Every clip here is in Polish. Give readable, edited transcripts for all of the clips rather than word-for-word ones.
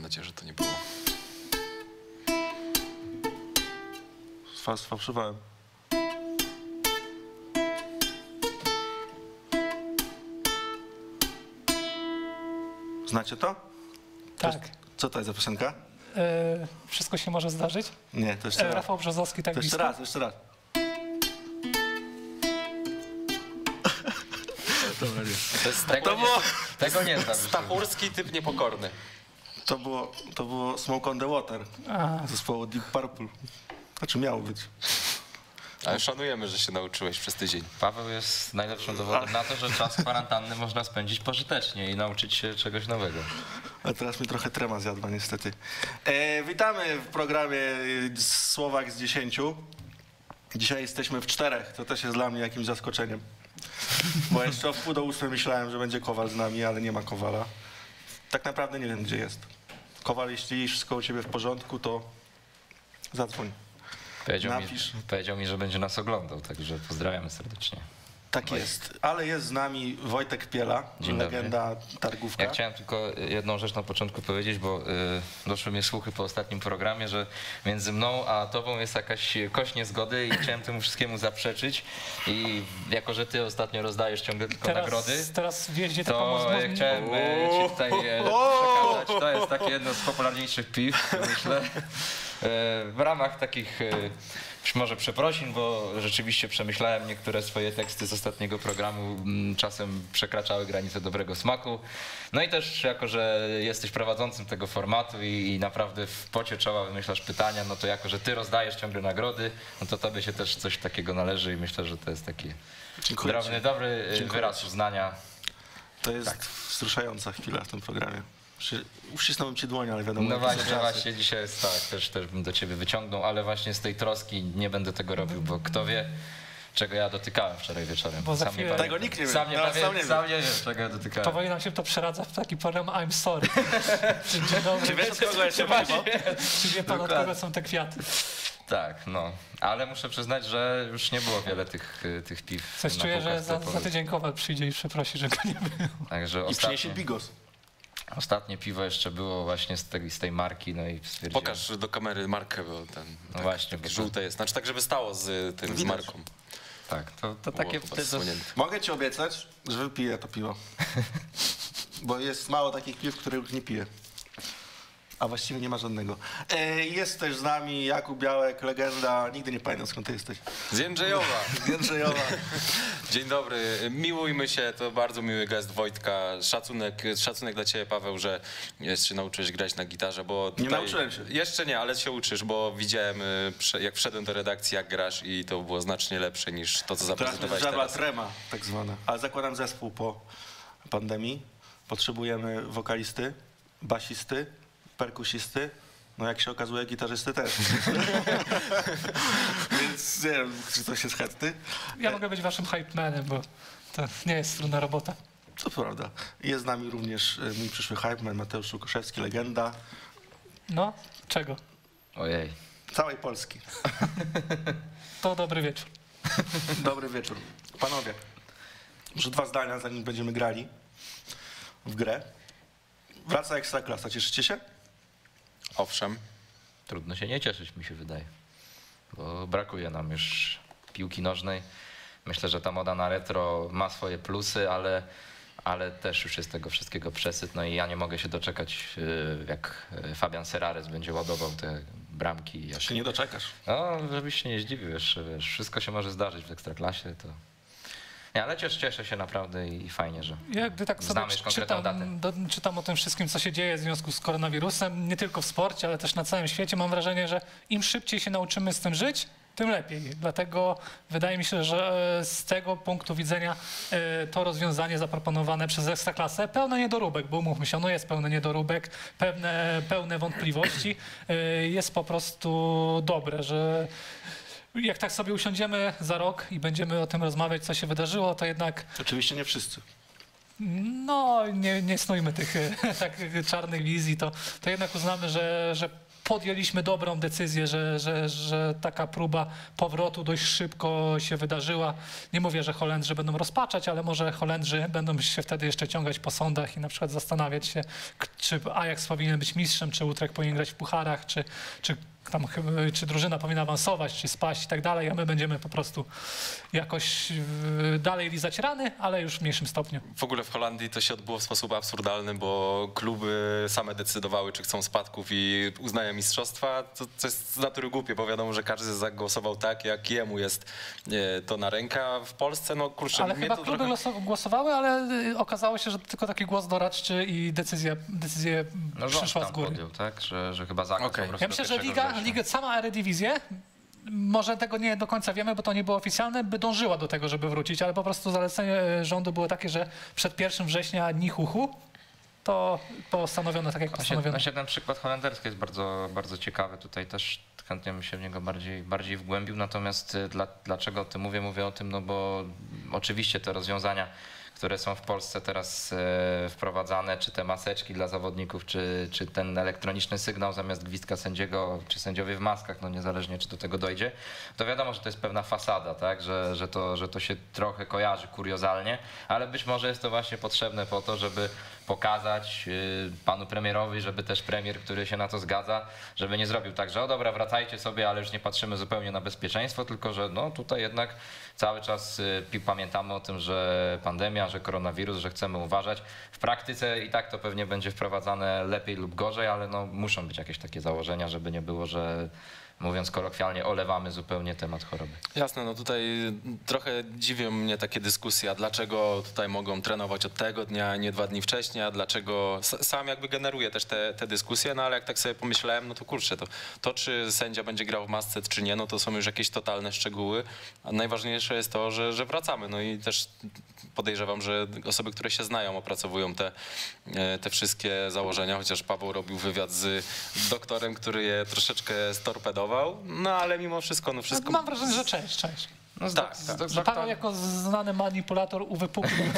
nadzieję, że to nie było. Sfałszywałem. Znacie to? Tak. Co to jest za piosenka? Wszystko się może zdarzyć. Nie, to jeszcze raz. Rafał Brzozowski, tak To jeszcze blisko. raz, jeszcze raz. Dobra, nie. To jest Tego nie znam. stachurski typ niepokorny. To było Smoke on the Water zespołu Deep Purple. Znaczy miało być. Ale szanujemy, że się nauczyłeś przez tydzień. Paweł jest najlepszym dowodem na to, że czas kwarantanny można spędzić pożytecznie i nauczyć się czegoś nowego. Ale teraz mi trochę trema zjadła niestety. Witamy w programie Słowak z 10. Dzisiaj jesteśmy w 4, to też jest dla mnie jakimś zaskoczeniem. Bo jeszcze o 7:30 myślałem, że będzie Kowal z nami, ale nie ma Kowala. Tak naprawdę nie wiem, gdzie jest. Kowal, jeśli wszystko u ciebie w porządku, to zadzwoń. Powiedział mi, że będzie nas oglądał, także pozdrawiamy serdecznie. Tak jest, ale jest z nami Wojtek Piela, legenda targówka. Ja chciałem tylko jedną rzecz na początku powiedzieć, bo doszły mnie słuchy po ostatnim programie, że między mną a tobą jest jakaś kość niezgody i chciałem temu wszystkiemu zaprzeczyć. I jako, że ty ostatnio rozdajesz ciągle tylko nagrody, Teraz wjeździe ta to pomoc. chciałem ci tutaj przekazać, to jest takie jedno z popularniejszych piw, myślę. W ramach takich być może przeprosin, bo rzeczywiście przemyślałem niektóre swoje teksty z ostatniego programu, czasem przekraczały granice dobrego smaku. No i też jako, że jesteś prowadzącym tego formatu i naprawdę w pocie czoła wymyślasz pytania, no to jako, że ty rozdajesz ciągle nagrody, no to tobie się też coś takiego należy i myślę, że to jest taki dobry wyraz uznania. To jest wzruszająca chwila w tym programie. Uścisnąłem ci dłoń, ale wiadomo. No właśnie dzisiaj jest tak, też bym do ciebie wyciągnął, ale właśnie z tej troski nie będę tego robił, bo kto wie, czego ja dotykałem wczoraj wieczorem. Bo sam chwilę... Tego nikt nie wie. Sam nie wiem, czego ja dotykałem. Powoli nam się to przeradza w taki program I'm sorry. Czy wiesz, od kogo ja się mówię? Czy wie pan, od kogo są te kwiaty? Tak, no. Ale muszę przyznać, że już nie było wiele tych piw. Coś czuję, że za tydzień Kowal przyjdzie i przeprosi, że go nie było. Także I przyniesie bigos. Ostatnie piwo jeszcze było właśnie z tej marki, no i stwierdziłem... Pokaż do kamery markę, bo ten no właśnie, bo żółte jest. Znaczy tak, żeby stało z tym, z marką. Tak, to takie... Mogę ci obiecać, że wypiję to piwo. Bo jest mało takich piw, których nie piję. A właściwie nie ma żadnego. Jest też z nami Jakub Białek, legenda. Nigdy nie pamiętam, skąd ty jesteś. Z Jędrzejowa. Z Jędrzejowa. Dzień dobry. Miłujmy się, to bardzo miły gest Wojtka. Szacunek dla ciebie, Paweł, że się nauczyłeś grać na gitarze, bo tutaj... Nie nauczyłem się. Jeszcze nie, ale się uczysz, bo widziałem, jak wszedłem do redakcji, jak grasz i to było znacznie lepsze niż to, co zaprezentowałeś teraz. Trema, tak zwana. Ale zakładam zespół po pandemii. Potrzebujemy wokalisty, basisty, perkusisty, no jak się okazuje gitarzysty też. Więc nie wiem, czy ktoś jest chętny. Ja mogę być waszym hype manem, bo to nie jest trudna robota. To prawda. Jest z nami również mój przyszły hype man Mateusz Łukoszewski, legenda. No, czego? Ojej. Całej Polski. To dobry wieczór. Dobry wieczór. Panowie, może 2 zdania, zanim będziemy grali w grę. Wraca Ekstraklasa, cieszycie się? Owszem. Trudno się nie cieszyć, mi się wydaje, bo brakuje nam już piłki nożnej. Myślę, że ta moda na retro ma swoje plusy, ale też już jest tego wszystkiego przesyt. No i ja nie mogę się doczekać, jak Fabian Serares będzie ładował te bramki. Się nie doczekasz. No, żebyś się nie zdziwił, wiesz, wszystko się może zdarzyć w Ekstraklasie. To... Nie, ale cieszę się naprawdę i fajnie, że ja gdy tak sobie czytam o tym wszystkim, co się dzieje w związku z koronawirusem, nie tylko w sporcie, ale też na całym świecie, mam wrażenie, że im szybciej się nauczymy z tym żyć, tym lepiej. Dlatego wydaje mi się, że z tego punktu widzenia to rozwiązanie zaproponowane przez Ekstraklasę, pełne niedoróbek, bo umówmy się, ono jest pełne niedoróbek, pełne wątpliwości, jest po prostu dobre, że jak tak sobie usiądziemy za rok i będziemy o tym rozmawiać, co się wydarzyło, to jednak... Oczywiście nie wszyscy. No, nie snujmy tych tak czarnych wizji, to jednak uznamy, że podjęliśmy dobrą decyzję, że taka próba powrotu dość szybko się wydarzyła. Nie mówię, że Holendrzy będą rozpaczać, ale może Holendrzy będą się wtedy jeszcze ciągać po sądach i na przykład zastanawiać się, czy Ajax powinien być mistrzem, czy Utrecht powinien grać w pucharach, czy drużyna powinna awansować, czy spaść i tak dalej, a my będziemy po prostu jakoś dalej lizać rany, ale już w mniejszym stopniu. W ogóle w Holandii to się odbyło w sposób absurdalny, bo kluby same decydowały, czy chcą spadków i uznają mistrzostwa. To jest z natury głupie, bo wiadomo, że każdy zagłosował tak, jak jemu jest to na rękę. A w Polsce, no kurczę, Ale mnie chyba to kluby trochę... głosowały, ale okazało się, że to tylko taki głos doradczy i decyzja No rząd przyszła z tam góry. podjął, tak? Że chyba zakaz Okej. po prostu Ja myślę, do że 1 września. sama Eredivisie, może tego nie do końca wiemy, bo to nie było oficjalne, by dążyła do tego, żeby wrócić, ale po prostu zalecenie rządu było takie, że przed 1 września ni huhu, to postanowiono tak, jak postanowiono. Właśnie ten przykład holenderski jest bardzo, bardzo ciekawy. Tutaj też chętnie bym się w niego bardziej wgłębił. Natomiast dlaczego o tym mówię? Mówię o tym, no bo oczywiście te rozwiązania, które są w Polsce teraz wprowadzane, czy te maseczki dla zawodników, czy ten elektroniczny sygnał zamiast gwizdka sędziego, czy sędziowie w maskach, no niezależnie czy do tego dojdzie, to wiadomo, że to jest pewna fasada, tak? że to się trochę kojarzy kuriozalnie, ale być może jest to właśnie potrzebne po to, żeby pokazać panu premierowi, żeby też premier, który się na to zgadza, żeby nie zrobił tak, że o dobra, wracajcie sobie, ale już nie patrzymy zupełnie na bezpieczeństwo, tylko że no tutaj jednak cały czas pamiętamy o tym, że pandemia, że koronawirus, że chcemy uważać. W praktyce i tak to pewnie będzie wprowadzane lepiej lub gorzej, ale no muszą być jakieś takie założenia, żeby nie było, że mówiąc kolokwialnie, olewamy zupełnie temat choroby. Jasne, no tutaj trochę dziwią mnie takie dyskusje, a dlaczego tutaj mogą trenować od tego dnia, nie 2 dni wcześniej, a dlaczego... Sam jakby generuję też te dyskusje, no ale jak tak sobie pomyślałem, no to kurczę, to czy sędzia będzie grał w masce, czy nie, no to są już jakieś totalne szczegóły, a najważniejsze jest to, że wracamy, no i też podejrzewam, że osoby, które się znają, opracowują te wszystkie założenia, chociaż Paweł robił wywiad z doktorem, który je troszeczkę storpedował, no ale mimo wszystko, no wszystko... Mam wrażenie, że część. No Tak. Że Paweł jako znany manipulator uwypuklił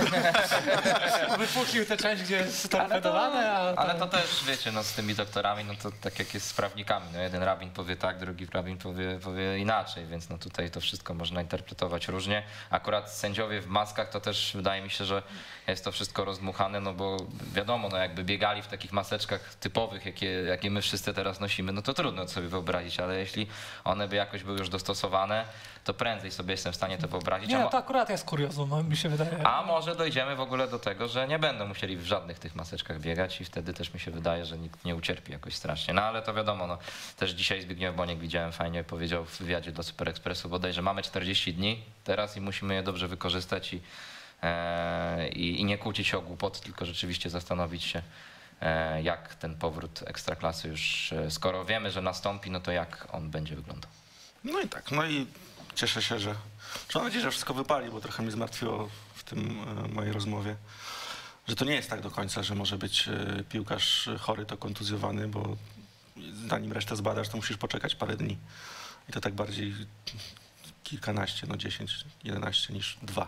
tę część, gdzie jest torpedowane. Ale to też, wiecie, no z tymi doktorami, no to tak jak jest z prawnikami, no jeden rabin powie tak, drugi rabin powie inaczej, więc no tutaj to wszystko można interpretować różnie. Akurat sędziowie w maskach to też wydaje mi się, że jest to wszystko rozdmuchane, no bo wiadomo, no jakby biegali w takich maseczkach typowych, jakie my wszyscy teraz nosimy, no to trudno sobie wyobrazić, ale jeśli one by jakoś były już dostosowane, to prędzej sobie jestem w stanie to wyobrazić. Nie, to akurat jest kuriozum, mi się wydaje. A może dojdziemy w ogóle do tego, że nie będą musieli w żadnych tych maseczkach biegać i wtedy też mi się wydaje, że nikt nie ucierpi jakoś strasznie. No ale to wiadomo, no, też dzisiaj Zbigniew Boniek widziałem fajnie powiedział w wywiadzie dla Super Expressu bodajże, mamy 40 dni teraz i musimy je dobrze wykorzystać i nie kłócić się o głupoty, tylko rzeczywiście zastanowić się, jak ten powrót Ekstraklasy już, skoro wiemy, że nastąpi, no to jak on będzie wyglądał. No i tak, no i cieszę się, że mam nadzieję, że wszystko wypali, bo trochę mnie zmartwiło w tym mojej rozmowie, że to nie jest tak do końca, że może być piłkarz chory, to kontuzjowany, bo zanim resztę zbadasz, to musisz poczekać parę dni. I to tak bardziej kilkanaście, no 10, 11 niż 2,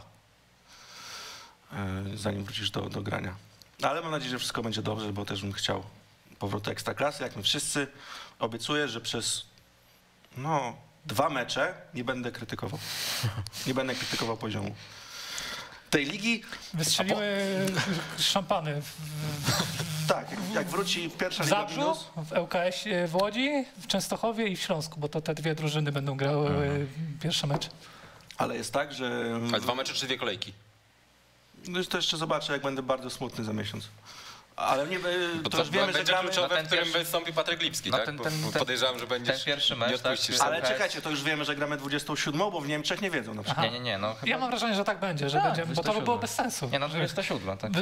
zanim wrócisz do grania. Ale mam nadzieję, że wszystko będzie dobrze, bo też bym chciał powrotu Ekstraklasy, jak my wszyscy. Obiecuję, że przez 2 mecze nie będę krytykował. Nie będę krytykował poziomu tej ligi. Wystrzeliły szampany Tak, jak wróci pierwsza w liga Zabrzu, minus. w ŁKS w Łodzi, w Częstochowie i w Śląsku, bo to te 2 drużyny będą grały pierwsze mecze. Ale jest tak, że... Ale 2 mecze czy 2 kolejki? No to jeszcze zobaczę, jak będę bardzo smutny za miesiąc. Ale nie, Bo to już wiemy, że będzie gramy... kluczowe, ten w którym pierwszy- wystąpi Patryk Lipski, No tak? ten- Bo ten- podejrzewam, że będziesz... ten pierwszy mecz, nie tak, odpuścisz ale sobie. Ale czekajcie, to już wiemy, że gramy 27, bo w Niemczech nie wiedzą na przykład. Nie, no chyba... Ja mam wrażenie, że tak będzie, że Tak, będziemy, bo to by 27. było bez sensu. Nie, no 27, tak.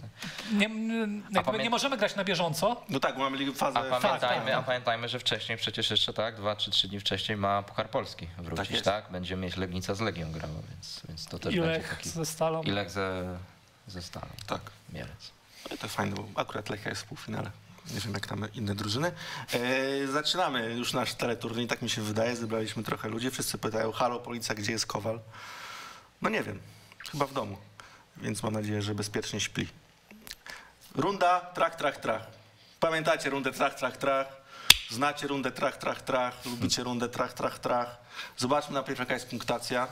Nie możemy grać na bieżąco. No tak, bo mamy ligę fazę... A pamiętajmy, że wcześniej przecież jeszcze tak, 2 czy 3 dni wcześniej ma Puchar Polski wrócić, jest. tak? Będzie mieć Legnica z Legią grała, więc to też I będzie Lech taki... ze Stalą. I Lech ze Stalą, Tak. Mielec. No i to fajne, bo akurat Lechia jest w półfinale. Nie wiem, jak tam inne drużyny. Zaczynamy już nasz teleturniej, tak mi się wydaje. Zebraliśmy trochę ludzi. Wszyscy pytają, halo, policja, gdzie jest Kowal? No nie wiem, chyba w domu. Więc mam nadzieję, że bezpiecznie śpi. Runda trach, trach, trach. Pamiętacie rundę trach, trach, trach? Znacie rundę trach, trach, trach, lubicie rundę trach, trach, trach. Zobaczmy najpierw, jaka jest punktacja.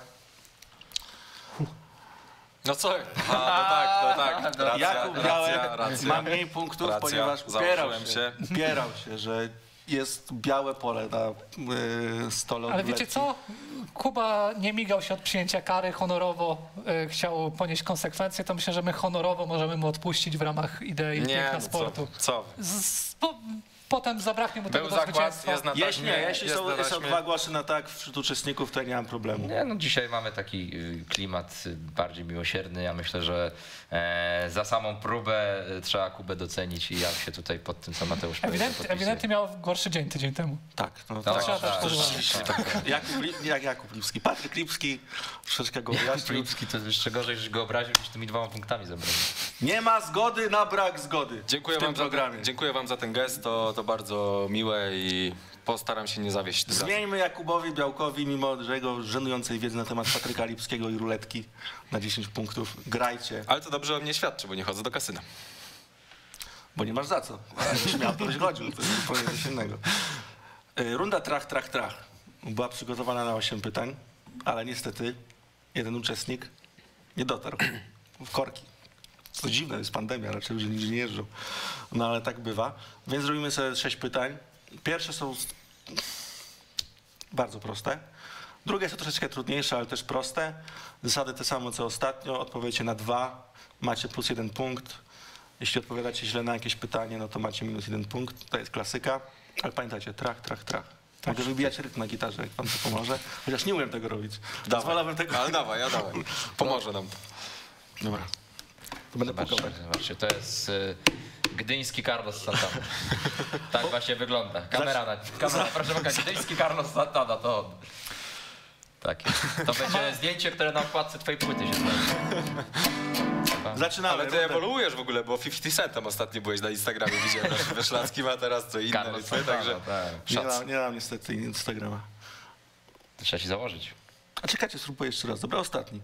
No co? No tak. Jakub Białek ma mniej punktów, Racja. ponieważ Upierał się, że jest białe pole na stole Ale odwleczki. wiecie co? Kuba nie migał się od przyjęcia kary, honorowo chciał ponieść konsekwencje, to myślę, że my honorowo możemy mu odpuścić w ramach idei piękna sportu. Co? Potem zabraknie mu tego Był do zakład, zwycięstwa. jest na taśmie. Jeśli są 2 głosy na tak wśród uczestników, to nie mam problemu. Nie, no dzisiaj mamy taki klimat bardziej miłosierny. Ja myślę, że za samą próbę trzeba Kubę docenić i ja się tutaj pod tym, co Mateusz powiedział, Ewidentnie miał gorszy dzień tydzień temu. Tak, no, No, tak. trzeba też tak, uważać. Rzeczywiście tak. Jakub Lipski. Patryk Lipski, troszeczkę go wyjaśnił. Lipski to jeszcze gorzej, że go obraził, niż tymi 2 punktami zabrał. Nie ma zgody na brak zgody Dziękuję w tym wam, programie. dziękuję wam za ten gest, to bardzo miłe i postaram się nie zawieść. Zmieńmy Jakubowi Białkowi, mimo jego żenującej wiedzy na temat Patryka Lipskiego i ruletki na 10 punktów. Grajcie, Ale to dobrze o mnie świadczy, bo nie chodzę do kasyna. bo nie masz za co. Jakbyś miał, to byś chodził, to jest zupełnie coś innego. Runda trach, trach, trach była przygotowana na 8 pytań, ale niestety jeden uczestnik nie dotarł w korki. To dziwne, jest pandemia, raczej ludzie nigdzie nie jeżdżą. No ale tak bywa. Więc zrobimy sobie 6 pytań. Pierwsze są bardzo proste. Drugie są troszeczkę trudniejsze, ale też proste. Zasady te same co ostatnio. Odpowiecie na 2, macie plus 1 punkt. Jeśli odpowiadacie źle na jakieś pytanie, no to macie minus 1 punkt. To jest klasyka. Ale pamiętajcie, trach, trach, trach. Mogę wybijać rytm na gitarze, jak wam to pomoże. Chociaż nie umiem tego robić. Pozwalałbym tego. Ale dawaj. Pomoże nam to. Dobra. To będę pukał. Zobaczcie, to jest gdyński Carlos Santana. Tak właśnie wygląda. Kamera, proszę pokazać, gdyński Carlos Santana, to on. Tak jest. To będzie zdjęcie, które na wkładce twojej płyty się znajdzie. Zaczynamy. Ale ty ewoluujesz w ogóle, bo 50 Centem ostatnio byłeś na Instagramie, widziałem nasz Wyszlackim, a teraz co inne. Carlos Santana, Także tak. Nie mam niestety Instagrama. To trzeba się założyć. A czekajcie, spróbuję jeszcze raz. Dobra, ostatni.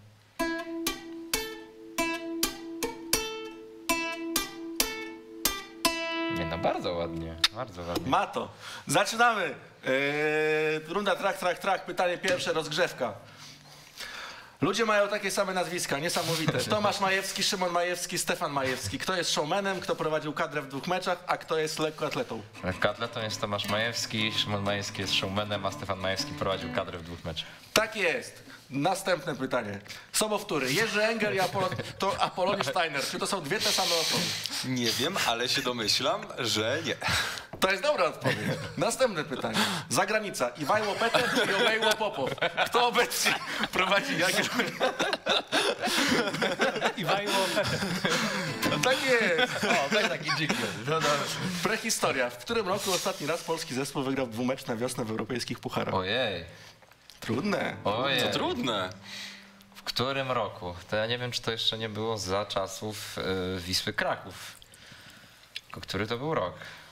Nie no, bardzo ładnie, bardzo ładnie. Ma to. Zaczynamy. Runda trach, trach, trach. Pytanie pierwsze, rozgrzewka. Ludzie mają takie same nazwiska, niesamowite. Tomasz Majewski, Szymon Majewski, Stefan Majewski. Kto jest showmanem, kto prowadził kadrę w 2 meczach, a kto jest lekkoatletą? Lekkoatletą jest Tomasz Majewski, Szymon Majewski jest showmanem, a Stefan Majewski prowadził kadrę w 2 meczach. Tak jest. Następne pytanie. Sobowtóry. Jerzy Engel i Apollonie Steiner. Czy to są 2 te same osoby? nie wiem, ale się domyślam, że nie. To jest dobra odpowiedź. Następne pytanie. Zagranica. Iwajło Peter i Olejło Popow. Kto obecnie prowadzi jakie... Iwajło Peter. Tak jest. O, to jest taki dziki. Prehistoria. W którym roku ostatni raz polski zespół wygrał 2-mecz na wiosnę w europejskich pucharach? Ojej, Trudne. ojej. To trudne. W którym roku? To ja nie wiem, czy to jeszcze nie było za czasów Wisły Kraków. Tylko który to był rok?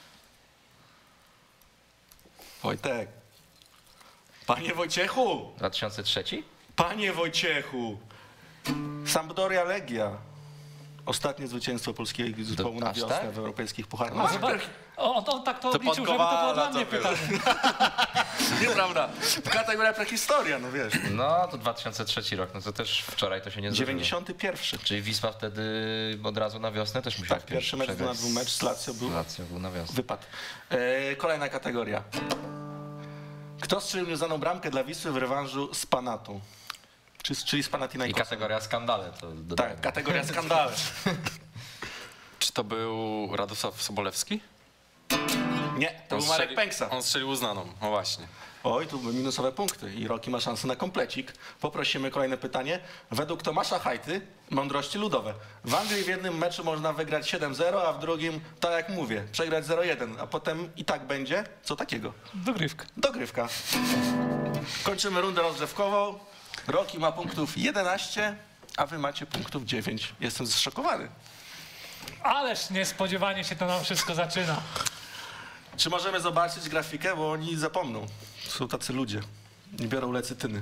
Wojtek. Panie Wojciechu. 2003? Panie Wojciechu. Sampdoria Legia. Ostatnie zwycięstwo polskiego zespołu na aż wiosnę tak? w europejskich pucharach. No, No, zobacz, on tak to obliczył, żeby to Podkowala, było dla to mnie było. pytanie. nieprawda. Kategoria prehistoria, no wiesz. No, to 2003 rok, no to też wczoraj to się nie zdarzyło. 91. Czyli Wisła wtedy od razu na wiosnę też musiała Tak, pierwszy mecz na 2 mecz z Lazio był. Lazio był na wiosnę. Wypad. Kolejna kategoria. Kto strzelił nieuznaną bramkę dla Wisły w rewanżu z Panatą? Czyli z I Panathinaikosem. kategoria skandale to dodałem. Tak, kategoria skandale. Czy to był Radosław Sobolewski? Nie, to był Marek Pęksa. On strzelił uznaną, no właśnie. Oj, tu były minusowe punkty i Roki ma szansę na komplecik. Poprosimy kolejne pytanie. Według Tomasza Hajty, mądrości ludowe. W Anglii w jednym meczu można wygrać 7-0, a w drugim, tak jak mówię, przegrać 0-1, a potem i tak będzie. Co takiego? Dogrywka. Dogrywka. Kończymy rundę rozgrzewkową. Roki ma punktów 11, a wy macie punktów 9. Jestem zszokowany. Ależ niespodziewanie się to nam wszystko zaczyna. Czy możemy zobaczyć grafikę, bo oni zapomną. Są tacy ludzie. Nie biorą lecytyny.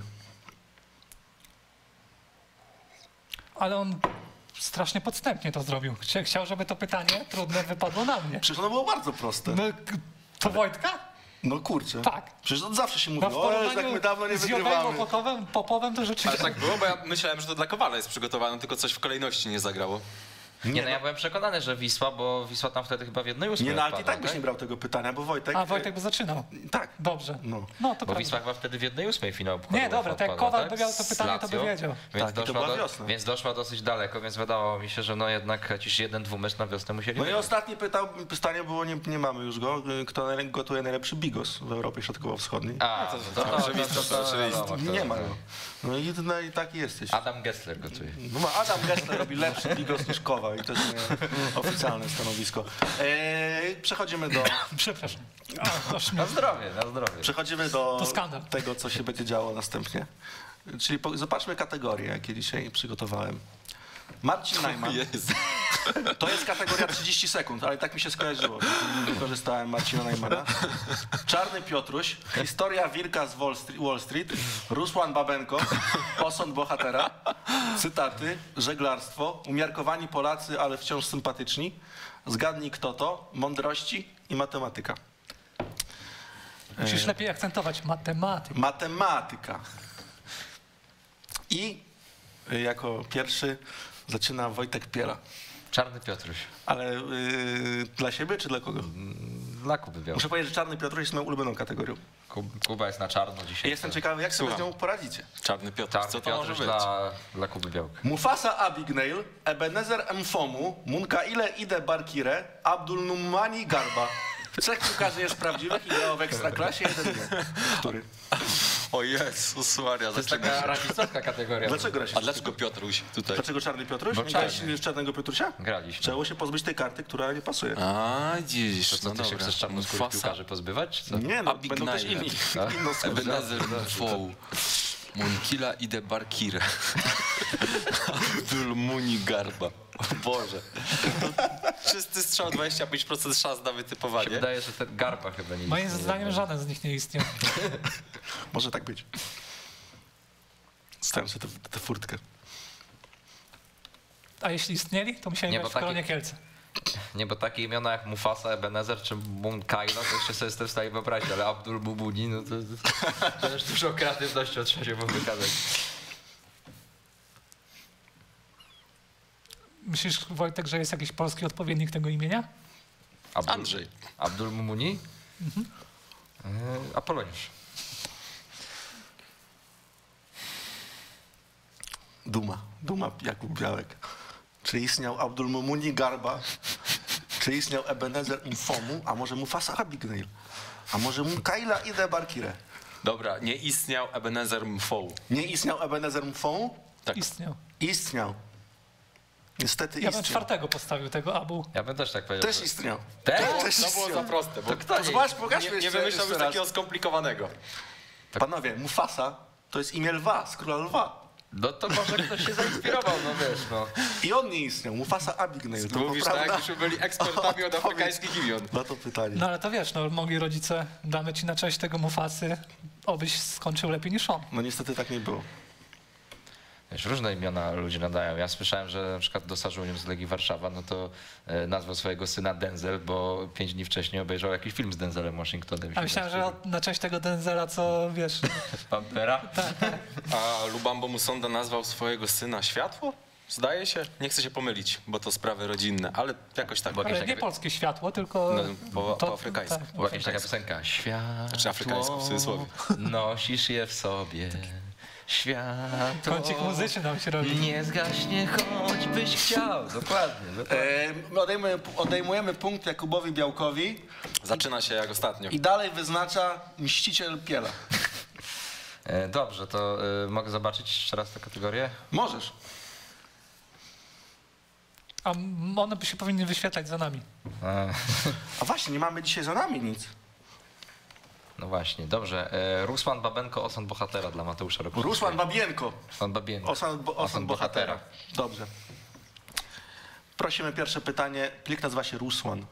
Ale on strasznie podstępnie to zrobił. Chciał, żeby to pytanie trudne wypadło na mnie. Przecież ono było bardzo proste. No, to Wojtka? No kurczę. Tak. Przecież od zawsze się No, mówi, o, jak my dawno nie z Jodem wygrywamy. Popowem to Ale rzeczywiście... tak było, bo ja myślałem, że to dla Kowala jest przygotowane, tylko coś w kolejności nie zagrało. Nie, no ja byłem przekonany, że Wisła, bo Wisła tam wtedy chyba w 1/8 Nie, no ale ty odpadła, tak byś nie brał tego pytania, bo Wojtek... A Wojtek by zaczynał. Tak. Dobrze. No. No to Bo prawda. Wisła chyba wtedy w 1/8 finał Nie, dobra, to jak odpadła, Kowal by miał to Z pytanie, to by Lazio. wiedział. Więc, Tak, i to była wiosna. więc doszła dosyć daleko, więc wydawało mi się, że no jednak jakiś 1-2 mecz na wiosnę musieli No i wygrać. ostatnie pytanie było, nie mamy już go, kto gotuje najlepszy bigos w Europie Środkowo-Wschodniej. A, to oczywiste. Nie ma go. No i taki jesteś. Adam Gessler gotuje. No, Adam Gessler robi lepszy bigos niż Kowal i to jest moje oficjalne stanowisko. Przechodzimy do... Przepraszam. Na zdrowie, na zdrowie. Przechodzimy do To skandal. tego, co się będzie działo następnie. Czyli zobaczmy kategorie, jakie dzisiaj przygotowałem. Marcin Najman. Jezu. To jest kategoria 30 sekund, ale tak mi się skojarzyło. Wykorzystałem Marcina Najmana. Czarny Piotruś, historia Wirka z Wall Street, Rusłan Babenko, osąd bohatera, cytaty, żeglarstwo, umiarkowani Polacy, ale wciąż sympatyczni, zgadnij kto to, mądrości i matematyka. Musisz lepiej akcentować matematykę. Matematyka. I jako pierwszy zaczyna Wojtek Piela. Czarny Piotruś. Ale dla siebie czy dla kogo? Dla Kuby Białka. Muszę powiedzieć, że Czarny Piotruś jest moją ulubioną kategorią. Kuba jest na czarno dzisiaj. Jestem ciekawy, jak sobie z nią poradzicie. Czarny Piotr, Czarny co to może Piotruś być? dla Kuby Białka. Mufasa Abigail, Ebenezer Mfomu, Munkaile Ide Barkire, Abdul Numani Garba. Trzech piłkarzy jest prawdziwych i grał w Ekstraklasie, jeden nie. Który? O Jezus Maria, To jest taka rasistowska kategoria. Dlaczego A rasistowski? dlaczego Piotruś tutaj? Dlaczego Czarny Piotruś? Bo Nie grałeś czarny. w Czarnego Piotrusia? Graliśmy. Trzeba się pozbyć tej karty, która nie pasuje. A, dziś, To co, no ty się dobra. chcesz czarnoskórych Mufasa, piłkarzy pozbywać, czy co? Nie, no, Abigail. będą też inni. Tak? Innoskórzy. Ebenezer Mfoł, Munkila Ide Barkire, Abdul Muni Garba. O Boże. Czysty strzał, 25% szans na Mi się wytypowanie. wydaje, że ten Garba chyba nie Moim istnieje. zdaniem żaden z nich nie istnieje. Może tak być. Stałem sobie tę furtkę. A jeśli istnieli, to musieli Nie, grać bo w Koronie takie- Kielce. Nie, bo takie imiona jak Mufasa, Ebenezer czy Munkaila, to jeszcze sobie jestem w stanie wyobrazić, ale Abdul Bubuni, no to już dużo kreatywnością trzeba się wykazać. Myślisz, Wojtek, że jest jakiś polski odpowiednik tego imienia? Andrzej. Abdul Mumuni? Apoloniusz. Duma Jakub Białek. Czy istniał Abdul Mumuni Garba? Czy istniał Ebenezer Mfomu? A może Mufasa Abigail? A może Munkaila Ide Barkire? Dobra, nie istniał Ebenezer Mfoł. Nie istniał Ebenezer Mfomu? Tak. Istniał. Istniał. Niestety Ja bym istniał. czwartego postawił, tego Abu. Ja bym też tak powiedział. Też istniał. Też? Też To było istniał. za proste, bo Kto nie? Zobacz, pokażmy nie jeszcze wymyślał już raz. takiego skomplikowanego. Panowie, Mufasa to jest imię lwa, z króla lwa. No to może ktoś się zainspirował, no wiesz, no. I on nie istniał. Mufasa Abigail. To Mówisz była tak, prawda jakbyśmy byli ekspertami od afrykańskich imion. na to pytanie. No ale to wiesz, no mogli rodzice, damy ci na cześć tego Mufasy, obyś skończył lepiej niż on. No niestety tak nie było. Wiesz, różne imiona ludzie nadają. Ja słyszałem, że na przykład Dosarzunium z Legii Warszawa, no to nazwał swojego syna Denzel, bo 5 dni wcześniej obejrzał jakiś film z Denzelem Washingtonem. A myślałem, że na cześć tego Denzela, co wiesz, Pampera? A Lubambo Musonda nazwał swojego syna Światło? Zdaje się? Nie chcę się pomylić, bo to sprawy rodzinne, ale jakoś tak. Bo jakieś ale nie takie- polskie światło, tylko... No, po afrykańsku. tak, Była jakaś taka piosenka. Światło, Znaczy afrykańsku, w cudzysłowie. nosisz je w sobie. Światło, Kącik muzyczny nam się robi. nie zgaśnie, choćbyś chciał. Dokładnie. Odejmujemy punkt Jakubowi Białkowi Zaczyna się jak ostatnio. i dalej wyznacza mściciel Piela. Dobrze, to mogę zobaczyć jeszcze raz tę kategorię? Możesz. A one by się powinny wyświetlać za nami. A właśnie, nie mamy dzisiaj za nami nic. No właśnie, dobrze. Rusłan Babenko, osąd bohatera dla Mateusza Rokoszewskiego. Rusłan Babienko. Rusłan Babienko. Osąd bohatera. Dobrze. Prosimy pierwsze pytanie. Plik nazywa się Rusłan.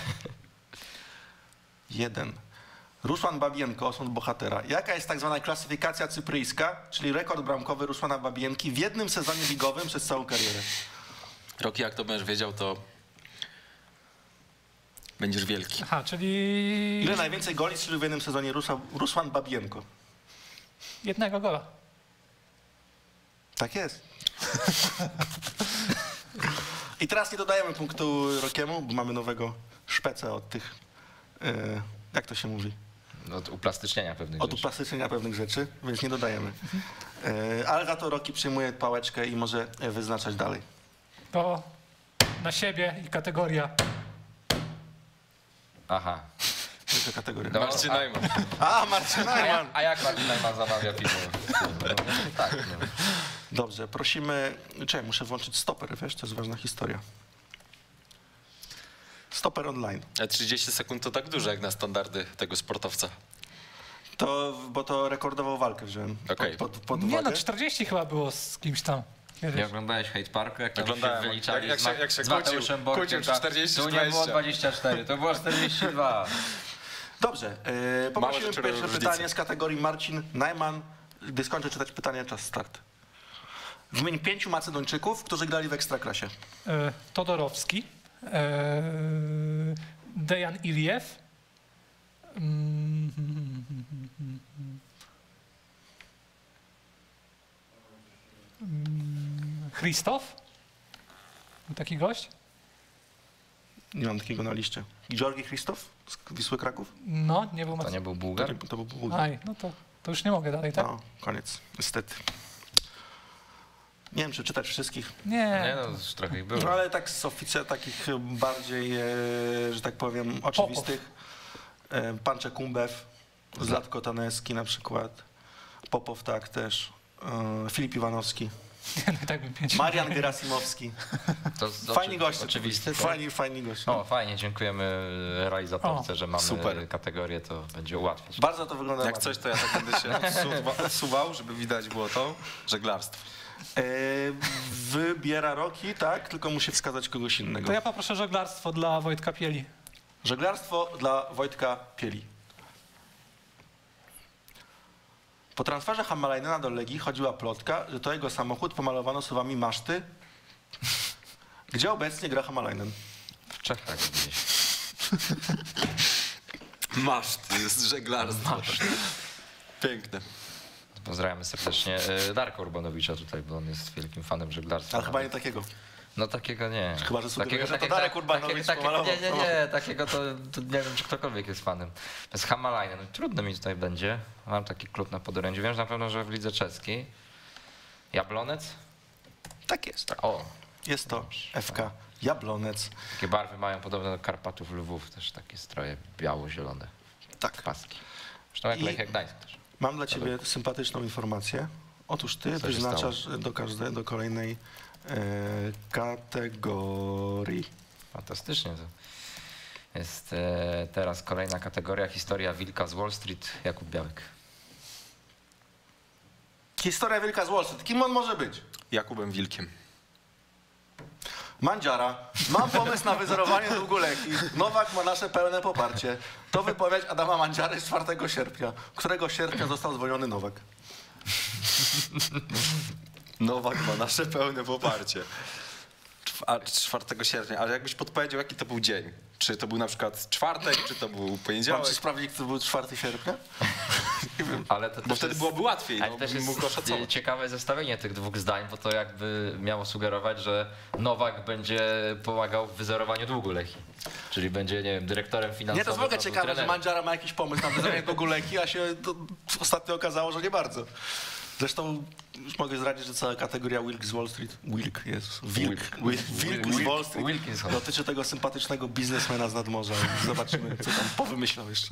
1. Rusłan Babienko, osąd bohatera. Jaka jest tak zwana klasyfikacja cypryjska, czyli rekord bramkowy Rusłana Babienki w jednym sezonie ligowym przez całą karierę? Roki, jak to będziesz wiedział, to Będziesz wielki. Aha, czyli Ile najwięcej goli strzelił w jednym sezonie Rusłan Babienko? jednego gola. Tak jest. I teraz nie dodajemy punktu Rokiemu, bo mamy nowego szpeca od tych, jak to się mówi? Od uplastycznienia pewnych Od rzeczy. uplastycznienia pewnych rzeczy, więc nie dodajemy. Ale za to Roki przyjmuje pałeczkę i może wyznaczać dalej. To na siebie i kategoria. Aha. Jaka kategoria? No, Marcin Najman. A, Marcin Najman! A jak Marcin Najman zamawia piwo? No, tak, no. Dobrze, prosimy... Czekaj, muszę włączyć stoper, wiesz, to jest ważna historia. Stoper online. 30 sekund to tak dużo jak na standardy tego sportowca. Bo to rekordową walkę wziąłem Okej. pod Nie uwagę. no, 40 chyba było z kimś tam. Nie Kiedyś. oglądałeś Hate Parku, jak tam Oglądałem. się wyliczali Jak się z kłócił, Mateuszem Borkiem, kłócił, czy tak? 40, Tu nie było 20. 24, to było 42. Dobrze, poprosimy rzeczy pierwsze różnicy. pytanie z kategorii Marcin Najman. Gdy skończę czytać pytanie, czas start. Wymień 5 Macedończyków, którzy grali w Ekstraklasie. Todorowski, Dejan Iliew, Christof, był taki gość. Nie mam takiego na liście. Georgi Christof z Wisły Kraków? No, nie był To nie był Bułgar? To był Bułgar. Aj, no to już nie mogę dalej, tak? No, koniec, niestety. Nie wiem, czy czytać wszystkich, Nie no, już trochę ich było. no, ale tak z takich bardziej, że tak powiem, oczywistych. Pan Czekumbew, Zlatko Taneski na przykład, Popow tak też, Filip Iwanowski, Nie, no i tak bym 5. Marian Gerasimowski. Fajni goście. Oczywisty. Tak? Fajni goście. O, fajnie, dziękujemy realizatorce, O, że mamy super. kategorię, to będzie ułatwiać. Bardzo to wygląda Jak ładnie. coś, to ja tak będę się odsuwał, żeby widać było to. Żeglarstwo. Wybiera Roki, tak? Tylko musi wskazać kogoś innego. To ja poproszę żeglarstwo dla Wojtka Pieli. Żeglarstwo dla Wojtka Pieli. Po transferze Hamalainena do Legii chodziła plotka, że to jego samochód pomalowano słowami maszty. Gdzie obecnie gra Hamalainen? W Czechach gdzieś. Maszt, to jest żeglarstwo. Piękne. Pozdrawiamy serdecznie Darka Urbanowicza tutaj, bo on jest wielkim fanem żeglarstwa. Ale chyba nie takiego. No takiego nie. Chyba, że sugerujesz, że to takiego- Darek Urbanowicz pomalował. Nie, takiego to nie wiem, czy ktokolwiek jest fanem. To jest Hamalainen. No, trudno mi tutaj będzie. Mam taki klub na podorędziu. Wiem, że na pewno, że w lidze czeskiej. Jablonec? Tak jest. O, Jest to FK Jablonec. takie barwy mają podobne do Karpatów Lwów, też takie stroje biało-zielone, Tak. paski. Zresztą jak I- Lech Gdańsk też. Mam dla ciebie sympatyczną informację. Otóż ty Co się wyznaczasz do kolejnej kategorii. Fantastycznie. To jest teraz kolejna kategoria, historia wilka z Wall Street, Jakub Białek. Historia Wielka z Wall Street. Kim on może być? Jakubem Wilkiem. Mandziara. Mam pomysł na wyzerowanie długoleki. Nowak ma nasze pełne poparcie. To wypowiedź Adama Mandziary z 4 sierpnia. Którego sierpnia został zwolniony Nowak? Nowak ma nasze pełne poparcie. 4 sierpnia, ale jakbyś podpowiedział, jaki to był dzień? Czy to był na przykład czwartek, czy to był Mam poniedziałek? ci sprawdzić, kto był 4 sierpnia? Ale to Bo też wtedy jest, byłoby łatwiej, ale no, też bym mógł jest oszacować. ciekawe zestawienie tych dwóch zdań, bo to jakby miało sugerować, że Nowak będzie pomagał w wyzerowaniu długu Lechii. Czyli będzie, nie wiem, dyrektorem finansowym. Nie, to jest w ogóle albo ciekawe, że trenerem. Mandziara ma jakiś pomysł na wyzerowanie długoleki, a się to ostatnio okazało, że nie bardzo. Zresztą już mogę zdradzić, że cała kategoria Wilk z Wall Street, Wilk z Wall Street Wilkinson. dotyczy tego sympatycznego biznesmena z nadmorza. Zobaczymy, co tam powymyślał jeszcze.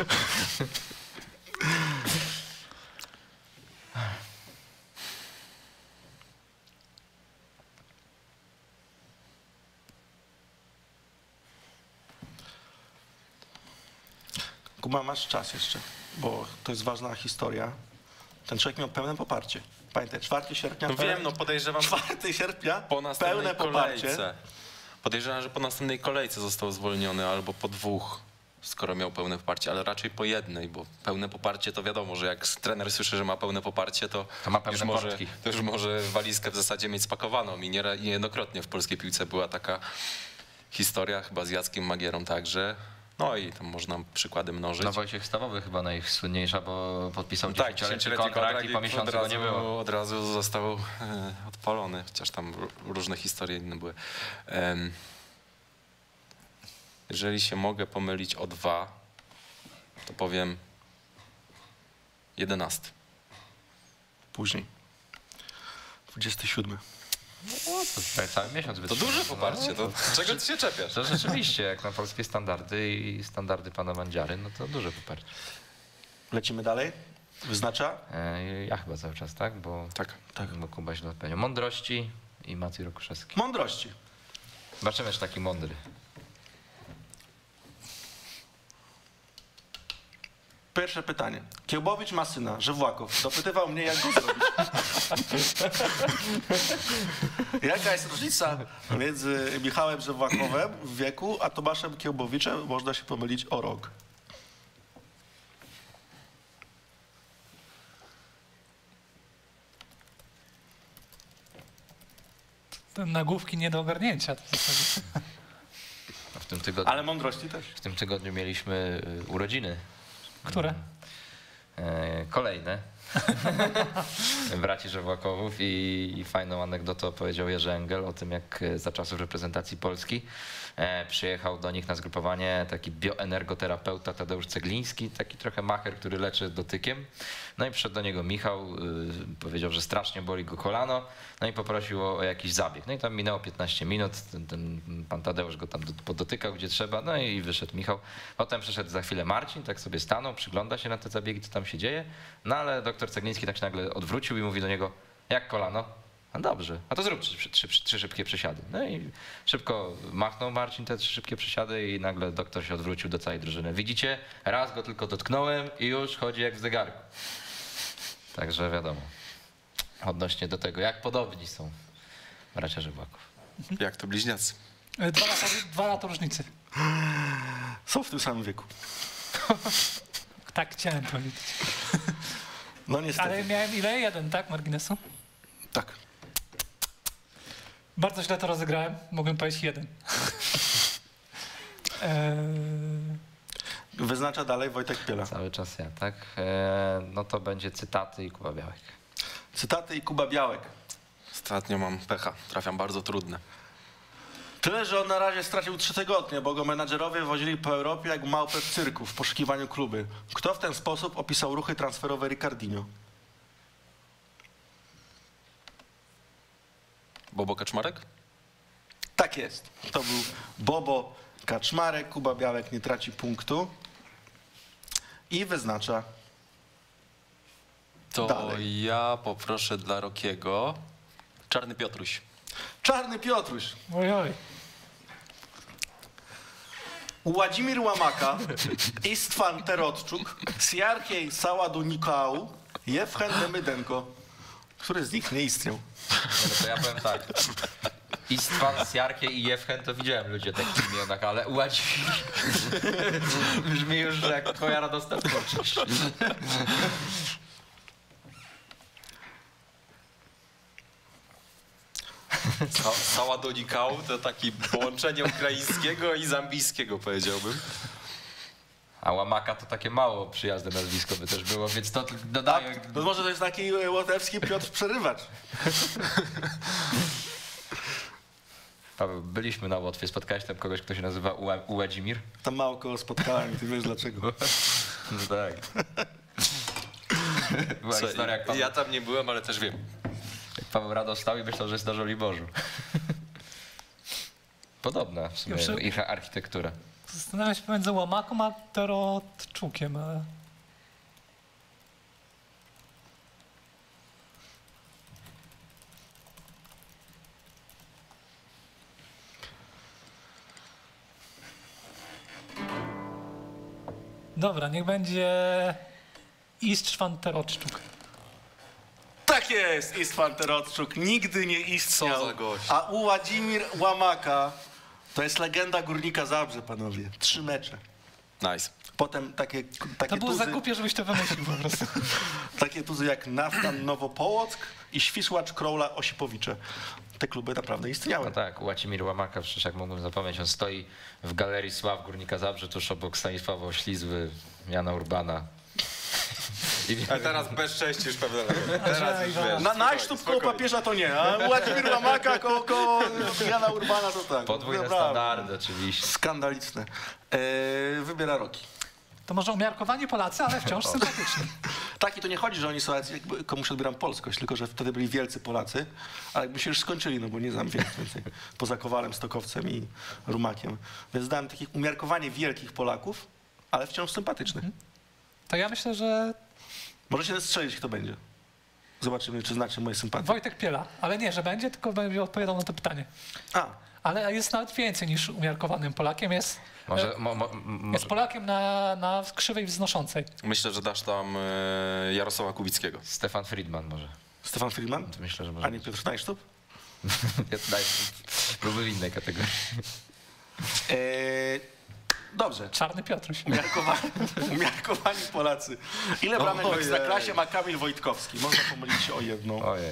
Kuba, masz czas jeszcze, bo to jest ważna historia. Ten człowiek miał pełne poparcie. Pamiętaj, 4 sierpnia. No wiem, no podejrzewam, 4 sierpnia, po następnej pełne poparcie. kolejce. Podejrzewam, że po następnej kolejce został zwolniony, albo po 2, skoro miał pełne poparcie, ale raczej po jednej, bo pełne poparcie to wiadomo, że jak trener słyszy, że ma pełne poparcie, to ma pełne portki. już może walizkę w zasadzie mieć spakowaną i niejednokrotnie w polskiej piłce była taka historia, chyba z Jackiem Magierą także. No i tam można przykłady mnożyć. No Wojciech Stawowy chyba najsłynniejsza, bo podpisał Tak, 10-letni kontrakt i po miesiącu go nie było. Od razu został odpalony, chociaż tam różne historie inne były. Jeżeli się mogę pomylić o 2, to powiem 11. Później. 27. No, to prawie cały miesiąc To wytrzymał. duże poparcie, to czego ty się czepiasz? To rzeczywiście, jak na polskie standardy i standardy pana Wandziary, no to duże poparcie. Lecimy dalej. Wyznacza? Ja chyba cały czas, tak? Bo, Tak. bo Kuba źle odpowiedział. Mądrości i Maciej Rokuszewski. Mądrości. Zobaczymy, czy taki mądry. Pierwsze pytanie. Kiełbowicz ma syna, Żewłakow. Dopytywał mnie, jak go zrobić. Jaka jest różnica między Michałem Żewłakowem w wieku, a Tomaszem Kiełbowiczem? Można się pomylić o rok. Te nagłówki nie do ogarnięcia. To w zasadzie. W tym tygodniu, Ale mądrości też. w tym tygodniu mieliśmy urodziny. Które? Kolejne. Braci Żewłakowów i fajną anegdotę opowiedział Jerzy Engel o tym, jak za czasów reprezentacji Polski przyjechał do nich na zgrupowanie taki bioenergoterapeuta Tadeusz Cegliński, taki trochę macher, który leczy dotykiem. No i przyszedł do niego Michał, powiedział, że strasznie boli go kolano, no i poprosił o jakiś zabieg. No i tam minęło 15 minut, ten pan Tadeusz go tam podotykał gdzie trzeba, no i wyszedł Michał. Potem przyszedł za chwilę Marcin, tak sobie stanął, przygląda się na te zabiegi, co tam się dzieje, no ale doktor Cegliński tak się nagle odwrócił i mówi do niego, jak kolano? A dobrze, a to zrób trzy szybkie przysiady. No i szybko machnął Marcin te 3 szybkie przysiady i nagle doktor się odwrócił do całej drużyny. Widzicie, raz go tylko dotknąłem i już chodzi jak w zegarku. Także wiadomo, odnośnie do tego, jak podobni są bracia Żewłaków. Jak to bliźniacy. 2 lata różnicy. Są w tym samym wieku. Tak chciałem powiedzieć. No niestety. Ale miałem ile? 1, tak, marginesu? Tak. Bardzo źle to rozegrałem. Mogłem powiedzieć 1. Wyznacza dalej Wojtek Piela. Cały czas ja, tak? No to będzie cytaty i Kuba Białek. Cytaty i Kuba Białek. Ostatnio mam pecha, trafiam bardzo trudne. Tyle, że on na razie stracił 3 tygodnie, bo go menadżerowie wozili po Europie jak małpę w cyrku w poszukiwaniu kluby. Kto w ten sposób opisał ruchy transferowe Ricardinho? Bobo Kaczmarek? Tak jest. To był Bobo Kaczmarek. Kuba Białek nie traci punktu. I wyznacza. To Dalej. ja poproszę dla Rokiego Czarny Piotruś. Czarny Piotruś. Ojoj. Władimir Łamaka, Istvan Terotczuk, Siarkiej Saładunikau, Jewchen Demydenko. Który z nich nie istniał? No to ja powiem tak. Istvan, Siarkie i Jewchen to widziałem ludzie takich imionach, ale Władimir brzmi już jak twoja radosna twórczość. Saładonikał to takie połączenie ukraińskiego i zambijskiego, powiedziałbym. A Łamaka to takie mało przyjazne nazwisko by też było, więc to dodaję. No może to jest taki łotewski Piotr Przerywacz. Paweł, byliśmy na Łotwie, spotkałeś tam kogoś, kto się nazywa Władimir? Tam mało kogo spotkałem i ty wiesz dlaczego. No tak. Była historia, jak Paweł, Ja tam nie byłem, ale też wiem. jak Paweł rado stał i myślał, że jest na Żoliborzu. Podobna w sumie ich architektura. Zastanawiam się pomiędzy Łamaką a Terotczukiem, ale... Dobra, niech będzie Istvan Terotczuk. Tak jest, Istvan Terotczuk. Nigdy nie istniał. Co za gość. A Władimir Łamaka to jest legenda Górnika Zabrze, panowie. 3 mecze. Nice. Potem takie To było tuzy, za głupie, żebyś to wymyślił po prostu. takie tuzy jak Naftan Nowopołock i Świsłacz Króla Osipowicze. te kluby naprawdę istniały. No tak, Łacimir Łamaka, przecież jak mógłbym zapomnieć, on stoi w Galerii Sław Górnika Zabrze, tuż obok Stanisława Oślizwy, Jana Urbana. A teraz bezcześcisz pewnie. Teraz już wiesz. Na ślub koło papieża to nie, a Łacimir Łamaka koło Jana Urbana to tak. Podwójne Naprawdę. standardy oczywiście. Skandaliczne. Wybiera Roki. To może umiarkowani Polacy, ale wciąż sympatyczni. Tak, i to nie chodzi, że oni są jakby komuś odbieram polskość, tylko że wtedy byli wielcy Polacy, ale jakby się już skończyli, no bo nie znam więcej. Poza Kowalem, Stokowcem i Rumakiem. Więc dałem takich umiarkowanie wielkich Polaków, ale wciąż sympatycznych. To ja myślę, że Może się strzelić, kto będzie. Zobaczymy, czy znacie moje sympatie. Wojtek Piela, ale nie, że będzie, tylko będzie odpowiadał na to pytanie. Ale jest nawet więcej niż umiarkowanym Polakiem. Jest Polakiem na krzywej wznoszącej. Myślę, że dasz tam Jarosława Kubickiego. Stefan Friedman może. Stefan Friedman? To myślę, że może. A nie Piotr Najsztub? Byłby w innej kategorii. Dobrze. Czarny Piotruś. Umiarkowani Polacy. Ile bramek w Ekstraklasie ma Kamil Wojtkowski? Można pomylić się o jedną. Ojej.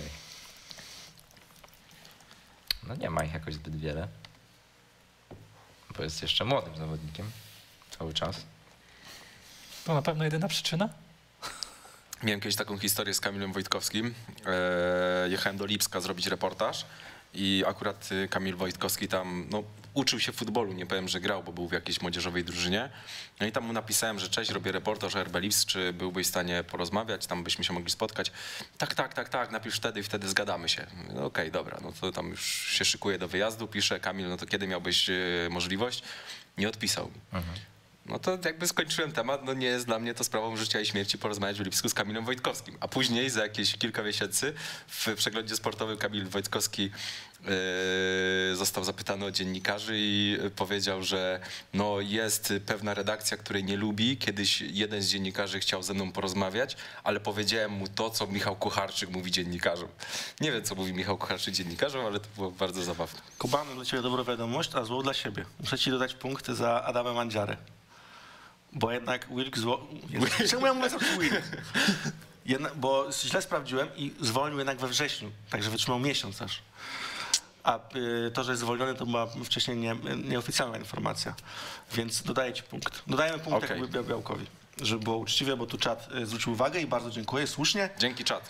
No nie ma ich jakoś zbyt wiele. Bo jest jeszcze młodym zawodnikiem. Cały czas. To na pewno jedyna przyczyna? Miałem kiedyś taką historię z Kamilem Wojtkowskim. Jechałem do Lipska zrobić reportaż i akurat Kamil Wojtkowski tam uczył się futbolu, nie powiem, że grał, bo był w jakiejś młodzieżowej drużynie. No i tam mu napisałem, że cześć, robię reportaż o RB Lipsk, czy byłbyś w stanie porozmawiać, tam byśmy się mogli spotkać. Tak, napisz wtedy i wtedy zgadamy się. No okej, dobra, no to tam już się szykuję do wyjazdu, piszę, Kamil, no to kiedy miałbyś możliwość? Nie odpisał mi. No to jakby skończyłem temat, no nie jest dla mnie to sprawą życia i śmierci porozmawiać w Lipsku z Kamilem Wojtkowskim. A później za jakieś kilka miesięcy w przeglądzie sportowym Kamil Wojtkowski został zapytany o dziennikarzy i powiedział, że no jest pewna redakcja, której nie lubi. Kiedyś jeden z dziennikarzy chciał ze mną porozmawiać, ale powiedziałem mu to, co Michał Kucharczyk mówi dziennikarzom. Nie wiem, co mówi Michał Kucharczyk dziennikarzom, ale to było bardzo zabawne. Kuban, dla ciebie dobra wiadomość, a złą dla siebie. Muszę ci dodać punkt za Adamem Andziarę. Bo jednak Wilk Czemu ja mówię zawsze Wilk? Bo źle sprawdziłem i zwolnił jednak we wrześniu, także wytrzymał miesiąc aż. A to, że jest zwolniony, to była wcześniej nieoficjalna informacja. Więc dodaję ci punkt. Dodajemy punkt jakby Białkowi, żeby było uczciwie, bo tu czat zwrócił uwagę i bardzo dziękuję, słusznie. Dzięki, czat.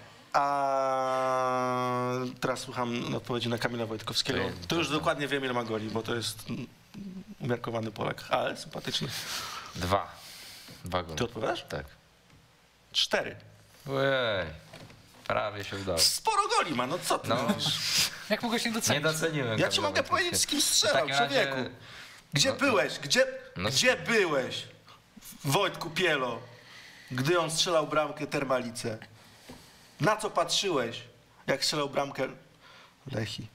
A teraz słucham odpowiedzi na Kamila Wojtkowskiego. To już dokładnie wiem, ile ma goli, bo to jest umiarkowany Polak, ale sympatyczny. 2 gole. Ty odpowiadasz? Tak. 4. Ojej, prawie się udało. Sporo goli ma, no co ty mówisz? Jak mogłeś nie docenić? Nie doceniłem. Ja ci mogę powiedzieć, z kim strzelał, człowieku. Razie... Gdzie byłeś? Gdzie byłeś, Wojtku Pielo, gdy on strzelał bramkę Termalice? Na co patrzyłeś, jak strzelał bramkę Lechi?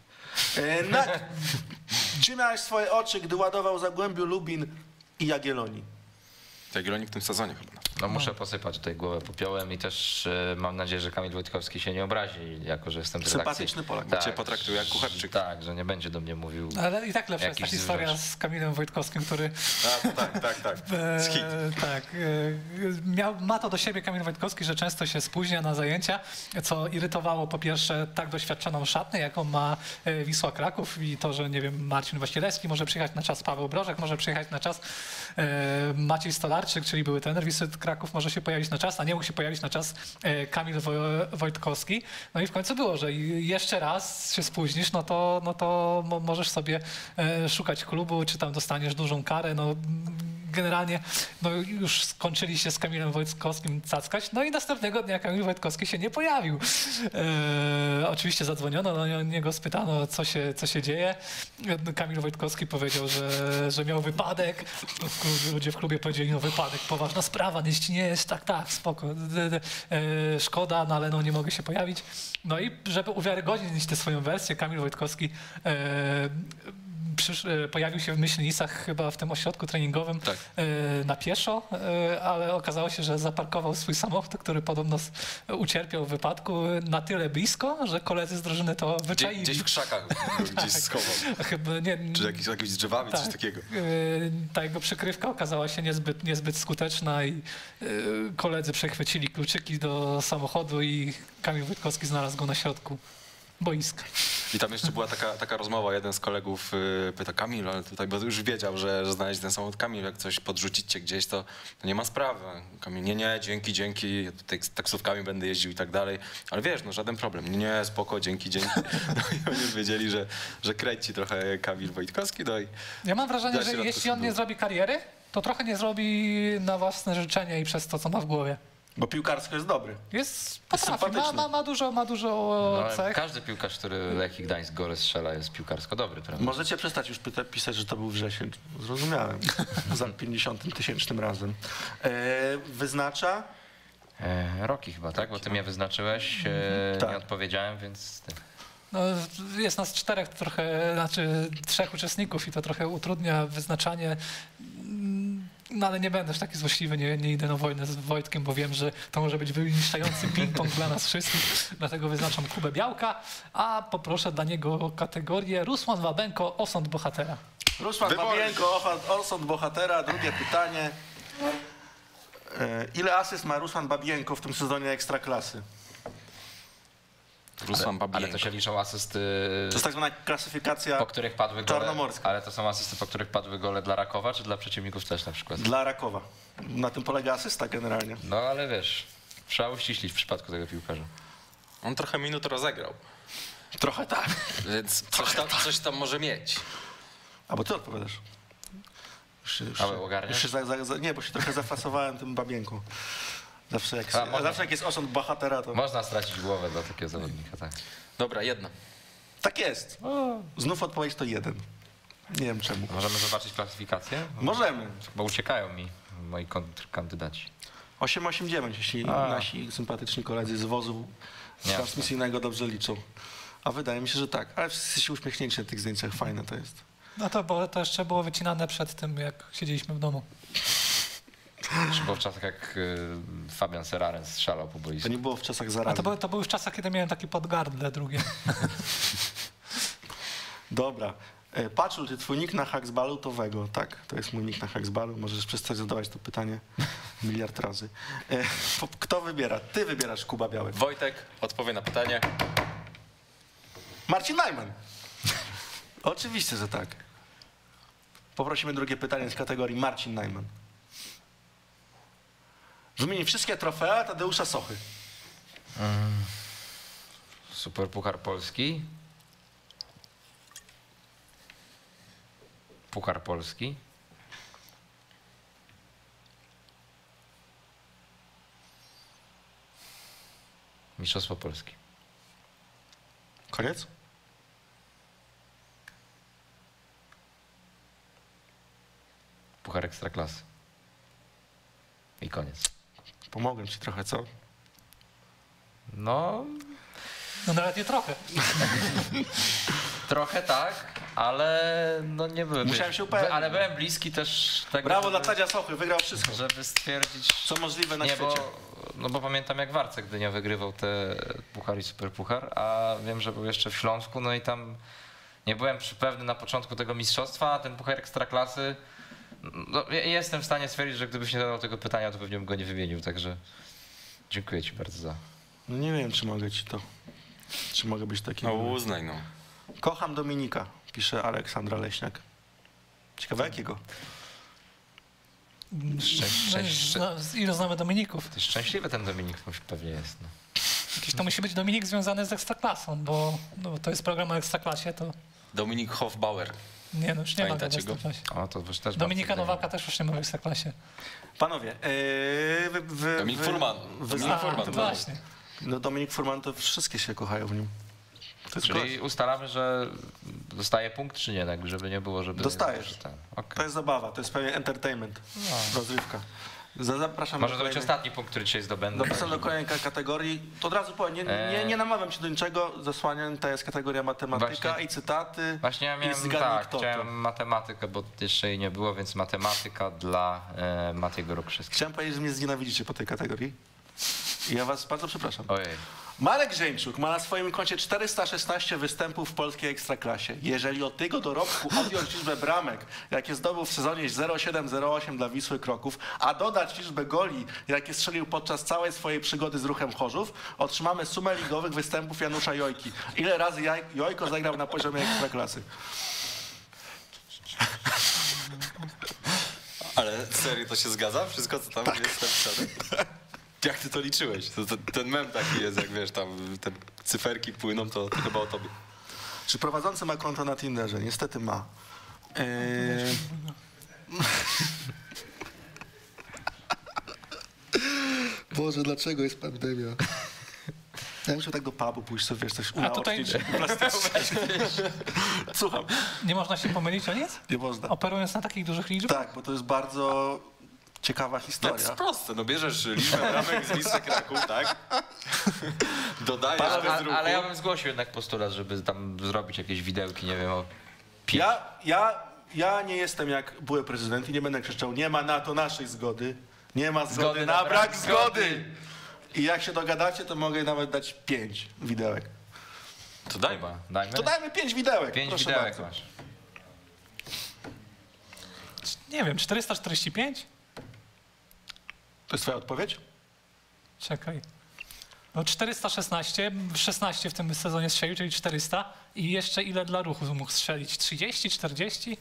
Gdzie miałeś swoje oczy, gdy ładował Zagłębiu Lubin i Jagiellonii? Jagiellonii w tym sezonie chyba. No muszę posypać tutaj głowę popiołem i też mam nadzieję, że Kamil Wojtkowski się nie obrazi, jako że jestem w redakcji. Sympatyczny Polak. Tak, Cię potraktuje jak Kucharczyk. Tak, że nie będzie do mnie mówił. Ale i tak lepsza jest ta historia z Kamilem Wojtkowskim, który... Tak. Hit. Tak. Ma to do siebie Kamil Wojtkowski, że często się spóźnia na zajęcia, co irytowało po pierwsze tak doświadczoną szatnię, jaką ma Wisła Kraków i to, że nie wiem, Marcin Wasilewski może przyjechać na czas, Paweł Brożek może przyjechać na czas, Maciej Stolarczyk, czyli były trener Wisły Kraków, może się pojawić na czas, a nie mógł się pojawić na czas Kamil Wojtkowski. No i w końcu było, że jeszcze raz się spóźnisz, no to możesz sobie szukać klubu, czy tam dostaniesz dużą karę. No, generalnie już skończyli się z Kamilem Wojtkowskim cackać, no i następnego dnia Kamil Wojtkowski się nie pojawił. Oczywiście zadzwoniono do niego, spytano, co się dzieje. Kamil Wojtkowski powiedział, że miał wypadek. Ludzie w klubie powiedzieli, no wypadek, poważna sprawa, nie jest, tak, spoko, szkoda, no ale nie mogę się pojawić. No i żeby uwiarygodnić tę swoją wersję, Kamil Wojtkowski pojawił się w Myślenicach chyba w tym ośrodku treningowym na pieszo, ale okazało się, że zaparkował swój samochód, który podobno ucierpiał w wypadku na tyle blisko, że koledzy z drużyny to wyczaili. Gdzieś w krzakach gdzieś schował. Chyba, czy jakimiś drzewami, coś takiego. Ta jego przykrywka okazała się niezbyt skuteczna i koledzy przechwycili kluczyki do samochodu i Kamil Wojtkowski znalazł go na środku boiska. I tam jeszcze była taka rozmowa, jeden z kolegów pyta, Kamil, ale tutaj, bo już wiedział, że znaleźć ten samochód, Kamil, jak coś podrzucicie gdzieś, to nie ma sprawy. Kamil, nie, dzięki, ja tutaj z taksówkami będę jeździł i tak dalej, ale wiesz, no żaden problem, nie, spoko, dzięki. No i oni już wiedzieli, że kręci trochę Kamil Wojtkowski, no i... Ja mam wrażenie, Da się że na to jeśli on nie zrobi kariery, to trochę nie zrobi na własne życzenie i przez to, co ma w głowie. Bo piłkarsko jest dobry. Jest sympatyczny. ma dużo No, cech. każdy piłkarz, który Lechii Gdańsk gory strzela, jest piłkarsko dobry. Prawda? Możecie przestać już pisać, że to był wrzesień. Zrozumiałem. Za 50 000 razem. Wyznacza? Roki chyba, tak? Bo ty mnie wyznaczyłeś, Tak. nie odpowiedziałem, więc... No, jest nas trzech uczestników i to trochę utrudnia wyznaczanie. No ale nie będę już taki złośliwy, nie idę na wojnę z Wojtkiem, bo wiem, że to może być wyniszczający ping-pong dla nas wszystkich. Dlatego wyznaczam Kubę Białka, a poproszę dla niego kategorię Rusłan Wabenko, osąd bohatera. Rusłan Babienko, osąd bohatera. Drugie pytanie. Ile asyst ma Rusłan Babienko w tym sezonie Ekstraklasy? Ale to się liczą asysty, To jest tak zwana klasyfikacja po których padły gole. czarnomorska. Ale to są asysty, po których padły gole dla Rakowa, czy dla przeciwników też na przykład? Dla Rakowa. Na tym polega asysta generalnie. No ale wiesz, trzeba uściślić w przypadku tego piłkarza. On trochę minut rozegrał, Trochę tak. więc coś tam może mieć. A bo ty odpowiadasz. Ale ogarniasz? Nie, bo się trochę zafasowałem tym Babienką. Zawsze jak jest osąd bohatera, to... Można stracić głowę dla takiego zawodnika, tak. Dobra, jedno. Tak jest. Znów odpowiedź to 1. Nie wiem czemu. Możemy zobaczyć klasyfikację? Możemy. Bo uciekają mi moi kontrkandydaci. 889, jeśli nasi sympatyczni koledzy z wozu Jasne. transmisyjnego dobrze liczą. A wydaje mi się, że tak. Ale wszyscy się uśmiechnięci na tych zdjęciach. Fajne to jest. No to jeszcze było wycinane przed tym, jak siedzieliśmy w domu. Czy było w czasach, jak Fabian Serraren strzelał po To boisku. nie było w czasach A zarazy. to były już czasy, kiedy miałem taki podgardle drugie. Dobra. Patrzył, ty twój nick na Hacksballu to Wego. Tak, to jest mój nick na Hacksballu. Możesz przestać zadawać to pytanie miliard razy. Kto wybiera? Ty wybierasz, Kuba Białek. Wojtek odpowie na pytanie. Marcin Najman. Oczywiście, że tak. Poprosimy drugie pytanie z kategorii Marcin Najman. Wymieni wszystkie trofea Tadeusza Sochy. Superpuchar Polski. Puchar Polski. Mistrzostwo Polski. Koniec? Puchar Ekstraklasy. I koniec. Pomogłem ci trochę, co? No, No nawet nie trochę. trochę tak, ale no nie byłem. Musiałem się upewnić. Ale byłem bliski też tego, Brawo dla Tadzia Sochy, wygrał wszystko. żeby stwierdzić... Co możliwe na Nie, świecie. bo pamiętam jak Warcek Gdynia wygrywał te puchar i superpuchar, a wiem, że był jeszcze w Śląsku, no i tam nie byłem pewny na początku tego mistrzostwa, a ten puchar Ekstraklasy, no, ja jestem w stanie stwierdzić, że gdybyś nie zadał tego pytania, to pewnie bym go nie wymienił, także dziękuję ci bardzo za... No nie wiem, czy mogę ci to... Czy mogę być taki... No uznaj, no. Kocham Dominika, pisze Aleksandra Leśniak. Ciekawe jakiego? Ilu znamy Dominików? To jest szczęśliwy ten Dominik pewnie jest. No. Jakiś to musi być Dominik związany z Ekstraklasą, bo to jest program o Ekstraklasie, to Dominik Hofbauer. nie, no już nie ma go w Pamiętacie go? Ekstraklasie. O, to już też Dominika bardzo Nowaka też już nie ma w Ekstraklasie. Panowie, Dominik Furman. Dominik Furman. To właśnie. No Dominik Furman to wszystkie się kochają w nim. To jest gość. Czyli ustalamy, że dostaje punkt, czy nie, tak, żeby nie było, żeby... Dostajesz. Że ten, okej. To jest zabawa, to jest pewien entertainment, rozrywka. Zapraszam Może do to być kolejnej- ostatni punkt, który dzisiaj zdobędę. Dopisam do kolejnej kategorii. To od razu powiem, nie namawiam cię do niczego. Zasłanięta jest kategoria matematyka Właśnie. i cytaty. Właśnie ja I miałem, zgadnij, tak, kto to. chciałem matematykę, bo jeszcze jej nie było, więc matematyka dla Matiego Rokrzyskiego. Chciałem powiedzieć, że mnie znienawidzicie po tej kategorii. Ja was bardzo przepraszam. Ojej. Marek Żeńczuk ma na swoim koncie 416 występów w polskiej Ekstraklasie. Jeżeli od tego dorobku odjąć liczbę bramek, jakie zdobył w sezonie 07-08 dla Wisły Kraków, a dodać liczbę goli, jakie strzelił podczas całej swojej przygody z Ruchem Chorzów, otrzymamy sumę ligowych występów Janusza Jojki. Ile razy Jojko zagrał na poziomie Ekstraklasy? Ale serio to się zgadza? Wszystko, co tam jest napisane? Jak ty to liczyłeś? Ten mem taki jest, jak wiesz, tam te cyferki płyną, to chyba o tobie. Czy prowadzący ma konto na Tinderze? Niestety ma. Boże, dlaczego jest pandemia? Ja muszę tak do pubu pójść, sobie wiesz, coś unaocznić. Słucham. Nie można się pomylić o nic? Nie można. Operując na takich dużych liczbach? Tak, bo to jest bardzo ciekawa To historia. jest proste, no bierzesz liczbę bramek z Wisły Kraków, tak? Dodajesz bez ruchu. Ale ja bym zgłosił jednak postulat, żeby tam zrobić jakieś widełki, nie wiem, o Ja nie jestem jak były prezydent i nie będę krzyczał, nie ma na to naszej zgody. Nie ma zgody na brak zgody. I jak się dogadacie, to mogę nawet dać 5 widełek. To dajmy. Dajmy? To dajmy 5 widełek. 5 proszę widełek bardzo. masz. Nie wiem, 445? To jest twoja odpowiedź? Czekaj. No 416, 16 w tym sezonie strzelił, czyli 400. I jeszcze ile dla Ruchu mógł strzelić? 30, 40?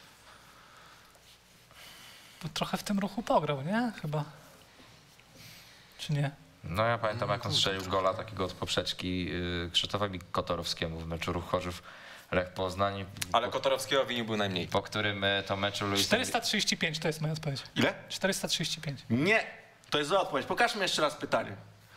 Bo trochę w tym Ruchu pograł, nie? Chyba. Czy nie? No ja pamiętam, jak on strzelił gola takiego od poprzeczki Krzysztofowi Kotorowskiemu w meczu Ruch Chorzów Lech Poznań. Ale Kotorowskiego winił był najmniej. Po którym to meczu Luis 435 to jest moja odpowiedź. Ile? 435. Nie. To jest zła odpowiedź. Pokażmy jeszcze raz pytanie.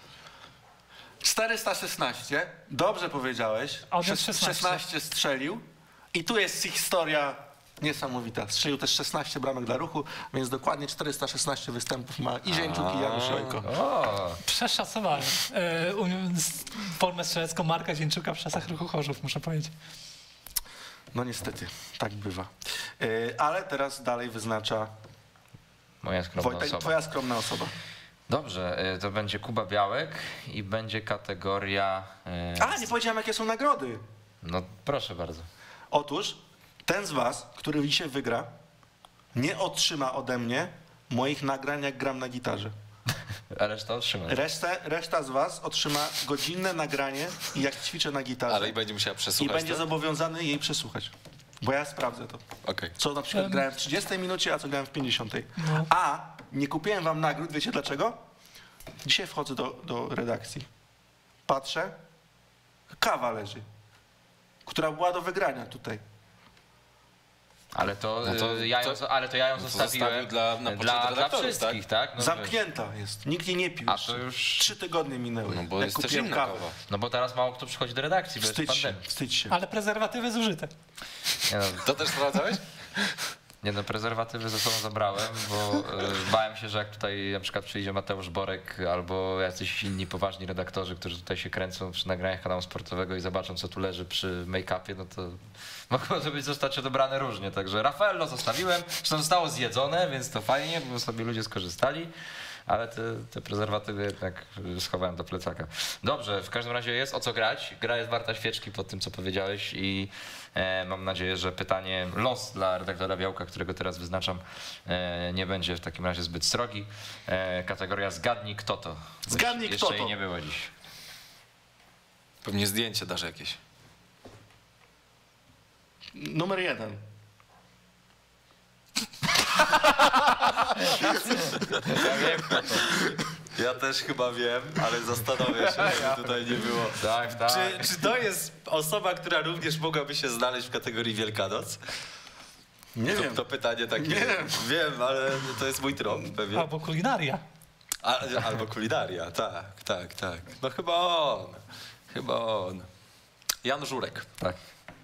416. Dobrze powiedziałeś. A on jest 16 strzelił. I tu jest historia niesamowita. Strzelił też 16 bramek dla Ruchu, więc dokładnie 416 występów ma i Żeńczuk, i Janusz Jojko. O, Przeszacowałem formę strzelecką Marka Żeńczuka w czasach Ruchu Chorzów, muszę powiedzieć. No niestety, tak bywa. Ale teraz dalej wyznacza moja skromna Wojtek, osoba. twoja skromna osoba. Dobrze, to będzie Kuba Białek i będzie kategoria... A, nie powiedziałem, jakie są nagrody. No proszę bardzo. Otóż ten z was, który dzisiaj wygra, nie otrzyma ode mnie moich nagrań, jak gram na gitarze. A reszta otrzyma. Reszta z was otrzyma godzinne nagranie, jak ćwiczę na gitarze. Ale i będzie musiała I przesłuchać będzie to? zobowiązany jej przesłuchać. Bo ja sprawdzę to. Okej. Co na przykład grałem w 30 minucie, a co grałem w 50. No. A nie kupiłem wam nagród, wiecie dlaczego? Dzisiaj wchodzę do redakcji. Patrzę, kawa leży, która była do wygrania tutaj. Ale to, No to- ja ją, ale to ja ją zostawił zostawiłem na poczet redaktorów, wszystkich, tak? No, Zamknięta jest, nikt jej nie pił. A to już... 3 tygodnie minęły, No bo jak jest też kupiłem inna kawę. kawa. No bo teraz mało kto przychodzi do redakcji, bo jest Wstydź się, pandemia. wstydź się. Ale prezerwatywy zużyte. Nie no, To też sprawdzałeś? nie no, prezerwatywy ze sobą zabrałem, bo bałem się, że jak tutaj na przykład przyjdzie Mateusz Borek albo jacyś inni poważni redaktorzy, którzy tutaj się kręcą przy nagraniach kanału sportowego i zobaczą, co tu leży przy make-upie, no to mogło to zostać odebrane różnie. Także Raffaello zostawiłem, zresztą zostało zjedzone, więc to fajnie, bo sobie ludzie skorzystali. Ale te prezerwatywy jednak schowałem do plecaka. Dobrze, w każdym razie jest o co grać. Gra jest warta świeczki po tym, co powiedziałeś i mam nadzieję, że pytanie los dla redaktora Białka, którego teraz wyznaczam, nie będzie w takim razie zbyt srogi. Kategoria zgadnij kto to. Zgadnij, kto Jeszcze to. jej nie było dziś. Pewnie zdjęcie dasz jakieś. Numer 1. Ja wiem kto to. Ja też chyba wiem, ale zastanowię się, żeby tutaj nie było. Tak, tak. Czy to jest osoba, która również mogłaby się znaleźć w kategorii Wielkanoc? Nie wiem. To pytanie takie. Nie. Wiem, ale to jest mój trop pewnie. Albo kulinaria. Albo kulinaria, tak. No chyba on. Jan Żurek. Tak.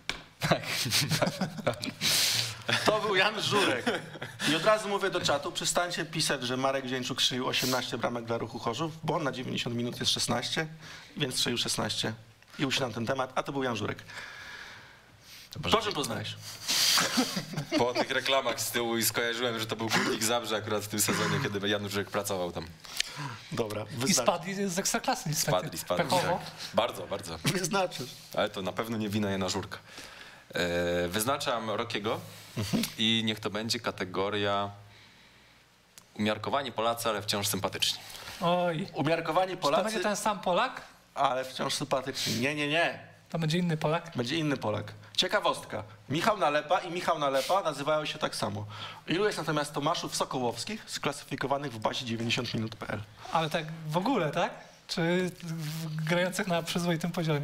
To był Jan Żurek. I od razu mówię do czatu, przestańcie pisać, że Marek Żeńczuk strzelił 18 bramek dla Ruchu Chorzów, bo on na 90 minut jest 16, więc strzelił 16. I usiadł ten temat, a to był Jan Żurek. To może To czym poznałeś? po tych reklamach z tyłu i skojarzyłem, że to był Górnik Zabrze akurat w tym sezonie, kiedy Januszek pracował tam. Dobra, I spadli z Ekstraklasy niestety. Spadli. Pechowo. Tak. Bardzo, bardzo. Wyznaczysz. Ale to na pewno nie wina Jana Żurka. Wyznaczam Rockiego i niech to będzie kategoria umiarkowani Polacy, ale wciąż sympatyczni. Oj. Umiarkowani Czy to Polacy, będzie ten sam Polak? ale wciąż sympatyczni. Nie. To będzie inny Polak? Będzie inny Polak. Ciekawostka. Michał Nalepa i Michał Nalepa nazywają się tak samo. Ilu jest natomiast Tomaszów Sokołowskich sklasyfikowanych w bazie 90minut.pl? Ale tak w ogóle, tak? Czy grających na przyzwoitym poziomie?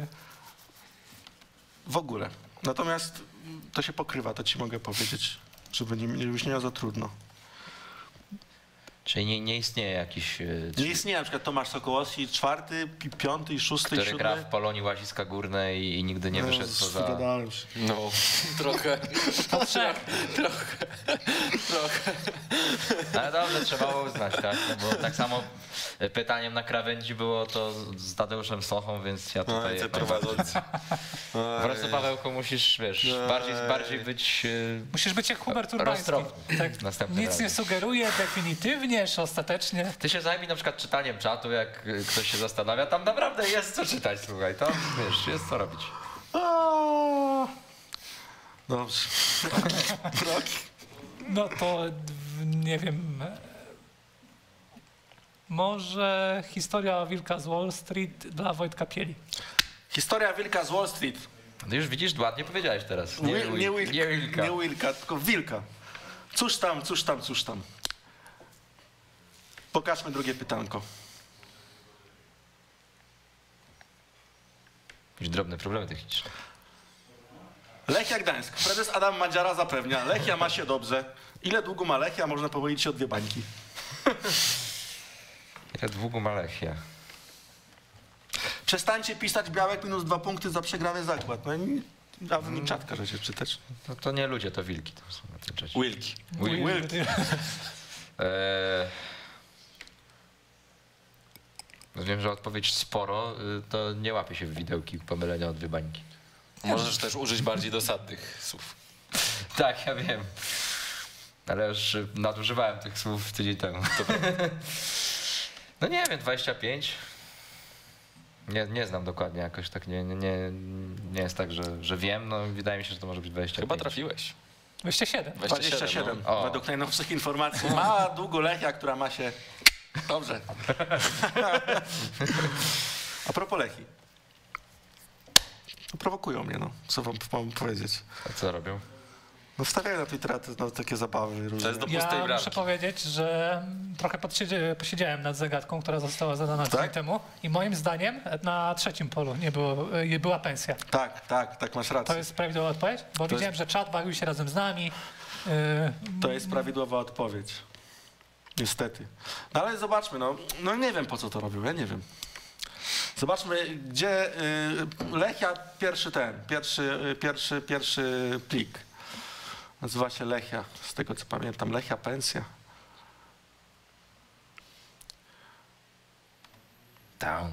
W ogóle. Natomiast to się pokrywa, to ci mogę powiedzieć, żebyś nie miał za trudno. Czyli nie istnieje jakiś... Nie istnieje na przykład Tomasz Sokołowski, 4., 5., 6., który 7. gra w Polonii Łaziska Górnej i nigdy nie wyszedł poza... Gadałem się. No, trochę. Po trzech. Trochę. Ale dobrze, trzeba było uznać, tak? No bo tak samo pytaniem na krawędzi było to z Tadeuszem Sochą, więc ja tutaj... prowadzący. Po prostu, Pawełku, musisz, wiesz, bardziej być... Musisz być jak Hubert Urbański. roztropny. Tak. Następnym Nic razem. nie sugeruje definitywnie, czy ostatecznie. Ty się zajmij na przykład czytaniem czatu, jak ktoś się zastanawia. Tam naprawdę jest co czytać, słuchaj. Tam, wiesz, jest co robić. Dobrze. No to nie wiem. Może historia Wilka z Wall Street dla Wojtka Pieli. Historia Wilka z Wall Street. No już widzisz, ładnie powiedziałeś teraz. Nie Wilka. Nie Wilka, tylko Wilka. Cóż tam. Pokażmy drugie pytanko. Jakieś drobne problemy techniczne. Lechia Gdańsk. Prezes Adam Madziara zapewnia, Lechia ma się dobrze. Ile długo ma Lechia? Można powiedzieć o 2 bańki. Ile długo ma Lechia? Przestańcie pisać Białek minus 2 punkty za przegrany zakład. No i a wy mi czat każecie czytać. To nie ludzie, to wilki tam są na tym czacie. Wilki. Wiem, że odpowiedź sporo, to nie łapie się w widełki pomylenia od 2 bańki. Możesz też użyć bardziej dosadnych słów. Tak, ja wiem. Ale już nadużywałem tych słów tydzień temu. No nie wiem, 25. Nie znam dokładnie jakoś, tak nie jest tak, że wiem, no wydaje mi się, że to może być 25. Chyba trafiłeś. 27. 27. no. Według najnowszych informacji. Ma długo Lechia, która ma się... Dobrze. A propos Lechii. To prowokują mnie, no. Co wam mam powiedzieć? A co robią? No wstawiają na Twittera takie zabawy różne. To jest do Ja pustej muszę bramki. powiedzieć, że trochę posiedziałem nad zagadką, która została zadana tydzień temu i moim zdaniem na 3. polu była pensja. Tak, masz rację. To jest prawidłowa odpowiedź? Bo widziałem, że czat bawił się razem z nami. To jest prawidłowa odpowiedź. Niestety. No ale zobaczmy, no nie wiem po co to robił, ja nie wiem. Zobaczmy, gdzie Lechia pierwszy plik. Nazywa się Lechia, z tego co pamiętam. Lechia pensja. Down.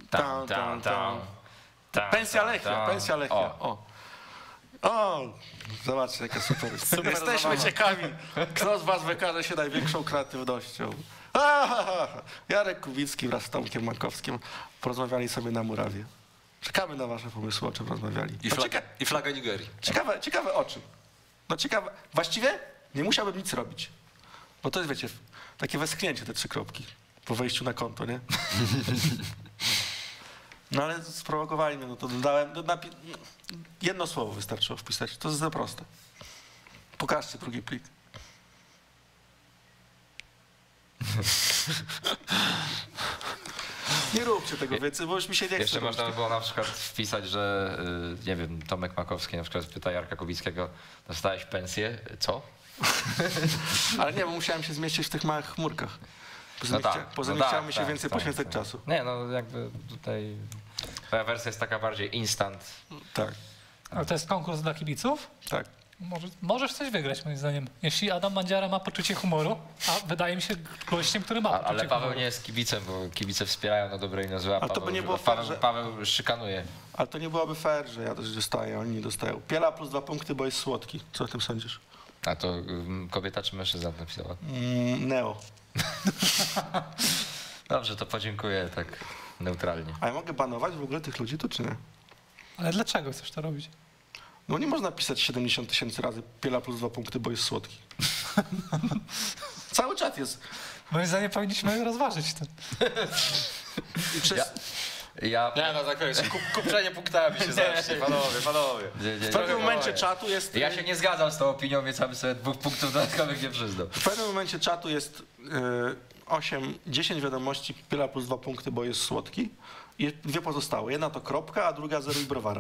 Pensja Lechia. O, zobaczcie, jaka super. Jesteśmy zabawa. ciekawi, kto z was wykaże się największą kreatywnością. Jarek Kubicki wraz z Tomkiem Makowskim porozmawiali sobie na murawie. Czekamy na wasze pomysły, o czym rozmawiali. I flaga Nigerii. Ciekawe o czym. No ciekawe. Właściwie nie musiałbym nic robić. Bo to jest, wiecie, takie westchnięcie, te 3 kropki po wejściu na konto, nie? No ale sprowokowali mnie, no to dodałem, jedno słowo wystarczyło wpisać, to jest za proste. Pokażcie drugi plik. Nie róbcie tego więcej, bo już mi się nie chce. Jeszcze można by było na przykład wpisać, że nie wiem, Tomek Makowski na przykład pyta Jarka Kubickiego, dostałeś pensję? Co? Ale nie, bo musiałem się zmieścić w tych małych chmurkach. Poza tym chciałem mi się więcej poświęcać czasu. Nie, no jakby tutaj twoja wersja jest taka bardziej instant. Tak, Ale to jest konkurs dla kibiców? tak. Możesz coś wygrać, moim zdaniem. Jeśli Adam Mandziara ma poczucie humoru, a wydaje mi się gościem, który ma poczucie Ale Paweł humoru. nie jest kibicem, bo kibice wspierają na dobre i na złe, a Ale to by nie było Paweł, fair, że- Paweł szykanuje. Ale to nie byłoby fair, że ja też dostaję, oni nie dostają. Piela plus 2 punkty, bo jest słodki. Co o tym sądzisz? A to kobieta czy mężczyzna napisała? Neo. Dobrze, to podziękuję tak neutralnie. A ja mogę banować w ogóle tych ludzi, to czy nie? Ale dlaczego chcesz to robić? No nie można pisać 70 000 razy Piela plus 2 punkty, bo jest słodki. Cały czat jest. Moim zdaniem powinniśmy rozważyć to. I przez... Ja... Nie, no tak wiesz, kupczenie punktami się zacznie, panowie. W pewnym momencie czatu jest... Ja się nie zgadzam z tą opinią, więc ja bym sobie 2 punktów dodatkowych nie przyznał. W pewnym momencie czatu jest 10 wiadomości Piela plus 2 punkty, bo jest słodki. I 2 pozostałe. Jedna to kropka, a druga zero i browara.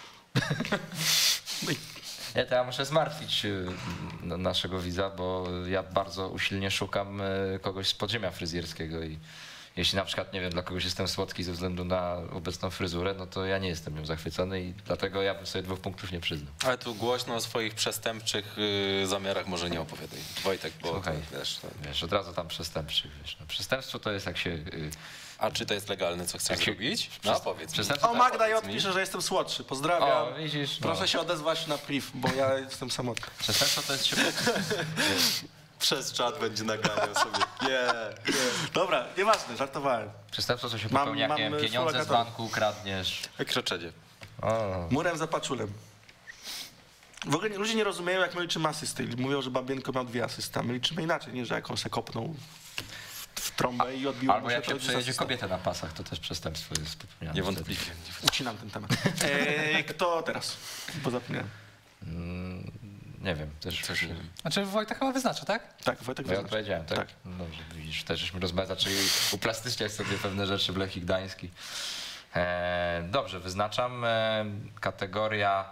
Nie, to ja muszę zmartwić naszego widza, bo ja bardzo usilnie szukam kogoś z podziemia fryzjerskiego i jeśli na przykład, nie wiem, dla kogoś jestem słodki ze względu na obecną fryzurę, no to ja nie jestem nią zachwycony i dlatego ja bym sobie 2 punktów nie przyznał. Ale tu głośno o swoich przestępczych zamiarach może nie opowiadaj. Wojtek, bo Słuchaj, to, wiesz... To... Wiesz, od razu tam przestępczy. Wiesz, no, przestępstwo to jest jak się... A czy to jest legalne, co chcesz Jak się- zrobić? No powiedz mi. Przestępstwo O, to- Magda J. powiedz mi. pisze, że jestem słodszy. Pozdrawiam. O, widzisz, no. Proszę się odezwać na priv, bo ja jestem samotny. Przestępstwo to jest się... Przez czat będzie naganiał sobie. Nie. Dobra, nieważne, żartowałem. Przestępstwo to się Mam- popełnia, jak nie wiem, mam pieniądze z słowa banku ukradniesz. Wykroczenie. O, Murem za paczulem. W ogóle ludzie nie rozumieją, jak my liczymy asysty. Mówią, że Babienko miał 2 asysty, a my liczymy inaczej, nie, że jak on se kopnął w trąbę i odbił albo mu jak to się jest przejedzie asysta. kobietę na pasach, to też przestępstwo jest popełniane. Niewątpliwie. Ucinam ten temat. Kto teraz? Bo zapomniałem. Nie wiem, też... Też nie wiem. Znaczy Wojtek chyba wyznacza, tak? Tak, Wojtek Ja wyznacz. odpowiedziałem, tak? Tak. No dobrze, widzisz, też żeśmy zaczęli uplastyczniać sobie pewne rzeczy w Lechii Gdański. Dobrze, wyznaczam kategoria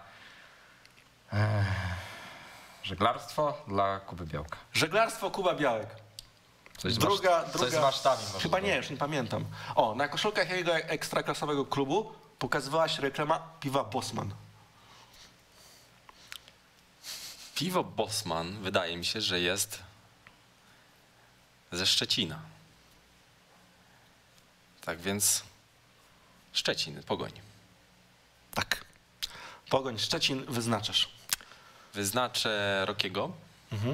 żeglarstwo dla Kuby Białka. Żeglarstwo Kuba Białek. Coś Druga- z masztami może Chyba nie, być. już nie pamiętam. O, na koszulkach jego ekstraklasowego klubu pokazywała się reklama piwa Bosman. Piwo Bosman wydaje mi się, że jest ze Szczecina. Tak więc Szczecin, Pogoń. Tak. Pogoń Szczecin wyznaczasz. Wyznaczę Rockiego. Mhm.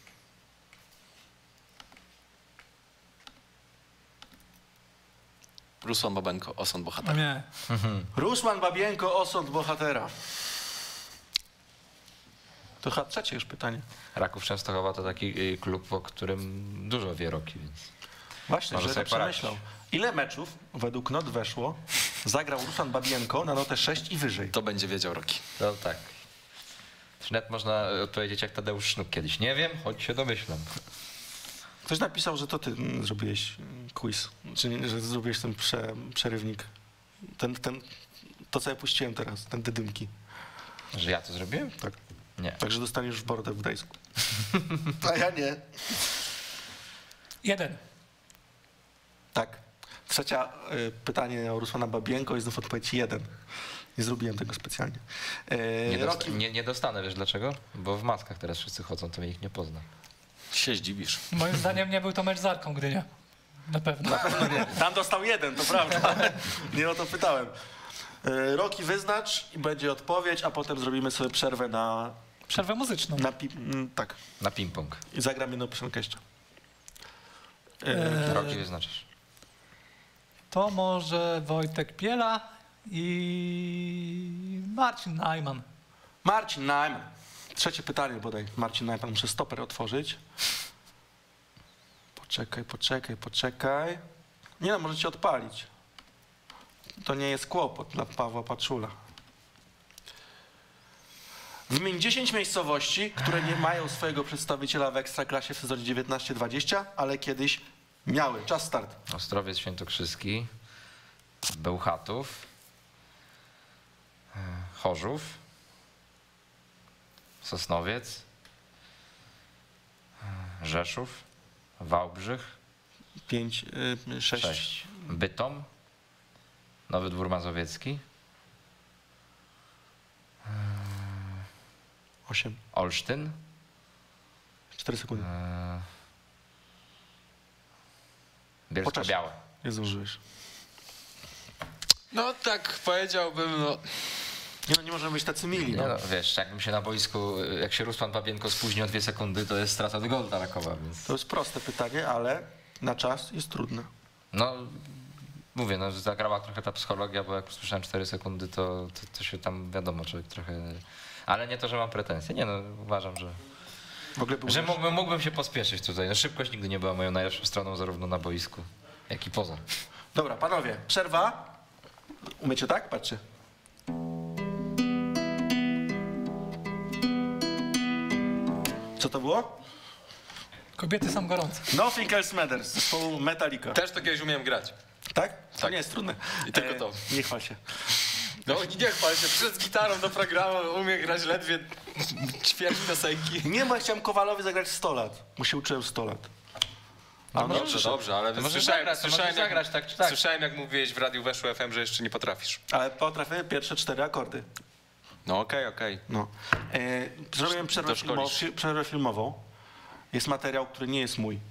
Rusłan Babenko, osąd No bohatera. nie. Rusłan Babienko, osąd bohatera. To chyba trzecie już pytanie. Raków Częstochowa to taki klub, o którym dużo wie Roki, więc... Właśnie, Może że sobie tak przemyślał. Ile meczów według not weszło zagrał Rusłan Babienko na notę 6 i wyżej? To będzie wiedział Rocky. No tak. Czy nawet można odpowiedzieć jak Tadeusz Sznuk kiedyś. Nie wiem, choć się domyślam. Ktoś napisał, że to ty zrobiłeś quiz, czyli że zrobiłeś ten przerywnik. To, co ja puściłem teraz, ten te dymki. Że ja to zrobiłem? Tak. Nie. Także dostaniesz w bordę w Gdańsku. A ja nie. 1. Tak. Trzecia pytanie o Rusłana Babienko i znów odpowiedź 1. Nie zrobiłem tego specjalnie. Rocky, Nie dostanę, wiesz dlaczego? Bo w maskach teraz wszyscy chodzą, to mnie ich nie pozna. Się zdziwisz. Moim zdaniem nie był to mecz z Arką Gdynia. Na pewno. nie. Tam dostał 1, to prawda. Nie o to pytałem. Rocky wyznacz i będzie odpowiedź, a potem zrobimy sobie przerwę na Przerwę muzyczną. tak. Na ping-pong. I zagram jedną piosenkę jeszcze. Roki wyznaczasz. To może Wojtek Piela i Marcin Najman. Marcin Najman. Trzecie pytanie bodaj. Marcin Najman, muszę stoper otworzyć. Poczekaj. Nie no, możecie odpalić. To nie jest kłopot dla Pawła Paczula. Wymień 10 miejscowości, które nie mają swojego przedstawiciela w Ekstraklasie w sezonie 19-20, ale kiedyś miały. Czas start. Ostrowiec Świętokrzyski, Bełchatów, Chorzów, Sosnowiec, Rzeszów, Wałbrzych, 5, 6. 6, Bytom, Nowy Dwór Mazowiecki, 8. Olsztyn. 4 sekundy. Bielsko-Białe. Nie zdążyłeś. No tak powiedziałbym, no. Nie możemy być tacy mili. Nie, no, wiesz, jakbym się na boisku, jak się Ruslan Babienko spóźni o 2 sekundy, to jest strata do gola dla Rakowa, więc... To jest proste pytanie, ale na czas jest trudne. No, mówię, no zagrała trochę ta psychologia, bo jak usłyszałem 4 sekundy, to się tam, wiadomo, człowiek trochę... Ale nie to, że mam pretensje, nie no, uważam, że mógłbym się pospieszyć tutaj. No, szybkość nigdy nie była moją najlepszą stroną, zarówno na boisku, jak i poza. Dobra, panowie, przerwa. Umiecie tak? Patrzcie. Co to było? Kobiety są gorące. Nothing Else Matters z zespołu Metallica. Też to kiedyś umiałem grać. Tak? To nie jest trudne. I tylko to. Nie chwal się. No nie chwal się, przed gitarą do programu umiem grać ledwie ćwierć piosenki. Nie, bo ja chciałem Kowalowi zagrać 100 lat. Mu się uczyłem 100 lat. No dobrze, ale słyszałem jak mówiłeś w radiu Weszło FM, że jeszcze nie potrafisz. Ale potrafię pierwsze 4 akordy. No okej. No. Zrobiłem przerwę filmową. Jest materiał, który nie jest mój.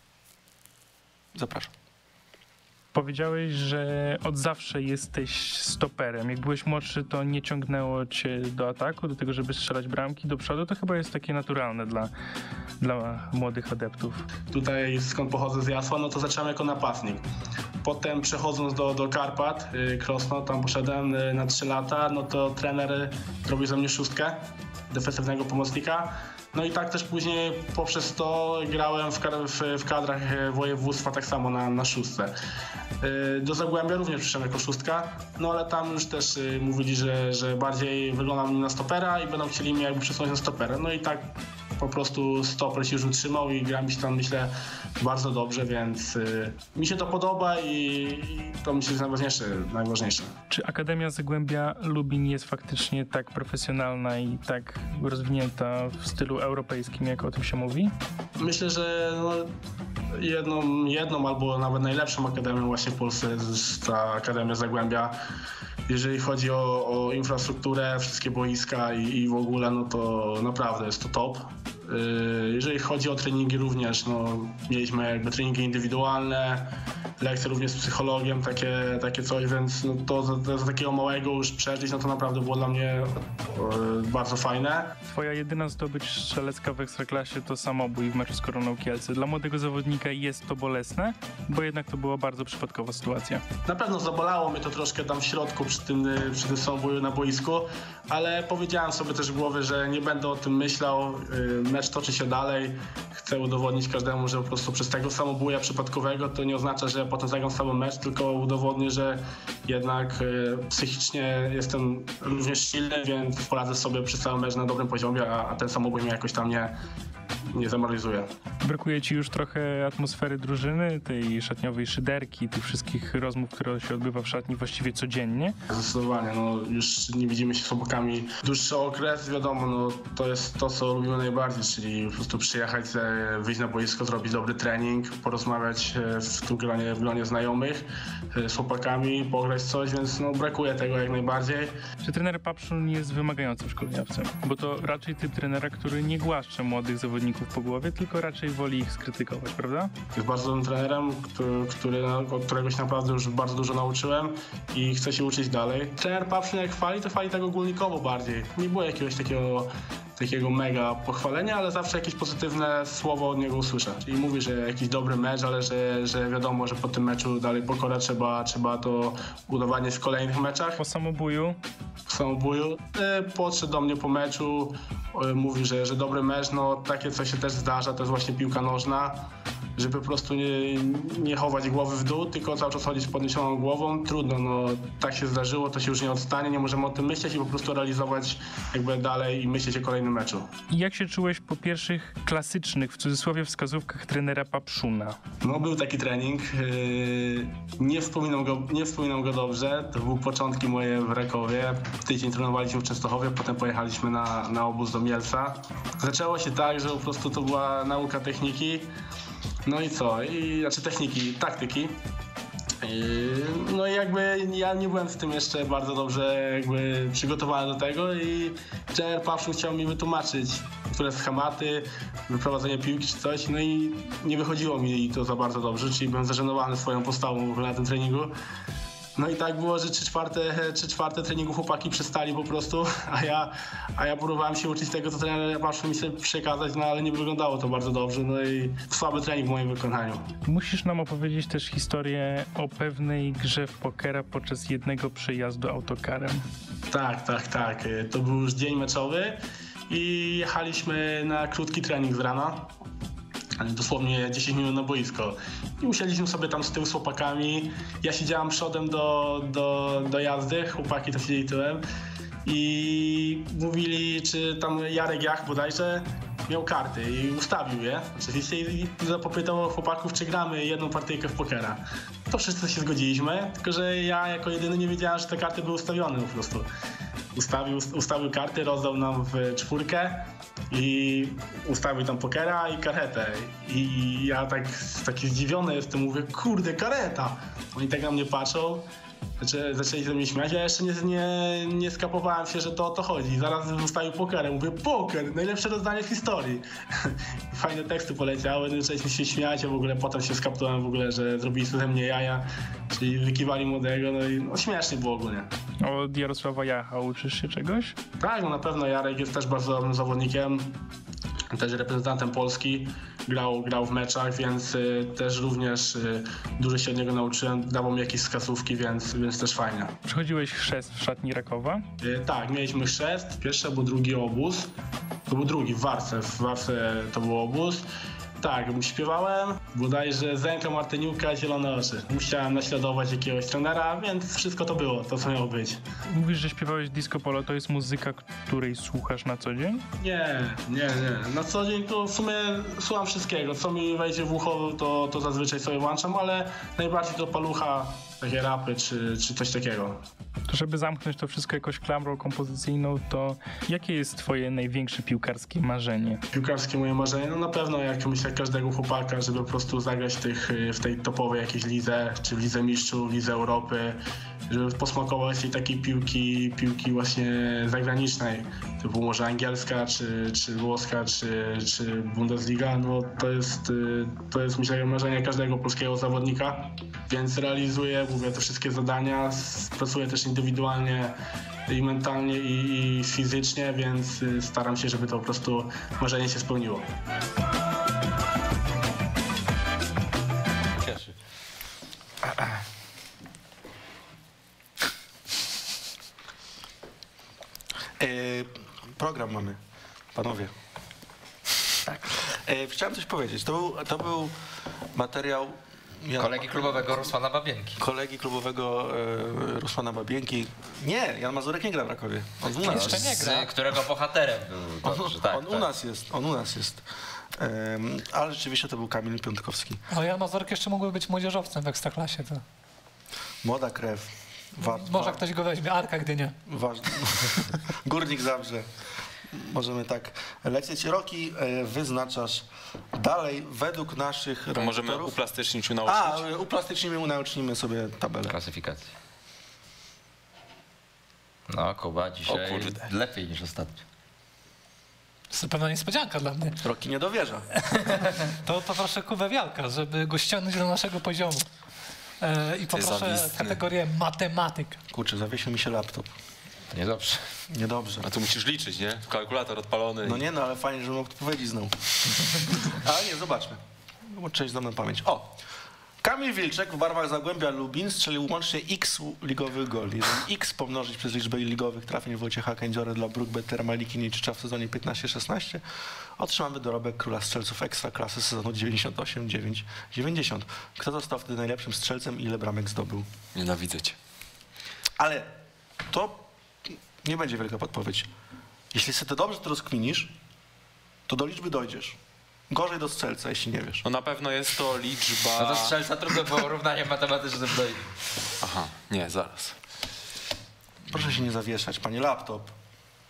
Zapraszam. Powiedziałeś, że od zawsze jesteś stoperem. Jak byłeś młodszy, to nie ciągnęło cię do ataku, do tego, żeby strzelać bramki do przodu. To chyba jest takie naturalne dla młodych adeptów. Tutaj, skąd pochodzę z Jasła, no to zacząłem jako napastnik. Potem przechodząc do Karpat, Krosno, tam poszedłem na 3 lata, no to trener zrobił ze mnie 6 defensywnego pomocnika. No i tak też później poprzez to grałem w kadrach województwa tak samo na 6. Do Zagłębia również przyszedłem jako 6, no ale tam już też mówili, że bardziej wyglądam na stopera i będą chcieli mnie jakby przesunąć na stopera. No i tak po prostu stoper się już utrzymał i gra mi się tam, myślę, bardzo dobrze, więc mi się to podoba i to myślę jest najważniejsze. Czy Akademia Zagłębia Lubin jest faktycznie tak profesjonalna i tak rozwinięta w stylu europejskim, jak o tym się mówi? Myślę, że jedną albo nawet najlepszą akademią właśnie w Polsce jest ta Akademia Zagłębia. Jeżeli chodzi o infrastrukturę, wszystkie boiska i w ogóle, no to naprawdę jest to top. Jeżeli chodzi o treningi również, no mieliśmy jakby treningi indywidualne, lekcje również z psychologiem, takie coś, więc no to z takiego małego już przeżyć, no to naprawdę było dla mnie bardzo fajne. Twoja jedyna zdobycz strzelecka w Ekstraklasie to samobój w meczu z Koroną Kielce. Dla młodego zawodnika jest to bolesne, bo jednak to była bardzo przypadkowa sytuacja. Na pewno zabolało mnie to troszkę tam w środku przy tym samoboju na boisku, ale powiedziałem sobie też w głowie, że nie będę o tym myślał. Mecz toczy się dalej. Chcę udowodnić każdemu, że po prostu przez tego samobuja przypadkowego to nie oznacza, że potem zagram cały mecz, tylko udowodnię, że jednak psychicznie jestem również silny, więc poradzę sobie przez cały mecz na dobrym poziomie, a ten samobój mnie jakoś tam nie zamoralizuje. Brakuje ci już trochę atmosfery drużyny, tej szatniowej szyderki, tych wszystkich rozmów, które się odbywa w szatni właściwie codziennie? Zdecydowanie, no już nie widzimy się z chłopakami dłuższy okres, wiadomo, no to jest to, co lubimy najbardziej, czyli po prostu przyjechać, wyjść na boisko, zrobić dobry trening, porozmawiać w tym gronie znajomych z chłopakami, pograć coś, więc no brakuje tego jak najbardziej. Czy trener Papszun jest wymagającym szkoleniowcem? Bo to raczej typ trenera, który nie głaszcze młodych zawodników po głowie, tylko raczej woli ich skrytykować, prawda? Jest bardzo dobrym trenerem, od którego się naprawdę już bardzo dużo nauczyłem i chcę się uczyć dalej. Trener Papszun jak chwali, to chwali tak ogólnikowo bardziej. Nie było jakiegoś takiego mega pochwalenia, ale zawsze jakieś pozytywne słowo od niego usłyszę. Czyli mówi, że jakiś dobry mecz, ale że wiadomo, że po tym meczu dalej pokora trzeba to udowadniać w kolejnych meczach. Po samobuju? Po samobuju. Podszedł do mnie po meczu, mówi, że dobry mecz, no takie coś się też zdarza, to jest właśnie piłka nożna, żeby po prostu nie chować głowy w dół, tylko cały czas chodzić z podniesioną głową. Trudno, no tak się zdarzyło, to się już nie odstanie, nie możemy o tym myśleć i po prostu realizować jakby dalej i myśleć o kolejnym meczu. I jak się czułeś po pierwszych klasycznych, w cudzysłowie, wskazówkach trenera Papszuna? No był taki trening, nie wspominam go dobrze, to były początki moje w Rakowie. Tydzień trenowaliśmy w Częstochowie, potem pojechaliśmy na obóz do Mielca. Zaczęło się tak, że po prostu to była nauka techniki. No i co? Taktyki. No i jakby ja nie byłem z tym jeszcze bardzo dobrze jakby przygotowany do tego i trener Pawszun chciał mi wytłumaczyć, które schematy, wyprowadzenie piłki czy coś, no i nie wychodziło mi to za bardzo dobrze, czyli byłem zażenowany swoją postawą w ogóle na tym treningu. No i tak było, że 3/4 treningu chłopaki przestali po prostu, a ja próbowałem się uczyć tego, co trener Pawszun mi sobie przekazać, no ale nie wyglądało to bardzo dobrze, no i słaby trening w moim wykonaniu. Musisz nam opowiedzieć też historię o pewnej grze w pokera podczas jednego przejazdu autokarem. Tak. To był już dzień meczowy i jechaliśmy na krótki trening z rana. Dosłownie 10 minut na boisko. I usiedliśmy sobie tam z tyłu z chłopakami. Ja siedziałem przodem do jazdy, chłopaki to siedzieli tyłem. I mówili, czy tam Jarek Jach bodajże miał karty i ustawił je. Oczywiście i zapytał chłopaków, czy gramy jedną partyjkę w pokera. To wszyscy się zgodziliśmy, tylko że ja jako jedyny nie wiedziałem, że te karty były ustawione po prostu. Ustawił karty, rozdał nam w 4 i ustawił tam pokera i karetę. I ja taki zdziwiony jestem, mówię, kurde, kareta! Oni tak na mnie patrzą, zaczęli ze mnie śmiać, ja jeszcze nie skapowałem się, że to o to chodzi. Zaraz ustawił pokerę, mówię, poker, najlepsze rozdanie w historii. Fajne teksty poleciały, zaczęliśmy się śmiać, a w ogóle potem się skapnąłem w ogóle, że zrobili ze mnie jaja, czyli wykiwali młodego, no i śmiesznie było ogólnie. Od Jarosława Jacha uczysz się czegoś? Tak, no na pewno Jarek jest też bardzo dobrym zawodnikiem, też reprezentantem Polski, grał w meczach, więc też również dużo się od niego nauczyłem, dawał mi jakieś wskazówki, więc też fajnie. Przechodziłeś chrzest w szatni Rakowa? Tak, mieliśmy chrzest, pierwszy albo drugi obóz, to był drugi w Warce to był obóz. Tak, śpiewałem, bodajże Zenka Martyniuka, Zielone oczy. Musiałem naśladować jakiegoś trenera, więc wszystko to było, to co miało być. Mówisz, że śpiewałeś disco polo, to jest muzyka, której słuchasz na co dzień? Nie. Na co dzień to w sumie słucham wszystkiego. Co mi wejdzie w ucho, to zazwyczaj sobie włączam, ale najbardziej to palucha, takie rapy czy coś takiego. To żeby zamknąć to wszystko jakoś klamrą kompozycyjną, to jakie jest twoje największe piłkarskie marzenie? Piłkarskie moje marzenie? No na pewno, jak myślę każdego chłopaka, żeby po prostu zagrać w tej topowej jakiejś lidze, czy w Lidze Mistrzów, w Lidze Europy, żeby posmakować tej takiej piłki właśnie zagranicznej, typu może angielska, czy włoska, czy Bundesliga, no to jest myślę marzenie każdego polskiego zawodnika, więc realizuję, mówię, te wszystkie zadania, pracuję też indywidualnie i mentalnie i fizycznie, więc staram się, żeby to po prostu marzenie się spełniło. Cieszy. Program mamy, panowie. Tak. Chciałem coś powiedzieć. To był materiał Kolegi klubowego Rusłana Babienki. Kolegi klubowego Rusłana Babienki. Nie, Jan Mazurek nie gra w Rakowie. On u nas Jeszcze nie gra. Z którego bohaterem był. On u nas jest. Ale rzeczywiście to był Kamil Piątkowski. O, Jan Mazurek jeszcze mógłby być młodzieżowcem w Ekstraklasie. To. Młoda krew. Może ktoś go weźmie, Arka Gdynia. Ważne. Górnik Zabrze. Możemy tak lecieć. Roki wyznaczasz dalej według naszych To możemy uplastycznić, unaocznimy sobie tabelę. Klasyfikacji. No, Kuba dzisiaj lepiej niż ostatnio. To jest pewna niespodzianka dla mnie. Roki nie dowierza. To proszę Kubę Wialka, żeby go ściągnąć do naszego poziomu. I poproszę kategorię matematyka. Kurczę, zawiesił mi się laptop. To niedobrze. Niedobrze. A tu musisz liczyć, nie? Kalkulator odpalony. No nie, no ale fajnie, żebym odpowiedzi znał. Ale nie, zobaczmy. Bo część znam na pamięć. O! Kamil Wilczek w barwach Zagłębia Lubin strzelił łącznie x ligowych goli. Jeżeli x pomnożyć przez liczbę ligowych trafień Wojciecha Kędziory dla Brookbet Termaliki Nieczycza w sezonie 15-16, otrzymamy dorobek króla strzelców Ekstraklasy sezonu 98-90. Kto został wtedy najlepszym strzelcem i ile bramek zdobył? Nienawidzę cię. Ale to nie będzie wielka podpowiedź. Jeśli sobie to dobrze to rozkminisz, to do liczby dojdziesz. Gorzej do strzelca, jeśli nie wiesz. No na pewno jest to liczba... No to strzelca trudno było równanie matematyczne dojść. Aha, nie, zaraz. Proszę się nie zawieszać, panie laptop.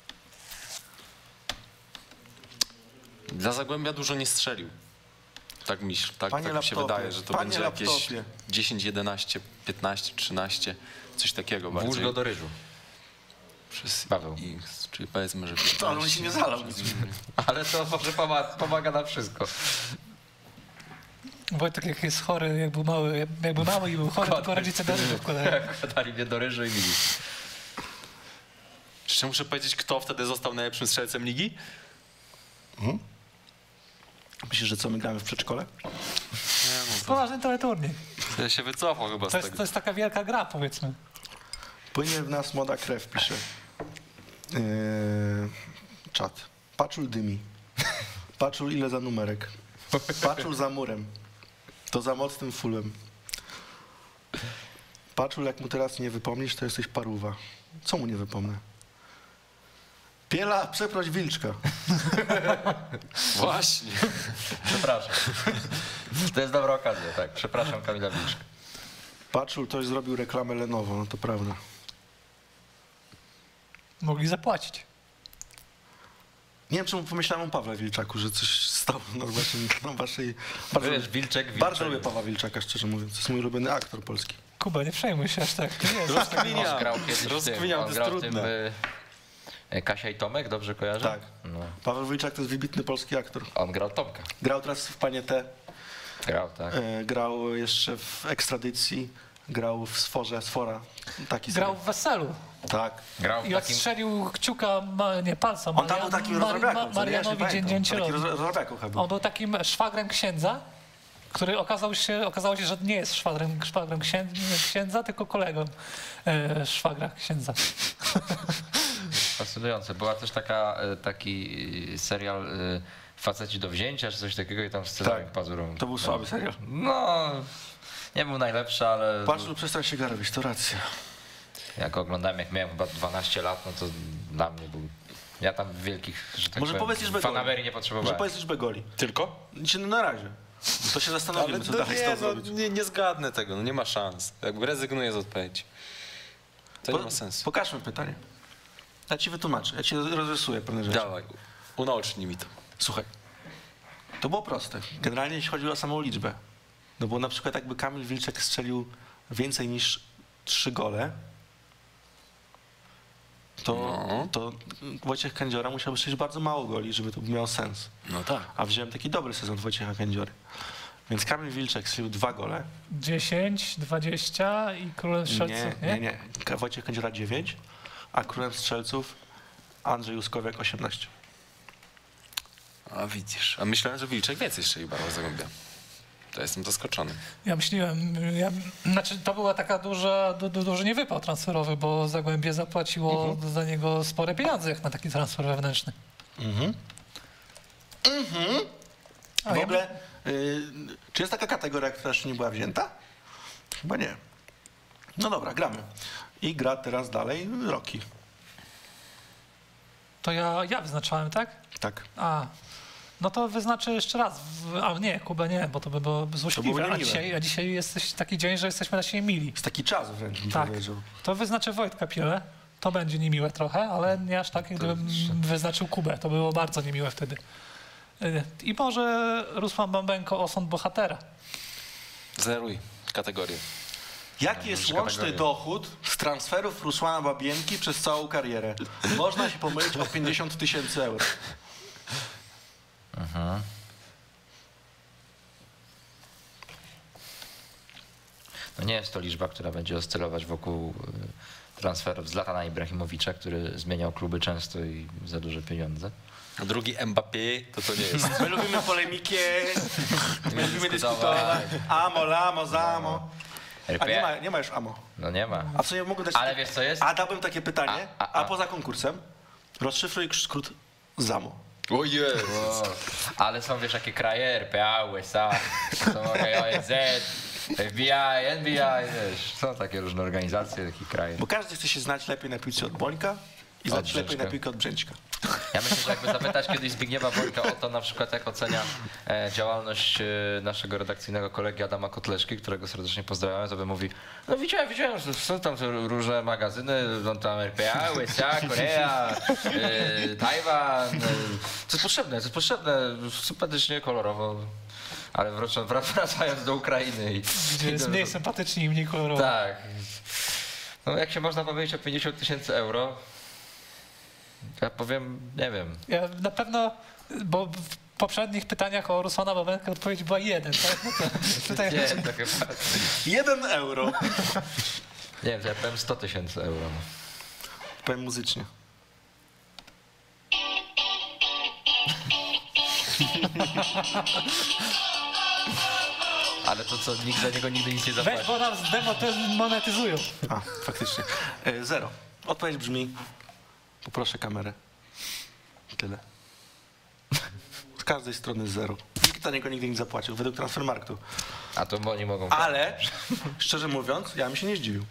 Dla Zagłębia dużo nie strzelił. Tak myślę, tak Panie mi się laptopie, wydaje, że to panie będzie jakieś laptopie. 10, 11, 15, 13, coś takiego Włóż bardziej. go do ryżu. Przez Paweł. X, czyli powiedzmy, że 15. Ale on się nie zalał. Ale to może pomaga na wszystko. Wojtek jak jest chory, jakby mały i był chory, tylko rodzice do ryżu wkładają. Wkładali mnie do ryżu i widzisz. Jeszcze muszę powiedzieć, kto wtedy został najlepszym strzelcem ligi? Myślisz, że co, my gramy w przedszkole? Poważny to turniej. Ja się wycofał chyba z tego. To jest taka wielka gra, powiedzmy. Płynie w nas młoda krew, pisze. Czat. Paczul dymi. Paczul ile za numerek. Paczul za murem. To za mocnym fulem. Paczul, jak mu teraz nie wypomnisz, to jesteś paruwa. Co mu nie wypomnę? Piela, przeproś Wilczka. Właśnie. Przepraszam. To jest dobra okazja, tak. Przepraszam Kamila Wilczka. Paczul, ktoś zrobił reklamę Lenovo, no to prawda. Mogli zapłacić. Nie wiem, czemu pomyślałem o Pawle Wilczaku, że coś stało na waszej... Bardzo, Wiesz, Wilczek. bardzo lubię Pawła Wilczaka, szczerze mówiąc. To jest mój ulubiony aktor polski. Kuba, nie przejmuj się aż tak. To nie jest. Rozkminia. On grał kiedyś w tym. Rozkminiał, to On jest grał w trudne. tym Kasia i Tomek, dobrze kojarzę? Tak. No. Paweł Wilczak to jest wybitny polski aktor. On grał Tomka. Grał teraz w Panie T, Grał, tak. grał jeszcze w Ekstradycji, grał w Sfora. Taki Grał serial. w Weselu Tak. Grał w i takim... odstrzelił kciuka, palca On tam był takim rozrabiaką, Marianowi Dzięcielowi. Taki rozrabiaką chyba. On był takim szwagrem księdza, który okazało się, że nie jest szwagrem księdza, tylko kolegą szwagra księdza. Fascynujące. Była też taki serial Faceci do wzięcia, czy coś takiego i tam z Cezarem Tak. Pazurą. To był słaby serial. No, nie był najlepszy, ale Patrz, przestań się garować, to racja. jak oglądałem, jak miałem chyba 12 lat, no to dla mnie był... Ja tam wielkich, że tak Może powiem, powiedz liczbę fanaberii goli. nie Może potrzebowałem. powiedz liczbę goli. Tylko? No na razie. To się zastanowimy, co dalej z tą zrobić. nie zgadnę tego, no nie ma szans. Jakby rezygnuję z odpowiedzi. To nie ma sensu. Pokażmy pytanie. Ja ci wytłumaczę, ja ci rozrysuję pewne rzeczy. Dawaj, unaocznij mi to. Słuchaj, to było proste. Generalnie jeśli chodzi o samą liczbę. No bo na przykład jakby Kamil Wilczek strzelił więcej niż 3 gole, to Wojciech Kędziora musiałby strzelić bardzo mało goli, żeby to miało sens. No tak. A wziąłem taki dobry sezon Wojciecha Kędziory. Więc Kamil Wilczek strzelił 2 gole. 10, 20 i królem strzelców, Nie. Wojciech Kędziora 9, a królem strzelców Andrzej Juskowiak 18. A widzisz. A myślałem, że Wilczek więcej strzelił Barła Zagłębia. To jestem zaskoczony. Ja myślałem, znaczy to była taka duży niewypał transferowy, bo Zagłębie zapłaciło za niego spore pieniądze jak na taki transfer wewnętrzny. W ogóle, czy jest taka kategoria, która jeszcze nie była wzięta? Chyba nie. No dobra, gramy. I gra teraz dalej Rocky. To ja wyznaczałem, tak? Tak. A, no to wyznaczę jeszcze raz. A nie, Kuba nie, bo to by było złośliwe. niemiłe. A dzisiaj jest taki dzień, że jesteśmy na siebie mili. Jest taki czas wręcz, bym Tak. powiedział. To wyznaczę Wojtka Pielę. To będzie niemiłe trochę, ale nie aż tak, gdybym wyznaczył Kubę. To było bardzo niemiłe wtedy. I może Rusłan Bambenko, osąd bohatera. Zeruj kategorię. Jaki jest łączny dochód z transferów Rusłana Babienki przez całą karierę? Można się pomylić o 50 000 euro. No nie jest to liczba, która będzie oscylować wokół transferów Zlatana Ibrahimowicza, który zmieniał kluby często i za duże pieniądze. A drugi Mbappé to nie jest. My lubimy polemikę, my lubimy dyskutować. Amo, lamo, zamo. A nie ma już amo. No nie ma. A w sumie mogę dać... Ale wiesz co jest? A dałbym takie pytanie, a poza konkursem rozszyfruj skrót ZAMO. O Jezu. Wow. Ale są wiesz jakie kraje? RPA, USA, są ONZ, FBI, NBI, wiesz. Są takie różne organizacje, takie kraje. Bo każdy chce się znać lepiej na piłce od Bońka i znać lepiej Brzęczka. na piłkę od Brzęczka. Ja myślę, że jakby zapytać kiedyś Zbigniewa Bońka o to na przykład jak ocenia działalność naszego redakcyjnego kolegi Adama Kotleszki, którego serdecznie pozdrawiamy, to by mówi, no widziałem, że są tam różne magazyny, są tam RPA, USA, Korea, Tajwan, co jest potrzebne, sympatycznie, kolorowo. Ale wracając do Ukrainy Gdzie jest mniej sympatycznie i mniej kolorowo. Tak. No jak się można powiedzieć o 50 000 euro, ja powiem, nie wiem. Ja na pewno, bo w poprzednich pytaniach o Rusłana Babenkę odpowiedź była 1, tak? No to tutaj Nie, to chyba... 1 euro. Nie wiem, ja powiem 100 000 euro. Powiem muzycznie. Ale to co, nikt za niego nigdy nic nie zapłaci. weź, bo nam monetyzują. A, faktycznie. 0. Odpowiedź brzmi, poproszę kamerę. Tyle. Z każdej strony 0. Nikt za niego nigdy nie zapłacił, według Transfermarktu. A to oni mogą... Ale, szczerze mówiąc, ja bym się nie zdziwił.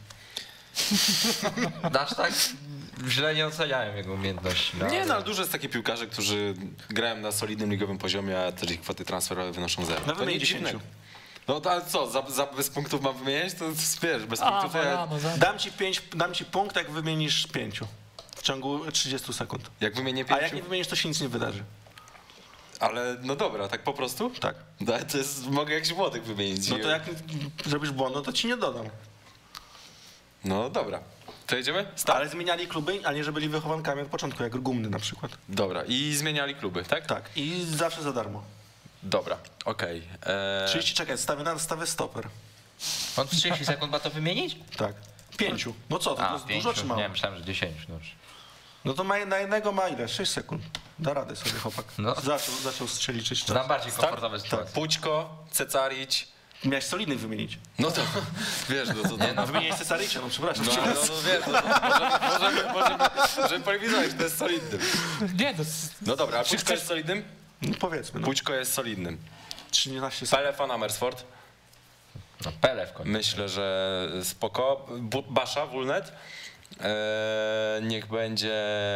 Aż tak źle nie oceniałem jego umiejętności. Nie, no ale dużo jest takich piłkarzy, którzy grają na solidnym ligowym poziomie, a też ich kwoty transferowe wynoszą 0. No To wymień nic 10. dziwnego. No to ale co, bez punktów mam wymieniać? To wiesz, bez punktów ja, Dam ci punkt, jak wymienisz 5 w ciągu 30 sekund. jak wymienię A jak 5, nie wymienisz, to się nic nie wydarzy. ale no dobra, tak po prostu? Tak. No, ale to jest, mogę jakiś młodych wymienić. No to jak zrobisz błąd, no to ci nie dodam. No dobra, to jedziemy? Ale zmieniali kluby, a nie, że byli wychowankami od początku, jak Gumny na przykład. Dobra, i zmieniali kluby, tak? Tak, i zawsze za darmo. Dobra, okej. 30, czekaj, stawię stoper. On 30 sekund ma to wymienić? Tak. 5. No co, to jest dużo czy mało? Nie, myślałem, że 10. Dobrze. No to na jednego ma ile? 6 sekund. Da radę sobie chłopak. No. Zaczął strzelić czas. Znam bardziej komfortowe sytuacje. Pućko, Cecarić. Miałeś solidnych wymienić. No to wiesz, no to. Nie, no, Wymieniłeś Cesarycza, no przepraszam. No, wiesz, możemy polemizować, to jest solidnym. Nie, to No dobra, a Pućko jest solidnym? No powiedzmy, no. Pućko jest solidnym. 13 sekund. Pele van Amersfoort. no Pele w końcu. Myślę, że spoko. Basza, Wulnet. Niech będzie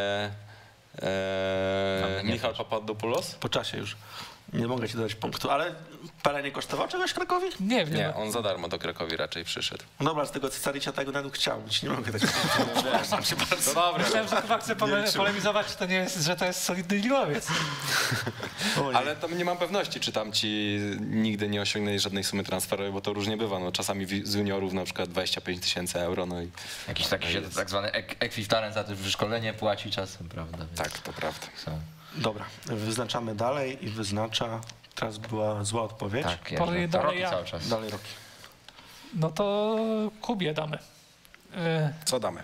Michał Papadopoulos. Po czasie już. Nie mogę ci dać punktu, ale Pele nie kosztował czegoś Krakowi? nie wiem. Nie, on za darmo do Krakowi raczej przyszedł. No dobra, z tego Cesaricia tego nawet chciałbym, ci nie mogę dać. No dobra, Myślałem, że chyba chcę polemizować, czy to nie jest, że to jest solidny ligowiec. ale tam nie mam pewności, czy tam ci nigdy nie osiągnęli żadnej sumy transferowej, bo to różnie bywa. No, czasami z juniorów na przykład 25 000 euro, no i Jakiś taki się tak zwany ekwiwalent za to wyszkolenie płaci czasem, prawda? Więc tak, to prawda. są. Dobra, wyznaczamy dalej i wyznacza, teraz była zła odpowiedź. Tak, ja, Dalej to robi ja. cały czas. Dalej Roki. No to Kubie damy. Co damy?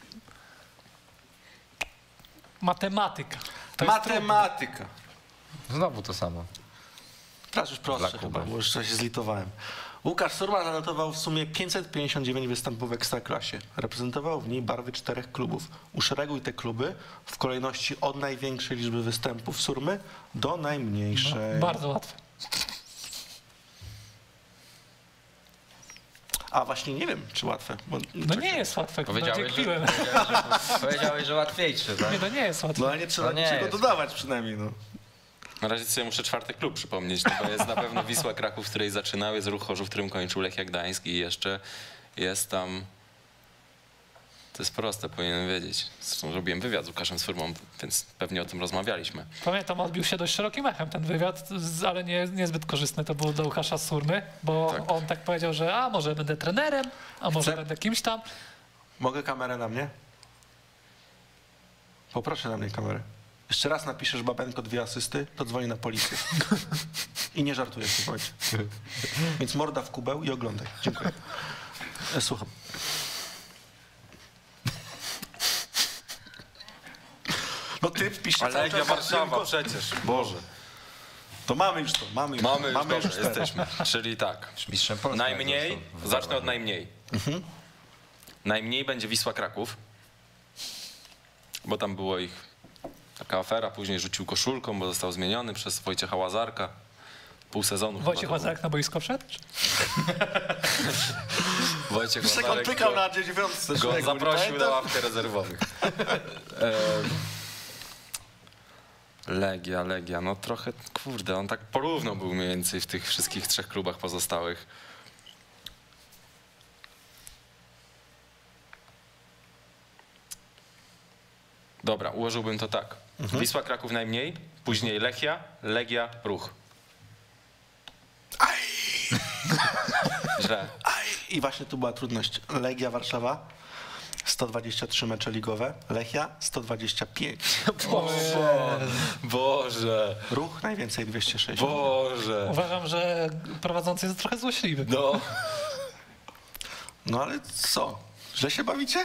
Matematyka. To jest Matematyka. Znowu to samo. Teraz już prostsze Dla chyba, Kuby. bo już się zlitowałem. Łukasz Surma zanotował w sumie 559 występów w Ekstraklasie. Reprezentował w niej barwy 4 klubów. Uszereguj te kluby w kolejności od największej liczby występów Surmy do najmniejszej. bardzo łatwe. A właśnie nie wiem, czy łatwe. Bo No nie jest łatwe, Powiedziałeś, piłem. Powiedziałeś, że łatwiejszy, tak? Nie, to nie jest łatwe. No ale nie trzeba No nie niczego jest. dodawać przynajmniej. No. Na razie sobie muszę 4. klub przypomnieć, no to jest na pewno Wisła Kraków, w której zaczynał, jest Ruch Chorzów, w którym kończył Lechia Gdańsk i jeszcze jest tam... To jest proste, powinienem wiedzieć. Zresztą robiłem wywiad z Łukaszem Surmą, więc pewnie o tym rozmawialiśmy. Pamiętam, odbił się dość szerokim echem ten wywiad, ale niezbyt korzystny to był dla Łukasza Surmy, bo Tak. on tak powiedział, że a może będę trenerem, a może Chcę- będę kimś tam. Mogę kamerę na mnie? Poproszę na mnie kamerę. Jeszcze raz napiszesz Babenko 2 asysty, to dzwoni na policję. I nie żartuję w tym momencie. Więc morda w kubeł i oglądaj. Dziękuję. Słucham. No ty pisz Ale Legia Warszawa przecież. przecież, Boże. To mamy już to, mamy już Mamy już, mamy dobra, 4. jesteśmy. Czyli tak, Mistrzem Polski. najmniej, jak został zacznę od wybrany. najmniej. Najmniej będzie Wisła Kraków, bo tam było ich taka afera, później rzucił koszulką, bo został zmieniony przez Wojciecha Łazarka. Pół sezonu. chyba Wojciech to było. Łazarek na boisko wszedł? Czy? Wojciech Jak on Łazarek pykał go, na 9. go zaprosił na ławkę rezerwowych. Legia, no trochę, kurde, on tak porówno był mniej więcej w tych wszystkich 3 klubach pozostałych. Dobra, ułożyłbym to tak. Wisła Kraków najmniej, później Lechia, Legia, Ruch. Źle. I właśnie tu była trudność. Legia Warszawa 123 mecze ligowe, Lechia 125. Boże. Ruch najwięcej 206. Boże. Uważam, że prowadzący jest trochę złośliwy. No. No ale co? Źle się bawicie?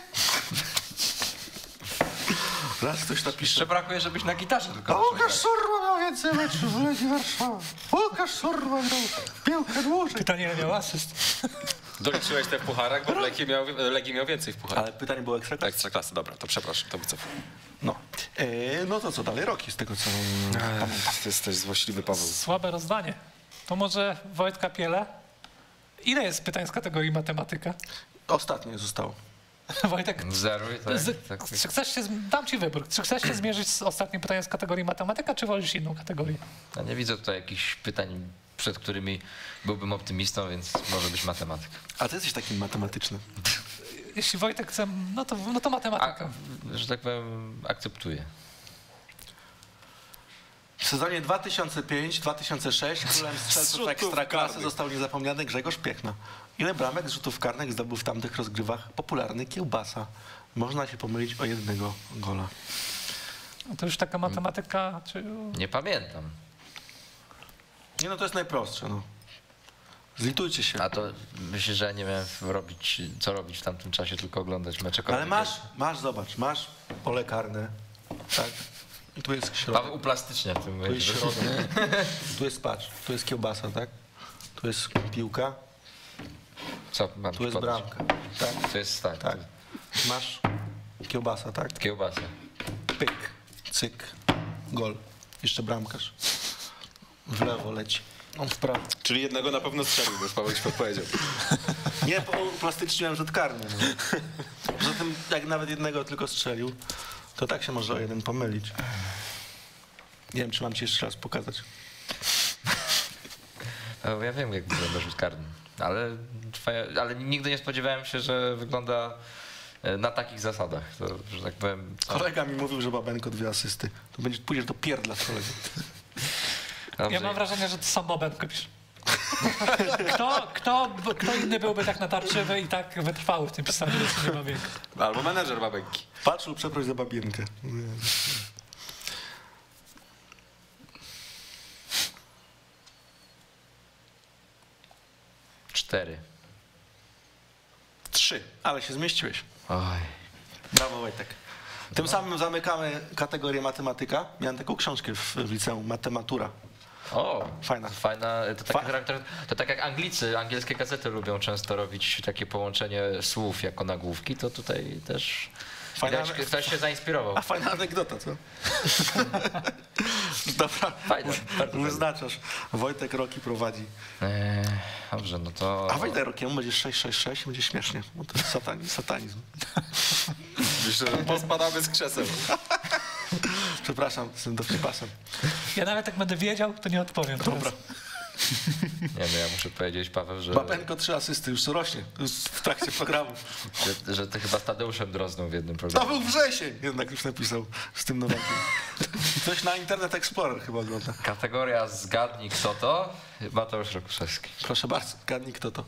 Raz ktoś napisze. Jeszcze brakuje, żebyś na gitarze tylko Łukasz Surma miał więcej meczów w Legii Warszawa. Łukasz Surma grał piłkę dłużej. Pytanie, ile miał asyst? Doliczyłeś te w pucharach, bo Legii miał więcej w pucharach. Ale pytanie było ekstraklasy. Ekstraklasy, dobra, to przepraszam, to wycofam. No. No to co dalej? Roki z tego co pamiętam. Ty jesteś złośliwy, Paweł. Słabe rozdanie. To może Wojtka Piele? Ile jest pytań z kategorii matematyka? Ostatnie zostało. Wojtek, Zeruj, tak? czy chcesz się, dam ci wybór. Czy chcesz się zmierzyć z ostatnim pytaniem z kategorii matematyka, czy wolisz inną kategorię? Ja nie widzę tutaj jakichś pytań, przed którymi byłbym optymistą, więc może być matematyka. A ty jesteś takim matematycznym. Jeśli Wojtek chce, no to matematyka. Że tak powiem, akceptuję. W sezonie 2005-2006 królem strzelców Ekstraklasy został niezapomniany Grzegorz Piechna. Ile bramek z rzutów karnych zdobył w tamtych rozgrywach popularny Kiełbasa? Można się pomylić o jednego gola. To już taka matematyka, czy... Nie pamiętam. Nie no, to jest najprostsze, no. Zlitujcie się. A to myślę, że ja nie miałem co robić w tamtym czasie, tylko oglądać mecze. Ale zobacz, masz pole karne, tak? I tu jest środek. Paweł uplastycznia w tym Tu jest momencie. środek. Tu jest, patrz, tu jest kiełbasa, tak? Tu jest piłka, Co mam tu jest podać? bramka, tak? To jest tak. Tak. Masz kiełbasa, tak? Kiełbasa. Pyk, cyk, gol. Jeszcze bramkarz. W lewo leci. On w prawo. Czyli jednego na pewno strzelił, bo już Paweł ci podpowiedział. Nie, uplastyczniłem rzut karny. No. Poza tym, jak nawet jednego tylko strzelił, to tak się może o jeden pomylić. Nie wiem, czy mam ci jeszcze raz pokazać. No, ja wiem, jak wygląda rzut karny, ale nigdy nie spodziewałem się, że wygląda na takich zasadach. To, że tak powiem... Kolega mi mówił, że Babenko 2 asysty. To pójdziesz do pierdla z kolegą. Dobrze. Ja mam wrażenie, że to sam Babenko pisze. Kto inny byłby tak natarczywy i tak wytrwały w tym pisaniu, że nie Babienko? Albo menedżer Babenki. Patrz lub przeproś za Babienkę. 4. 3, ale się zmieściłeś. Oj. Brawo, Wojtek. Tym samym zamykamy kategorię matematyka. Miałem taką książkę w liceum, Matematura. O, Fajna. To tak jak angielskie gazety lubią często robić takie połączenie słów jako nagłówki, to tutaj też ktoś się zainspirował. A fajna anegdota, co? Dobra, Fajne, bardzo wyznaczasz. Wojtek Roki prowadzi. Dobrze, no to... A Wojtek Rokiemu będzie 666 będzie śmiesznie, bo to jest satanizm. Myślę, że pospadamy z krzeseł. Przepraszam, z tym dowcipasem. Ja nawet jak będę wiedział, to nie odpowiem. Dobra. Nie, no ja muszę powiedzieć, Paweł, że... Babenko 3 asysty, już to rośnie, już w trakcie programu. Że ty chyba z Tadeuszem Drozdą w jednym programie. To był wrzesień, jednak już napisał z tym Nowakiem. Coś na Internet Explorer chyba ogląda. Kategoria Zgadnij kto to? Mateusz Rokuszewski. Proszę bardzo, gadnij kto to.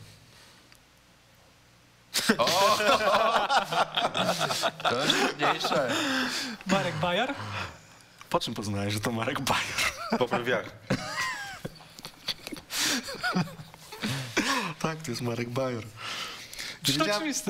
To jest trudniejsze. Marek Bajar? Po czym poznałeś, że to Marek Bajer? Po prawiach. Tak, to jest Marek Bajer. To oczywiste.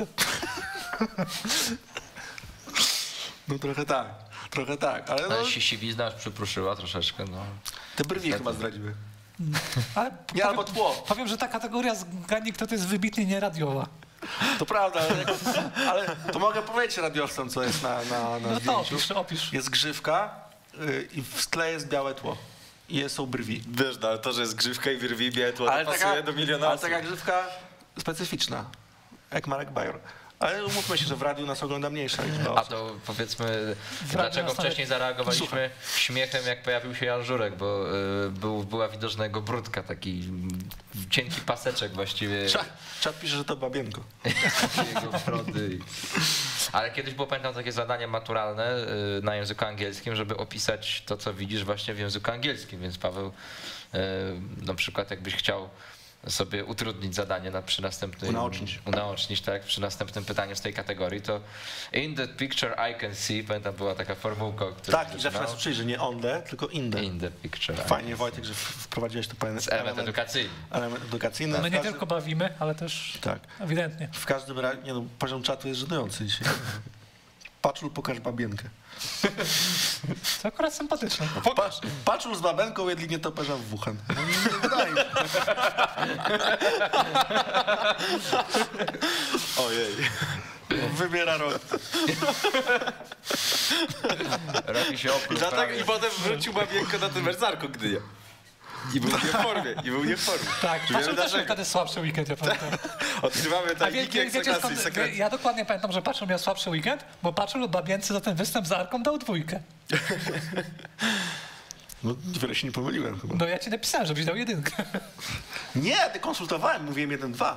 No trochę tak, ale no, No, siwizna aż przypruszyła troszeczkę, no. te brwi chyba zdradziły. Ale Nie, albo tło. powiem, że ta kategoria zgadnij kto to jest wybitnie nieradiowa. To prawda, ale to mogę powiedzieć radiowcom, co jest na No to zdjęciu. opisz. Jest grzywka i w tle jest białe tło. I są brwi. Wiesz, no, ale to, że jest grzywka i wyrwi biedło, to pasuje do miliona ale osób. taka grzywka specyficzna, jak Marek Bajer. Ale umówmy się, że w radiu nas ogląda mniejsza liczba A osób. to powiedzmy, dlaczego wcześniej zareagowaliśmy śmiechem, jak pojawił się Jan Żurek, bo była widoczna jego brudka, taki cienki paseczek właściwie. Czat pisze, że to Babienko. Jego brody. Ale kiedyś było, pamiętam, takie zadanie maturalne na języku angielskim, żeby opisać to, co widzisz właśnie w języku angielskim, więc Paweł, na przykład jakbyś chciał sobie utrudnić zadanie przy następnym... Unaocznić, tak, przy następnym pytaniu z tej kategorii, to in the picture I can see, pamiętam, była taka formułka, o której Tak, i zawsze nas uczyli, że nie on the, tylko in the. In the picture. Fajnie, Wojtek, że wprowadziłeś to element edukacyjny. Element edukacyjny. My nie tylko bawimy, ale też tak. ewidentnie. W każdym razie, nie no, poziom czatu jest żenujący dzisiaj. Paczul, pokaż babienkę. To akurat sympatyczne. Paczul z babenką jedli nietoperza w Wuhan. No, nie wydaje mi się. Ojej. Wybiera rok. Robi się oprócz I potem wrócił babienko na ten Mercarko Gdynia. I był nie w formie, Tak, Paczul też miał wtedy słabszy weekend, ja pamiętam. Odkrywamy tajniki Ekstraklasy i sekret. Ja dokładnie pamiętam, że Paczul miał słabszy weekend, bo Paczul babience za ten występ z Arką dał 2. No, wiele się nie pomyliłem chyba. No ja ci napisałem, żebyś dał 1. Nie, ty konsultowałem, mówiłem 1-2.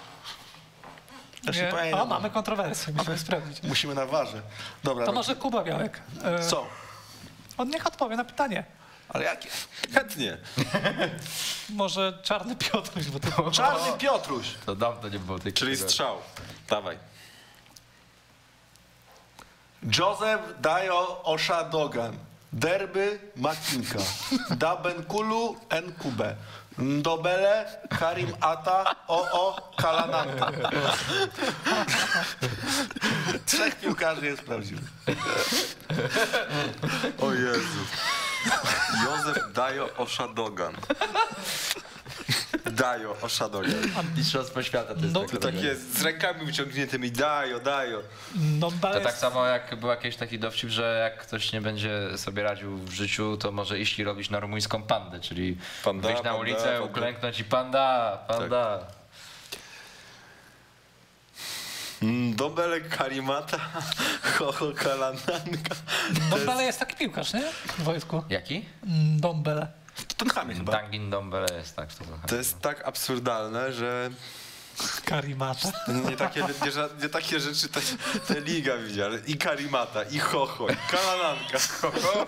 O, mamy kontrowersję, musimy sprawdzić. Musimy na warze. Dobra. To może Kuba Białek. Co? On niech odpowie na pytanie. Ale jakie? Chętnie. Może Czarny Piotruś, bo to... Czarny Piotruś. To dawno nie było tej Czyli kategorii. strzał. Dawaj. Joseph Dayo Oshadogan. Derby Makinka. Dabenkulu Nkube. Ndobele Karim Ata O.O. Kalananka. 3 piłkarzy jest prawdziwych. O Jezu. Józef Dayo Oshadogan. Dayo Oshadogan. Mistrzostwo świata to jest No, taka Tak jest, z rękami wyciągniętymi. Dayo. No, To tak samo jak był jakiś taki dowcip, że jak ktoś nie będzie sobie radził w życiu, to może iść i robić na rumuńską pandę, czyli Panda, wyjść na panda, ulicę, panda. uklęknąć i panda. Dobele Karimata, Hoho Kalananka. Dombele jest taki piłkarz, nie? Wojtku. Jaki? Dombele. W Tottenhamie chyba. Dangin Dombele jest, tak. To jest tak absurdalne, że Karimata. nie takie rzeczy ta liga widzi, ale i Karimata, i Hoho, i Kalananka. Hoho.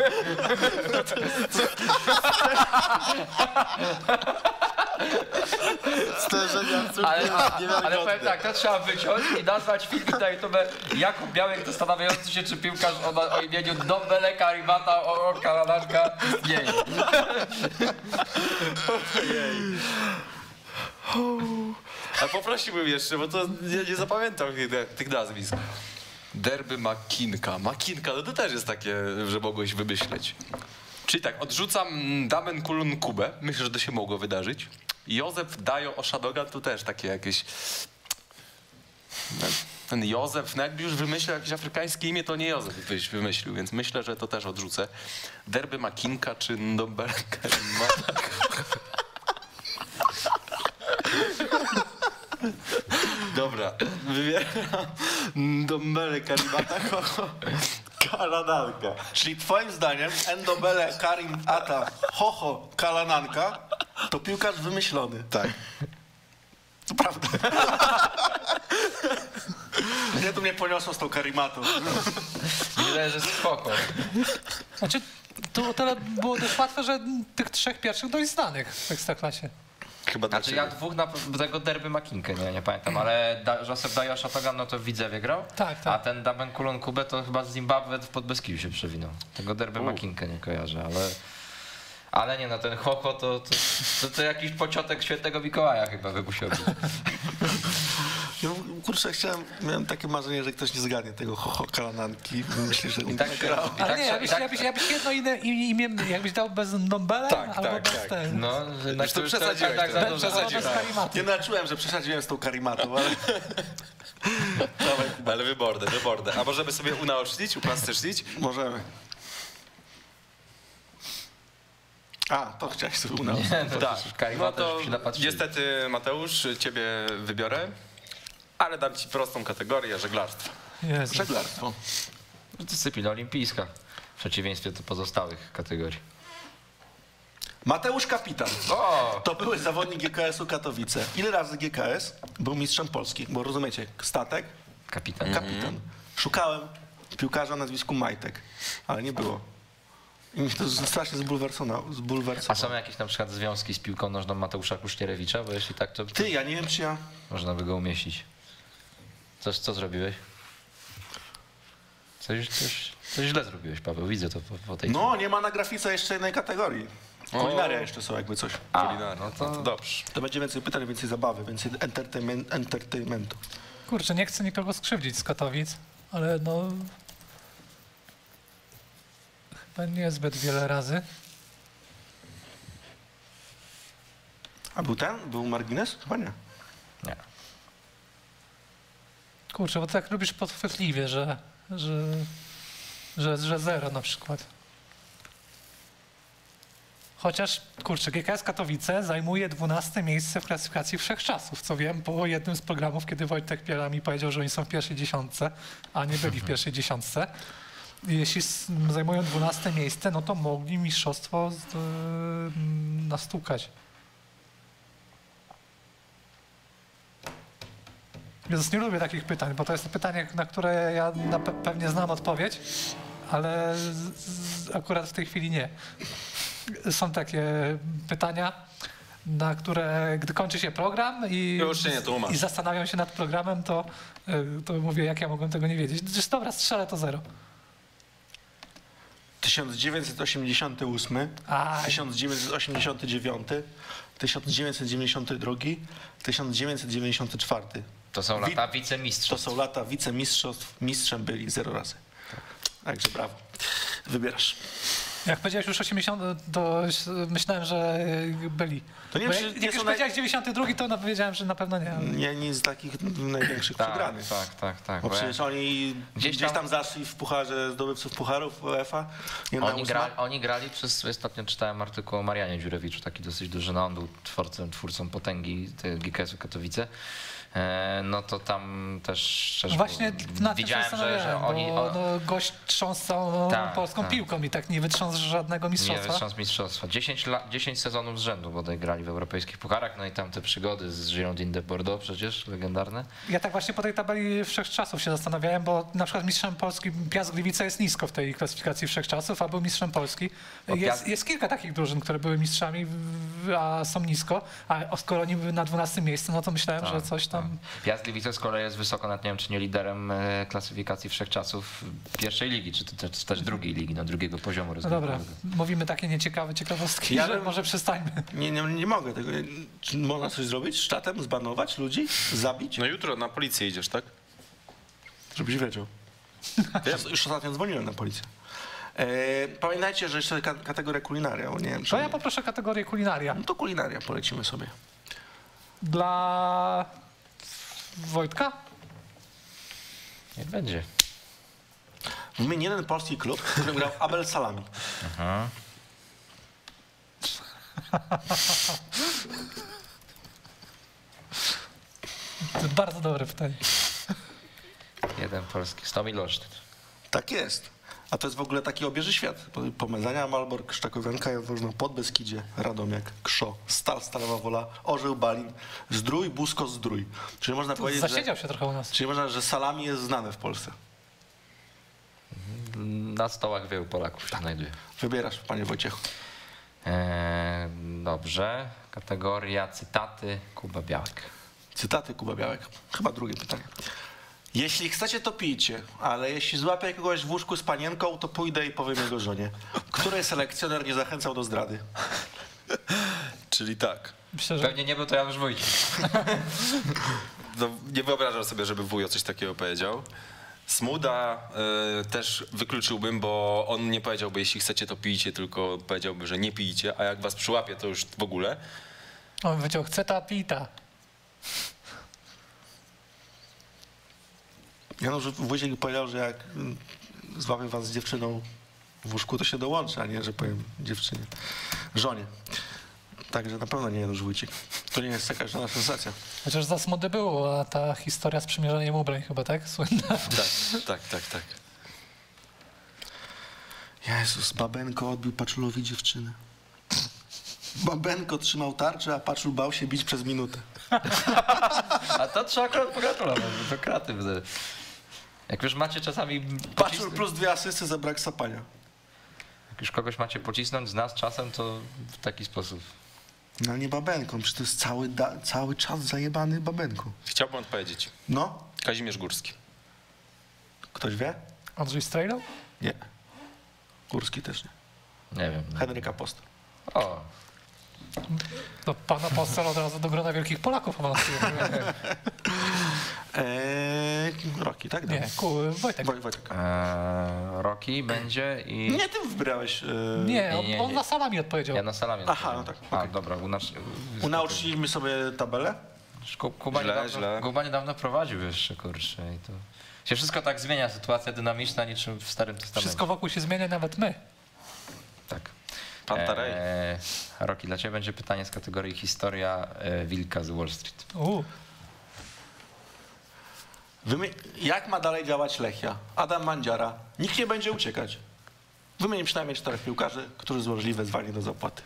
Stężenia Ale powiem tak, to trzeba wyciąć i nazwać film na YouTube Jakub Białek zastanawiający się, czy piłkarz o imieniu Dombele Karimata o Kalananka istnieje. A poprosiłbym jeszcze, bo to nie zapamiętam tych nazwisk. Derby Makinka. Makinka, no to też jest takie, że mogłeś wymyśleć. Czyli tak, odrzucam Damen Kulun Kubę. Myślę, że to się mogło wydarzyć. Józef Dayo Oshadogan to też takie jakieś... Ten Józef, no jakby już wymyślił jakieś afrykańskie imię, to nie Józef byś wymyślił, więc myślę, że to też odrzucę. Derby Makinka czy Ndombele Karimata. Dobra, wybieram Ndombele Karimata, Kalananka. Czyli twoim zdaniem Ndobele Karim Ata Hoho Kalananka to piłkarz wymyślony. Tak. To prawda. Nie, to mnie poniosło z tą Karimatą. Myślę, że spoko. Znaczy, to o tyle było dość łatwe, że tych 3 pierwszych dość znanych w Ekstraklasie. Chyba Znaczy ja 2 tego Derby Makinkę nie pamiętam, ale Joseph Dayo Oshadogan no to w Widzewie grał, Tak. a ten Daben Kulon Kubę to chyba z Zimbabwe w Podbeskidziu się przewinął. Tego Derby Makinkę nie kojarzę, ale nie no, ten Hoho to jakiś pociotek Świętego Mikołaja chyba wymusił być. Ja, kurczę, miałem takie marzenie, że ktoś nie zgadnie tego Hoho Kalananki. Myślę, że I tak grał. Ale nie, jakbyś jedno inne imię, jakbyś dał bez Ndombele albo bez tego. No, Już to przesadziłeś. Tak, Bez Karimaty. nie czułem, że przesadziłem z tą Karimatą, ale... Ale wyborne. A możemy sobie unaocznić, uplastycznić? Możemy. A, to chciałeś sobie unaocznić. No to niestety, Mateusz, ciebie wybiorę, ale dam ci prostą kategorię, żeglarstwo. Jezu. Żeglarstwo. Dyscyplina olimpijska w przeciwieństwie do pozostałych kategorii. Mateusz Kapitan. O! To były zawodnik GKS-u Katowice. Ile razy GKS był mistrzem Polski? Bo rozumiecie, statek, Kapitan. kapitan. Szukałem piłkarza o nazwisku Majtek, ale nie było. I mnie to strasznie zbulwersowało. A są jakieś na przykład związki z piłką nożną Mateusza Kusztierewicza? Bo jeśli tak, to Ty, ja nie wiem, czy ja... można by go umieścić. Co zrobiłeś? Coś źle zrobiłeś, Paweł, widzę to po tej... No, nie ma na grafice jeszcze jednej kategorii. Kulinaria jeszcze są jakby coś. No to dobrze. To będzie więcej pytań, więcej zabawy, więcej entertainmentu. Kurczę, nie chcę nikogo skrzywdzić z Katowic, ale no... Chyba niezbyt wiele razy. A był margines? Chyba nie. Nie. Kurczę, bo tak lubisz podchwytliwie, że 0 na przykład. Chociaż, kurczę, GKS Katowice zajmuje 12 miejsce w klasyfikacji wszechczasów, co wiem po jednym z programów, kiedy Wojtek Piela mi powiedział, że oni są w pierwszej dziesiątce, a nie byli w pierwszej dziesiątce. I jeśli zajmują 12 miejsce, no to mogli mistrzostwo nastukać. Więc nie lubię takich pytań, bo to jest pytanie, na które ja pewnie znam odpowiedź, ale akurat w tej chwili nie. Są takie pytania, na które, gdy kończy się program i zastanawiam się nad programem, to mówię, jak ja mogłem tego nie wiedzieć. Dobra, strzelę to 0. 1988, 1989, 1992, 1994. To są lata wicemistrzostw. To są lata wicemistrzostw. Mistrzem byli 0 razy. Także brawo. Wybierasz. Jak powiedziałeś już 80, to myślałem, że byli. To nie, jak już powiedziałeś 92, to wiedziałem, że na pewno nie. Nie z takich największych przegranych. Tak. Bo przecież oni gdzieś tam zaszli w pucharze zdobywców pucharów UEFA. Oni grali przez, ostatnio czytałem artykuł o Marianie Dziurewiczu, taki dosyć duży, no on był twórcą potęgi GKS-u Katowice. No to tam też właśnie na widziałem, że oni... gość trząsł całą polską piłką i tak nie wytrząsł żadnego mistrzostwa. Nie wytrząsł mistrzostwa. 10 sezonów z rzędu bodaj grali w europejskich pucharach, no i tam te przygody z Girondins de Bordeaux przecież legendarne. Ja tak właśnie po tej tabeli wszechczasów się zastanawiałem, bo na przykład mistrzem Polski Piast Gliwice jest nisko w tej klasyfikacji wszechczasów, a był mistrzem Polski. Jest kilka takich drużyn, które były mistrzami, a są nisko, a skoro oni były na 12 miejscu, no to myślałem, że coś tam... Piast Gliwice z kolei jest wysoko, nawet nie wiem, czy nie liderem klasyfikacji wszechczasów pierwszej ligi, czy też drugiej ligi, drugiego poziomu rozgrywkowego. No dobra, mówimy takie nieciekawe ciekawostki, że może przestańmy. Nie mogę tego. Czy można coś zrobić z czatem, zbanować ludzi, zabić? No jutro na policję idziesz, tak? Żebyś wiedział. Już ostatnio dzwoniłem na policję. Pamiętajcie, że jeszcze kategoria kulinaria. Bo nie wiem, to ja poproszę kategorię kulinaria. No to kulinaria polecimy sobie. Dla Wojtka? Nie będzie. Wymień jeden polski klub, w którym grał Abel Salami. Aha. To bardzo dobre pytanie. Jeden polski. Stomil Olsztyn. Tak jest. A to jest w ogóle taki obieży świat. Pomezania, Malbork, Szczakowianka, Jaworzno, Podbeskidzie, Radomiak, Krzo, Stal, Stalowa Wola, Orzeł, Balin, Zdrój, Busko, Zdrój. Czyli można powiedzieć, zasiedział się trochę u nas. Czyli można, że salami jest znane w Polsce. Na stołach wielu Polaków się znajduje. Wybierasz, panie Wojciechu. Dobrze. Kategoria cytaty Kuba Białek. Cytaty Kuba Białek. Chyba drugie pytanie. Jeśli chcecie, to pijcie, ale jeśli złapię kogoś w łóżku z panienką, to pójdę i powiem jego żonie. Który selekcjoner nie zachęcał do zdrady? Czyli tak. Myślę, że... Pewnie nie był to Janusz Wójcik. No, nie wyobrażam sobie, żeby wujo coś takiego powiedział. Smuda też wykluczyłbym, bo on nie powiedziałby, jeśli chcecie, to pijcie, tylko powiedziałby, że nie pijcie, a jak was przyłapie, to już w ogóle. On powiedział, chce ta pita. Janusz Wójcik powiedział, że jak złapię was z dziewczyną w łóżku, to się dołączy, a nie, że powiem dziewczynie, żonie. Także na pewno nie Janusz Wójcik. To nie jest jakaś żadna sensacja. Chociaż za Smudy było, a ta historia z przymierzaniem ubrań chyba, tak? Słynna. Tak. Jezus, Babenko odbił Paczulowi dziewczynę. Babenko trzymał tarczę, a Paczul bał się bić przez minutę. A to trzeba akurat pogratulować, bo to kreatywne. Jak już macie czasami... Paczul plus 2 asysty za brak sapania. Jak już kogoś macie pocisnąć z nas czasem, to w taki sposób. No nie Babenką, przecież to jest cały czas zajebany Babenką. Chciałbym odpowiedzieć. No, Kazimierz Górski. ktoś wie? Andrzej Strejlał? Nie. Górski też nie. Nie wiem. Henryk Apostol. O, Do pana Postel od razu do grona wielkich Polaków awansuje. Rocky, tak? Nie, Wojtek. Wojtek. Rocky będzie i... Nie, ty wybrałeś. Nie, nie, on nie. na salami odpowiedział. Ja na salami. Aha, no tak, A, okej. dobra, Unauczyliśmy sobie tabelę. Kuba niedawno prowadził jeszcze, kurczę. I to się wszystko tak zmienia, sytuacja dynamiczna niczym w Starym Testamencie. Wszystko wokół się zmienia, nawet my. Tak. Pantarej. Rocky, dla ciebie będzie pytanie z kategorii historia wilka z Wall Street. Jak ma dalej działać Lechia? Adam Mandziara. Nikt nie będzie uciekać. Wymień przynajmniej 4 piłkarzy, którzy złożyli wezwanie do zapłaty.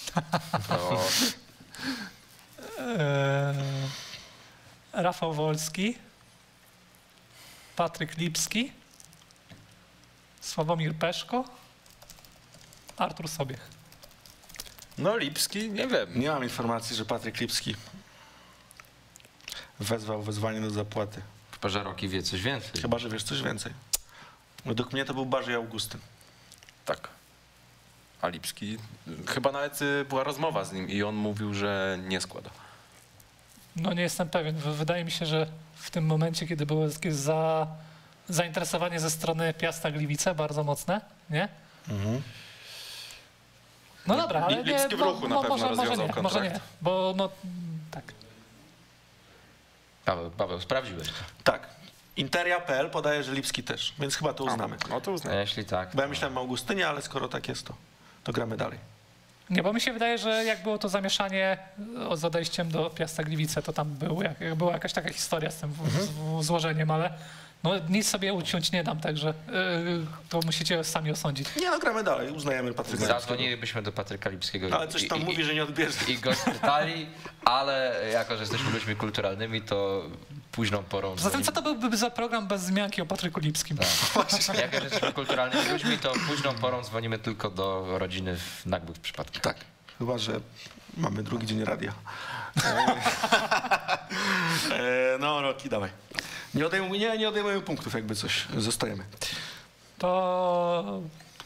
Rafał Wolski, Patryk Lipski, Sławomir Peszko, Artur Sobiech. No Lipski, nie wiem. Nie mam informacji, że Patryk Lipski wezwał wezwanie do zapłaty. Chyba, że Rocky wie coś więcej. Chyba, że wiesz coś więcej. Według mnie to był Błażej Augustyn. Tak. A Lipski, chyba nawet była rozmowa z nim i on mówił, że nie składa. No nie jestem pewien. Wydaje mi się, że w tym momencie, kiedy było jakieś zainteresowanie ze strony Piasta Gliwice bardzo mocne, nie? No dobra, ale Lipski w ruchu na pewno rozwiązał kontrakt. Może nie, bo no tak. Paweł, sprawdziłeś to. Tak. Interia.pl podaje, że Lipski też, więc chyba to uznamy. No to uznamy. Jeśli tak. Bo ja myślałem o Augustynie, ale skoro tak jest, to gramy dalej. Nie, bo mi się wydaje, że jak było to zamieszanie z odejściem do Piasta Gliwice, to tam była jakaś taka historia z tym złożeniem, ale no nic sobie uciąć nie dam, także to musicie sami osądzić. Nie, no gramy dalej, uznajemy Patryka Lipskiego. Zadzwonilibyśmy do Patryka Lipskiego. Ale coś tam mówi, że nie odbierze. I go spytali, ale jako, że jesteśmy ludźmi kulturalnymi, to późną porą... Zatem co to byłby za program bez wzmianki o Patryku Lipskim? Tak. Jak że jesteśmy kulturalnymi ludźmi, to późną porą dzwonimy tylko do rodziny w nagłych przypadkach. Tak, chyba, że mamy drugi dzień radia. No, Rocky, dawaj. Nie odejmujemy punktów, jakby coś, zostajemy. To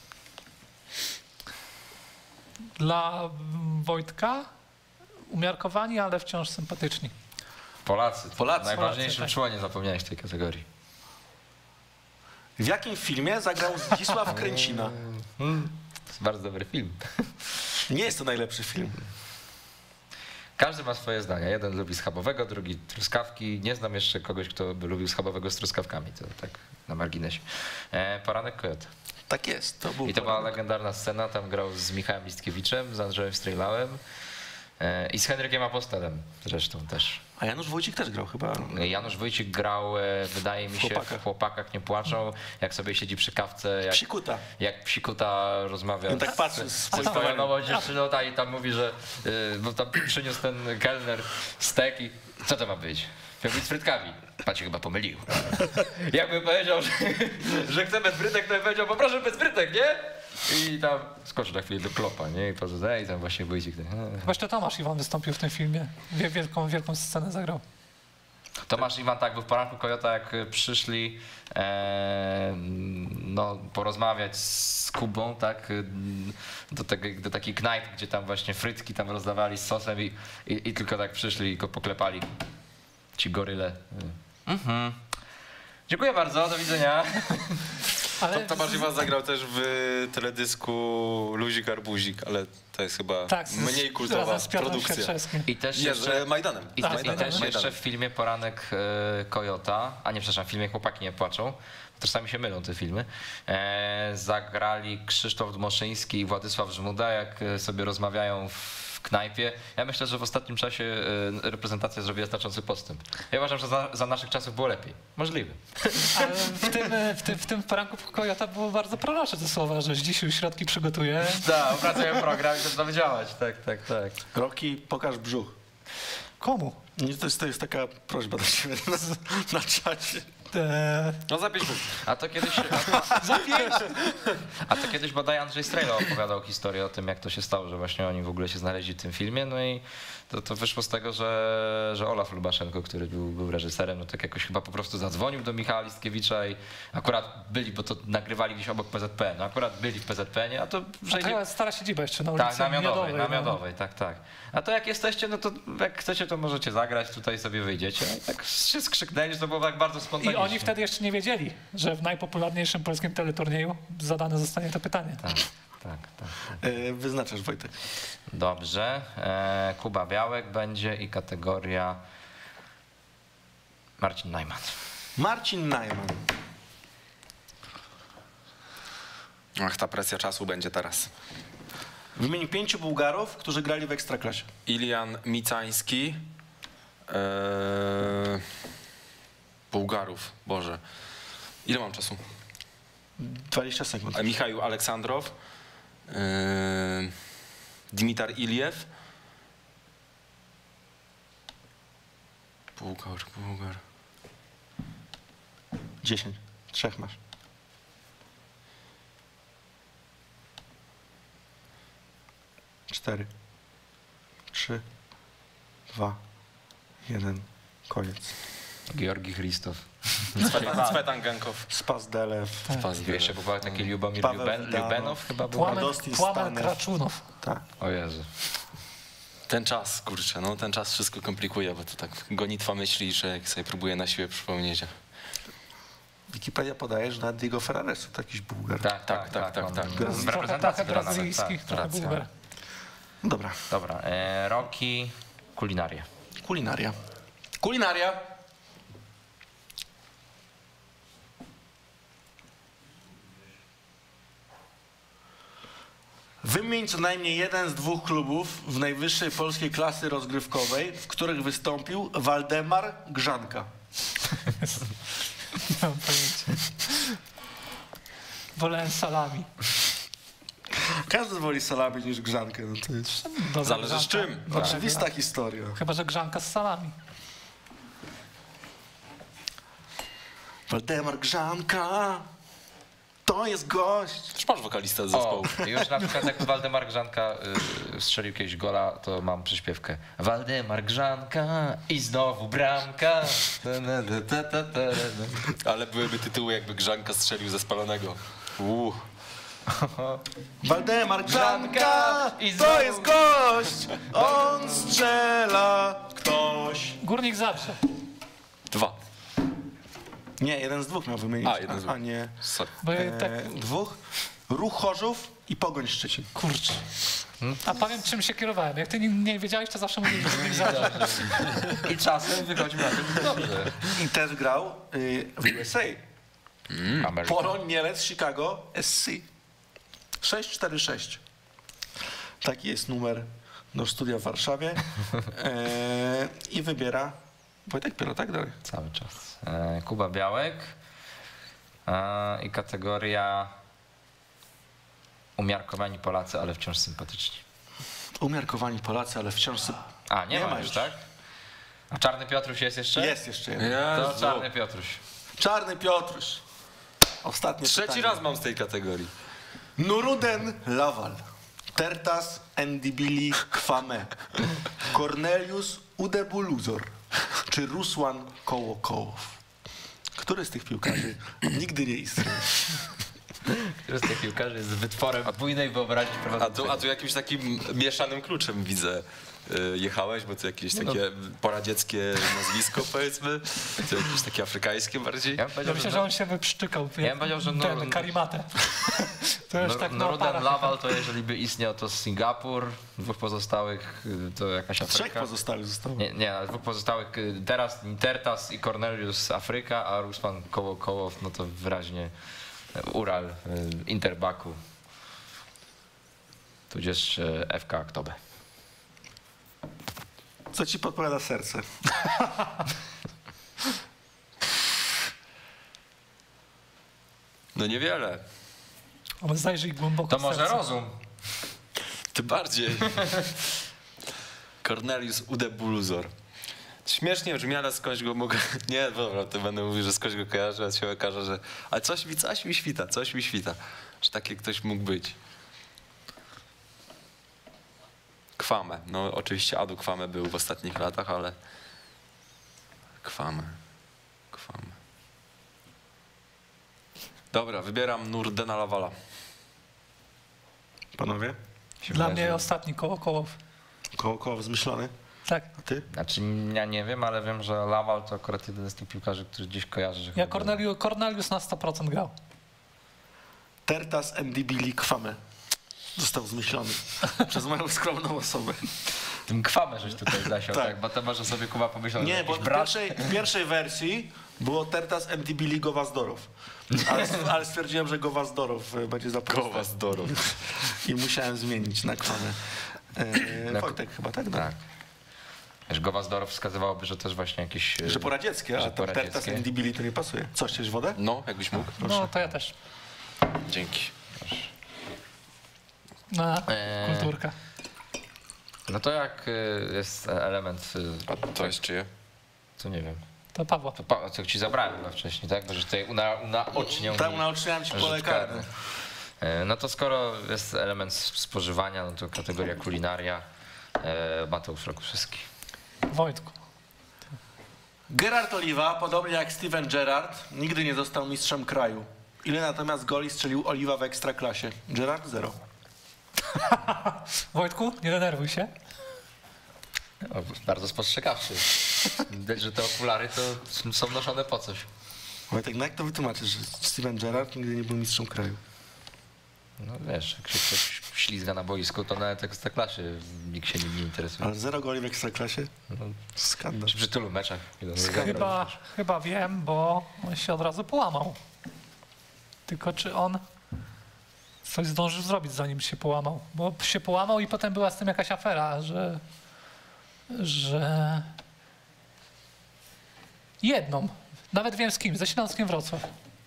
dla Wojtka umiarkowani, ale wciąż sympatyczni. Polacy. Najważniejszym tak. członie zapomniałeś tej kategorii. W jakim filmie zagrał Zdzisław Kręcina? To jest bardzo dobry film. Nie jest to najlepszy film. Każdy ma swoje zdania. Jeden lubi schabowego, drugi truskawki. Nie znam jeszcze kogoś, kto by lubił schabowego z truskawkami. To tak na marginesie. Poranek Kojota. Tak jest. To był I to była legendarna scena. Tam grał z Michałem Listkiewiczem, z Andrzejem Strejlałem i z Henrykiem Apostolem zresztą też. A Janusz Wójcik też grał chyba. Janusz Wójcik grał, wydaje mi się, w Chłopakach nie płaczą, jak sobie siedzi przy kawce, Psikuta. jak Psikuta rozmawia On tak patrzy ze swoją nową dziewczyną i tam mówi, że bo tam przyniósł ten kelner stek i co to ma być? Miał być z frytkami. Pan się chyba pomylił. Jakby powiedział, że chce bez frytek, to bym powiedział, poproszę bez frytek, nie? I tam skoczył na chwilę do klopa, nie? I poza i tam właśnie Wójcik. Właśnie Tomasz Iwan wystąpił w tym filmie. Wielką scenę zagrał. Tomasz Iwan tak był w Poranku Kojota, jak przyszli porozmawiać z Kubą, tak, do takiej knajp, gdzie tam właśnie frytki tam rozdawali z sosem i tylko tak przyszli i go poklepali ci goryle. Dziękuję bardzo, do widzenia. Ale Tomasz Iwan zagrał też w teledysku Luzik Arbuzik, ale to jest chyba mniej kultowa razem z Piotrem produkcja. Świerczewskim. I też Nie, jeszcze... z Majdanem. I też jeszcze w filmie Poranek Kojota, w filmie Chłopaki nie płaczą, czasami się mylą te filmy, zagrali Krzysztof Dmoszyński i Władysław Żmuda, jak sobie rozmawiają w knajpie. Ja myślę, że w ostatnim czasie reprezentacja zrobiła znaczący postęp. Ja uważam, że za naszych czasów było lepiej. Możliwe. Ale w tym Poranku Kojota było bardzo prorocze te słowa, że dzisiaj środki przygotuje. Tak, opracuję program i zaczynamy działać. Tak. Rocky, pokaż brzuch. Komu? To jest taka prośba do ciebie na czacie. No za 5 punktów. A to kiedyś... A to kiedyś bodaj Andrzej Strejlo opowiadał historię o tym, jak to się stało, że właśnie oni w ogóle się znaleźli w tym filmie, no i to wyszło z tego, że Olaf Lubaszenko, który był reżyserem, no tak jakoś chyba po prostu zadzwonił do Michała Listkiewicza i akurat byli, bo to nagrywali gdzieś obok PZPN, no akurat byli w PZPN-ie, a to... A stara siedziba jeszcze na ulicy Tak, na Miodowej. Miodowej, tak. A to jak jesteście, no to jak chcecie, to możecie zagrać, tutaj sobie wyjdziecie. I tak się skrzyknęli, że to było tak bardzo I spontanicznie. oni wtedy jeszcze nie wiedzieli, że w najpopularniejszym polskim teleturnieju zadane zostanie to pytanie. Tak. Wyznaczasz, Wojtek. Dobrze. Kuba Białek będzie i kategoria Marcin Najman. Marcin Najman. Ach, ta presja czasu będzie teraz. Wymień 5 Bułgarów, którzy grali w Ekstraklasie. Ilian Micański. Bułgarów, Boże. Ile mam czasu? 20 sekund. Michał Aleksandrow. Dimitar Iliew. Bułgar. 10. 3 masz. 4, 3, 2, 1. Koniec. Georgi Christof. Cwetan Genkow. Spasdelew. Jeszcze był taki Lubomir Paweł Widanow. Lubenow chyba był. Radostin Płamen Stanew. Kraczunow. Tak. O Jezu. Ten czas, kurczę, no ten czas wszystko komplikuje, bo to tak gonitwa myśli, że jak sobie próbuję na siłę przypomnieć. Wikipedia podaje, że nawet Diego Ferrares to jakiś Bułgar. Tak. Trochę Reprezentacja brazylijskich, trochę Bułgar. Dobra. Dobra, Roki, kulinaria. Kulinaria. Wymień co najmniej jeden z 2 klubów w najwyższej polskiej klasy rozgrywkowej, w których wystąpił Waldemar Grzanka. Nie mam pojęcia. Wolałem salami. Każdy woli salami niż grzankę. No to jest Dobra Zależy z grzanka. czym. Dobra oczywista grzanka. historia. Chyba że grzanka z salami. Waldemar Grzanka to jest gość. Też masz wokalistę z zespołu. O, już na przykład jak Waldemar Grzanka strzelił kiedyś gola, to mam przyśpiewkę. Waldemar Grzanka i znowu bramka. Ale byłyby tytuły, jakby Grzanka strzelił ze spalonego. Waldemar Grzanka i to znowu- jest gość. On strzela ktoś. Górnik Zabrze. 2. Nie, jeden z 2 miał wymienić. A, jeden z 2. A nie. Sorry. Bo tak, 2. Ruch Chorzów i Pogoń Szczecin. kurczę. A powiem, czym się kierowałem. Jak ty nie wiedziałeś, to zawsze mówisz, że Górnik Zabrze. I czasem wychodził na tym dobrze. I też grał w USA. Ameryka. Poroń, Mielec, Chicago, SC. 646. Taki jest numer do studia w Warszawie. I wybiera Wojtek Piero, tak dalej. Cały czas. Kuba Białek i kategoria umiarkowani Polacy, ale wciąż sympatyczni. Umiarkowani Polacy, ale wciąż... A, nie Nie ma ma już, już. tak? A Czarny Piotruś jest jeszcze? Jest jeszcze jeden. To Czarny Piotruś. Czarny Piotruś. Ostatnie Trzeci pytanie. raz mam z tej kategorii. Nuruden Lawal. Tertas Endibili Kwame. Cornelius Udebuluzor. Czy Rusłan Kołokołow. Który z tych piłkarzy nigdy nie istnieje? Który z tych piłkarzy jest wytworem bujnej wyobraźni prowadzącej? A tu jakimś takim mieszanym kluczem widzę. Jechałeś, bo to jakieś takie poradzieckie nazwisko, powiedzmy. To jakieś takie afrykańskie bardziej. Ja bym Ja powiedział, myślę, że że on się wyprzczykał. Ja bym powiedział, że ten Karimatę. To już tak na Nuruden oparach. Lawal to jeżeli by istniał, to Singapur, 2 pozostałych to jakaś 3 Afryka. pozostałych zostało. Nie, 2 pozostałych teraz Tertas i Cornelius Afryka, a Rusłan Kołokołow, no to wyraźnie Ural Interbaku, tudzież FK Aktobe. Co ci podpowiada serce? No niewiele. Ale zajrzyj głęboko To w może serce. rozum. Ty bardziej. Cornelius Udebuluzor. Śmiesznie brzmi, ale skądś go mogę... Nie, dobra, to będę mówił, że skądś go kojarzę, a się okaże, że... Ale coś mi świta, że taki ktoś mógł być. Kwame. No oczywiście Adu Kwame był w ostatnich latach, ale... Kwame. Dobra, wybieram Nurdena Lawala. Panowie? Dla mnie ostatni Kołokołow. Koło zmyślony. Tak. A ty? Znaczy ja nie wiem, ale wiem, że Lawal to akurat jeden z tych piłkarzy, który gdzieś kojarzy. Że Ja chyba- Cornelius na 100% grał. Tertas Ndibili Kwame. Został zmyślony przez moją skromną osobę. Tym Kwamę żeś tutaj zasiał, Tak. tak. Bo to może sobie Kuba pomyślał, że Nie, bo jakiś w brat. pierwszej wersji było Tertas Ndibili Gowazdorow. Ale stwierdziłem, że Gowazdorow będzie za proste. Gowazdorow. I musiałem zmienić na Kwamę. Wojtek chyba, tak? Tak. Wiesz, Gowazdorow wskazywałoby, że też właśnie jakieś... Że poradzieckie, a Że to Tertas poradzieckie. Ndibili to nie pasuje. Co, chciałeś wodę? No, jakbyś mógł. No to ja też. Dzięki. Na kulturka. No to jak jest element, A to jest czyje? co nie wiem, To Pawła. to co ci zabrałem chyba wcześniej, tak? Bo że tutaj unaoczniał Tam mi nauczyłem ci pole rzut karne. karny. No to skoro jest element spożywania, no to kategoria kulinaria, Mateusz Rokuszewski. Wojtku. Gerard Oliwa, podobnie jak Steven Gerrard, nigdy nie został mistrzem kraju. Ile natomiast goli strzelił Oliwa w Ekstraklasie? Gerrard 0. Wojtku, nie denerwuj się. O, bardzo spostrzegawczy. Widać, że te okulary to są noszone po coś. Wojtek, no jak to wytłumaczysz, że Steven Gerrard nigdy nie był mistrzem kraju? No wiesz, jak się ktoś ślizga na boisku, to nawet Ekstraklasie nikt się nim nie interesuje. Ale 0 goli w Ekstraklasie? No, Skandal. przy tylu meczach. ile on zagrał. Chyba wiem, bo on się od razu połamał. Tylko czy on coś zdążył zrobić, zanim się połamał? Bo się połamał i potem była z tym jakaś afera, że jedną, nawet wiem z kim, ze Śląskiem Wrocław.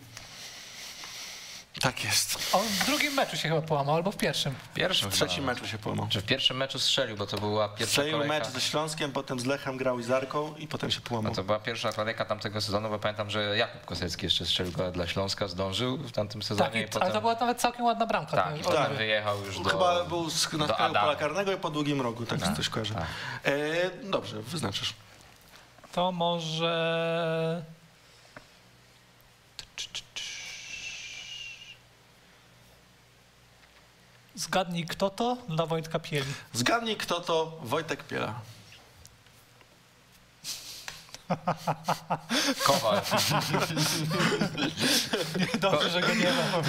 Tak jest. On w drugim meczu się chyba połamał, albo w pierwszym. W pierwszym W trzecim chyba. meczu się połamał. Że w pierwszym meczu strzelił, bo to była pierwsza Strzelił kolejka. mecz ze Śląskiem, potem z Lechem grał i z Arką i potem się No połamał. to była pierwsza kolejka tamtego sezonu, bo pamiętam, że Jakub Kosecki jeszcze strzelił go dla Śląska, zdążył w tamtym sezonie Tak, i potem... ale to była nawet całkiem ładna bramka. Tak, i To- potem wyjechał już do... Chyba był na do skraju Adama. pola karnego i po długim rogu, tak Tak, coś kojarzę. tak. Dobrze, wyznaczysz. To może... Zgadnij kto to dla Wojtka Pieli. Zgadnij, kto to Wojtek Piela. Kowal. Dobrze, że go nie ma.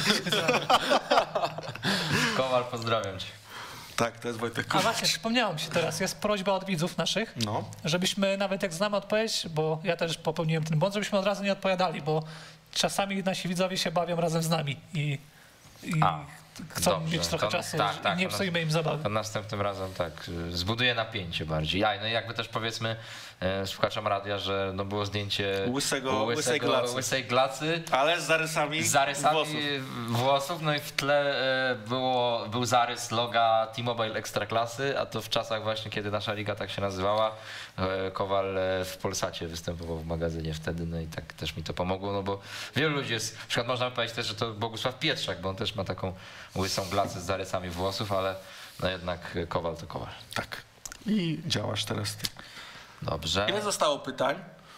Kowal, pozdrawiam cię. Tak, to jest Wojtek A Kowal. właśnie, przypomniałem się teraz, jest prośba od widzów naszych, No, żebyśmy nawet jak znamy odpowiedź, bo ja też popełniłem ten błąd, żebyśmy od razu nie odpowiadali, bo czasami nasi widzowie się bawią razem z nami i chcą dobrze. mieć trochę To- czasu tak, i nie to psujmy im zabawy. To następnym razem tak, zbuduje napięcie bardziej. No i jakby też powiedzmy słuchaczom radia, że no było zdjęcie łysej glacy. ale z zarysami, Z zarysami włosów. włosów, no i w tle był zarys loga T-Mobile Ekstraklasy, a to w czasach właśnie, kiedy nasza liga tak się nazywała, Kowal w Polsacie występował w magazynie wtedy, no i tak też mi to pomogło, no bo wielu ludzi jest, na przykład można powiedzieć też, że to Bogusław Pietrzak, bo on też ma taką łysą glacę z zarysami włosów, ale no jednak Kowal to Kowal. Tak. I działasz teraz ty. Dobrze. Ile zostało pytań?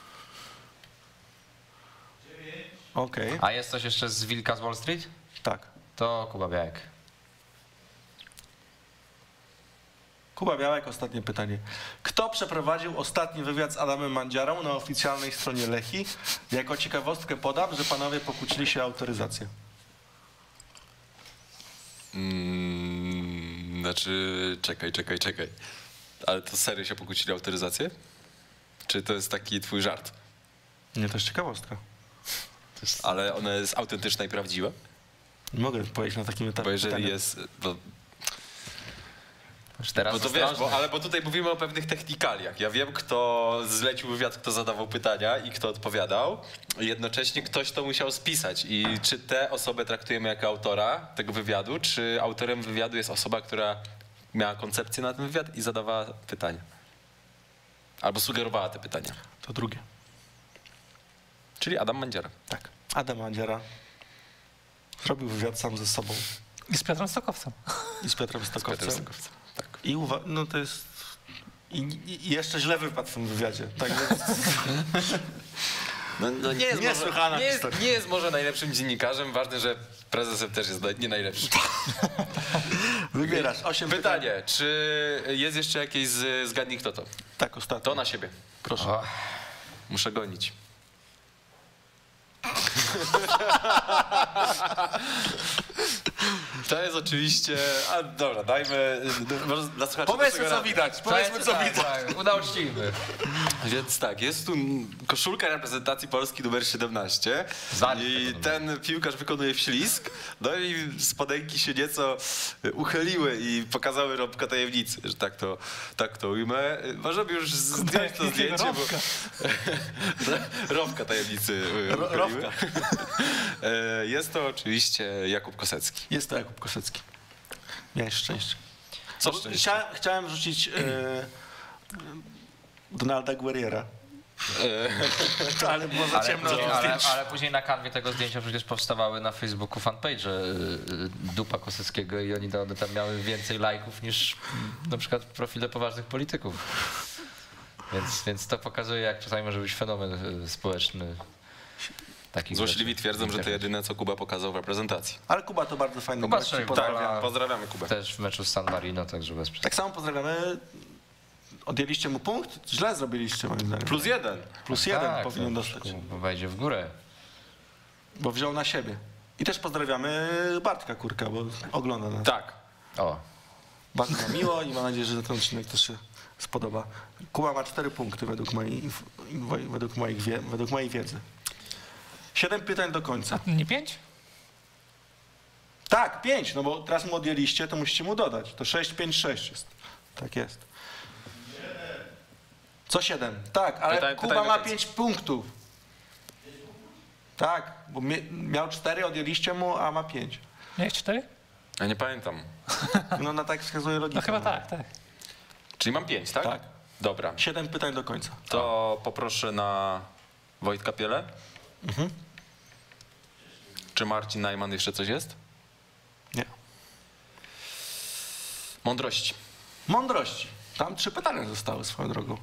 Okej, A jest coś jeszcze z Wilka z Wall Street? tak. To Kuba Białek. Kuba Białek, ostatnie pytanie. Kto przeprowadził ostatni wywiad z Adamem Mandziarą na oficjalnej stronie Lechii? Jako ciekawostkę podam, że panowie pokłócili się o autoryzację. Znaczy, czekaj. Ale to serio się pokłócili o autoryzację? Czy to jest taki twój żart? Nie, to jest ciekawostka. Ale ona jest autentyczna i prawdziwa? Nie mogę powiedzieć na takim etapie Bo jeżeli pytania. jest... Już teraz Bo to wiesz, ostrożny. bo tutaj mówimy o pewnych technikaliach. Ja wiem, kto zlecił wywiad, kto zadawał pytania i kto odpowiadał. Jednocześnie ktoś to musiał spisać. I czy tę osobę traktujemy jako autora tego wywiadu, czy autorem wywiadu jest osoba, która miała koncepcję na ten wywiad i zadawała pytania? Albo sugerowała te pytania. To drugie. Czyli Adam Mandziara. Tak. Adam Mandziara zrobił wywiad sam ze sobą I z Piotrem Stokowcem. i z Piotrem Stokowcem. Tak. I no to jest... I jeszcze źle wypadł w tym wywiadzie. Tak, No nie jest Niesłychana historia. nie jest może najlepszym dziennikarzem, ważne, że prezesem też jest nie najlepszy. Wybierasz 8 pytań. Pytanie, czy jest jeszcze jakieś zgadnij kto to? Tak, ostatnio. To na siebie. Proszę. O, Muszę gonić. To jest oczywiście... A dobra, dajmy... Dla słuchaczy Powiedzmy, naszego co radia. widać. Powiedzmy, co widać. Tak, udaczcimy. Więc tak, jest tu koszulka reprezentacji Polski numer 17 i ten piłkarz wykonuje wślizg, no i spodenki się nieco uchyliły i pokazały rąbka tajemnicy, że tak to ujmę. Możemy już zdjąć to zdjęcie, bo rąbka tajemnicy uchyliły. Jest to oczywiście Jakub Kosecki. Jest to Jakub Kosecki. Miałeś szczęście. Co Bo szczęście? Chciałem rzucić Donalda Guerriera. Ale było za ciemno. Ale później na kanwie tego zdjęcia przecież powstawały na Facebooku fanpage dupa Koseckiego i oni tam miały więcej lajków niż na przykład profile poważnych polityków. Więc to pokazuje, jak czasami może być fenomen społeczny. Złośliwi twierdzą, że to jedyne, co Kuba pokazał w reprezentacji. Ale Kuba to bardzo fajny Kuba gość. strzelił Pozdrawiamy Kubę. też w meczu z San Marino, także bez przesady. Tak samo pozdrawiamy. Odjęliście mu punkt? Źle zrobiliście, moim zdaniem. +1. +1 powinien dostać. Bo wejdzie w górę. Bo wziął na siebie. I też pozdrawiamy Bartka Kurka, bo ogląda nas. Tak. O, Bardzo nam miło i mam nadzieję, że ten odcinek też się spodoba. Kuba ma 4 punkty według mojej wiedzy. 7 pytań do końca. Nie 5? Tak, 5, no bo teraz mu odjęliście, to musicie mu dodać. To 6, 5, 6 jest. Tak jest. Co 7? Tak, ale Kuba ma 5 punktów. Tak, bo miał 4, odjęliście mu, a ma 5. Miałeś 4? Ja nie pamiętam. No na tak wskazuje logika. No chyba tak, tak. Czyli mam 5, tak? Tak. Dobra. 7 pytań do końca. To poproszę na Wojtka Pielę. Czy Marcin Najman jeszcze coś jest? Nie. Mądrości. Mądrości. Tam 3 pytania zostały swoją drogą.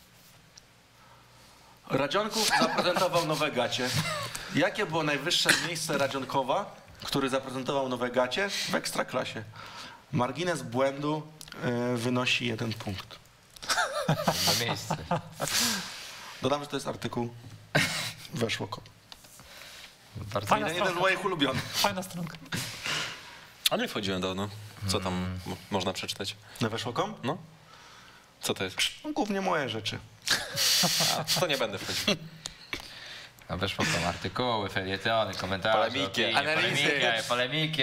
Radzionków zaprezentował nowe gacie. Jakie było najwyższe miejsce Radzionkowa, który zaprezentował nowe gacie w Ekstraklasie? Margines błędu wynosi 1 punkt. na miejsce. Dodam, że to jest artykuł Weszło.com. Bardzo Jeden z moich ulubionych. Fajna stronka. A nie wchodziłem dawno. Co tam można przeczytać? Na Weszło.com? No. Co to jest? No, głównie moje rzeczy. A, to nie będę wchodził. No weszło tam artykuły, felietony, komentarze, Polemiki, opinie, analizy. polemiki.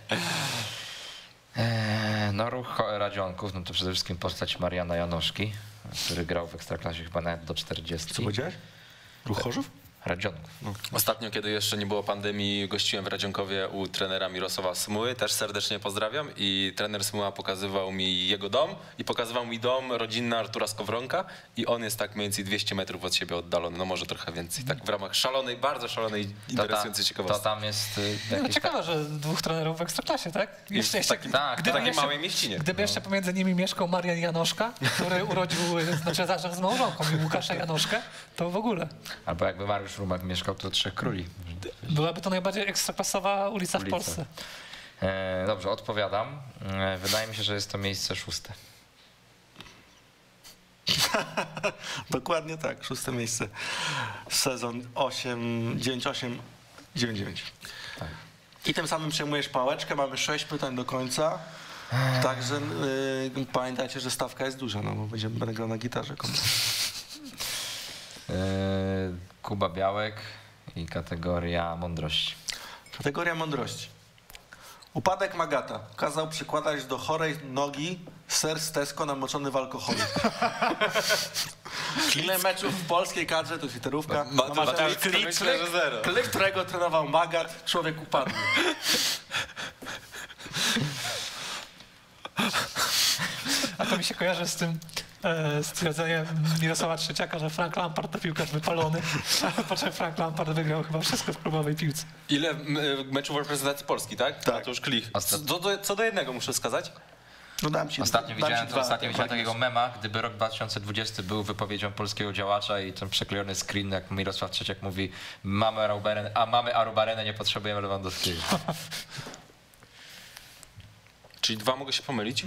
No ruch Radzionków, no to przede wszystkim postać Mariana Janoszki, który grał w Ekstraklasie chyba nawet do 40. Co powiedziałeś? Ruch Chorzów? Radzionków. Ostatnio, kiedy jeszcze nie było pandemii, gościłem w Radzionkowie u trenera Mirosława Smuły, też serdecznie pozdrawiam, i trener Smuła pokazywał mi jego dom i pokazywał mi dom rodzinny Artura Skowronka i on jest tak mniej więcej 200 metrów od siebie oddalony, no może trochę więcej, tak w ramach szalonej, bardzo szalonej, interesującej To ciekawostki. tam jest No, jakiś ciekawe, że 2 trenerów w Ekstraklasie, tak? Jeszcze, tak, gdyby takiej jeszcze, małej mieścinie. Gdyby jeszcze pomiędzy nimi mieszkał Marian Janoszka, który urodził, znaczy zaczął z małżonką i Łukasza Janoszkę, to w ogóle. Albo jakby Mariusz Rumak mieszkał, to 3 Króli. Byłaby to najbardziej ekstraklasowa ulica w Polsce. Dobrze, odpowiadam. Wydaje mi się, że jest to miejsce 6. Dokładnie tak, 6 miejsce. Sezon 9-8-9-9. Tak. I tym samym przejmujesz pałeczkę, mamy 6 pytań do końca. Także pamiętajcie, że stawka jest duża, no bo będę grał na gitarze. Kuba Białek i kategoria mądrości. Kategoria mądrości. Upadek Magata kazał przykładać do chorej nogi ser z Tesco namoczony w alkoholu. Ile meczów w polskiej kadrze, to jest literówka. Myślę, że 0. Klip, którego trenował Magat, człowiek upadł. A to mi się kojarzy z tym stwierdzenie Mirosława Trzeciaka, że Frank Lampard to piłkarz wypalony, po czym Frank Lampard wygrał chyba wszystko w klubowej piłce. Ile meczów reprezentacji Polski, tak? Tak. No to już klich. Co do jednego muszę wskazać? No dam ci Ostatnio widziałem dwa. takiego mema, gdyby rok 2020 był wypowiedzią polskiego działacza i ten przeklejony screen, jak Mirosław Trzeciak mówi, mamy Arubarenę, nie potrzebujemy Lewandowskiego. Czyli 2 mogę się pomylić?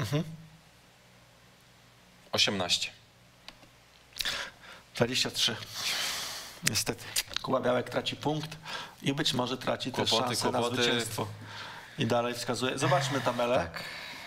18. 23. Niestety. Kuba Białek traci punkt i być może traci też szansę na zwycięstwo. I dalej wskazuje. Zobaczmy tabelę. Tak.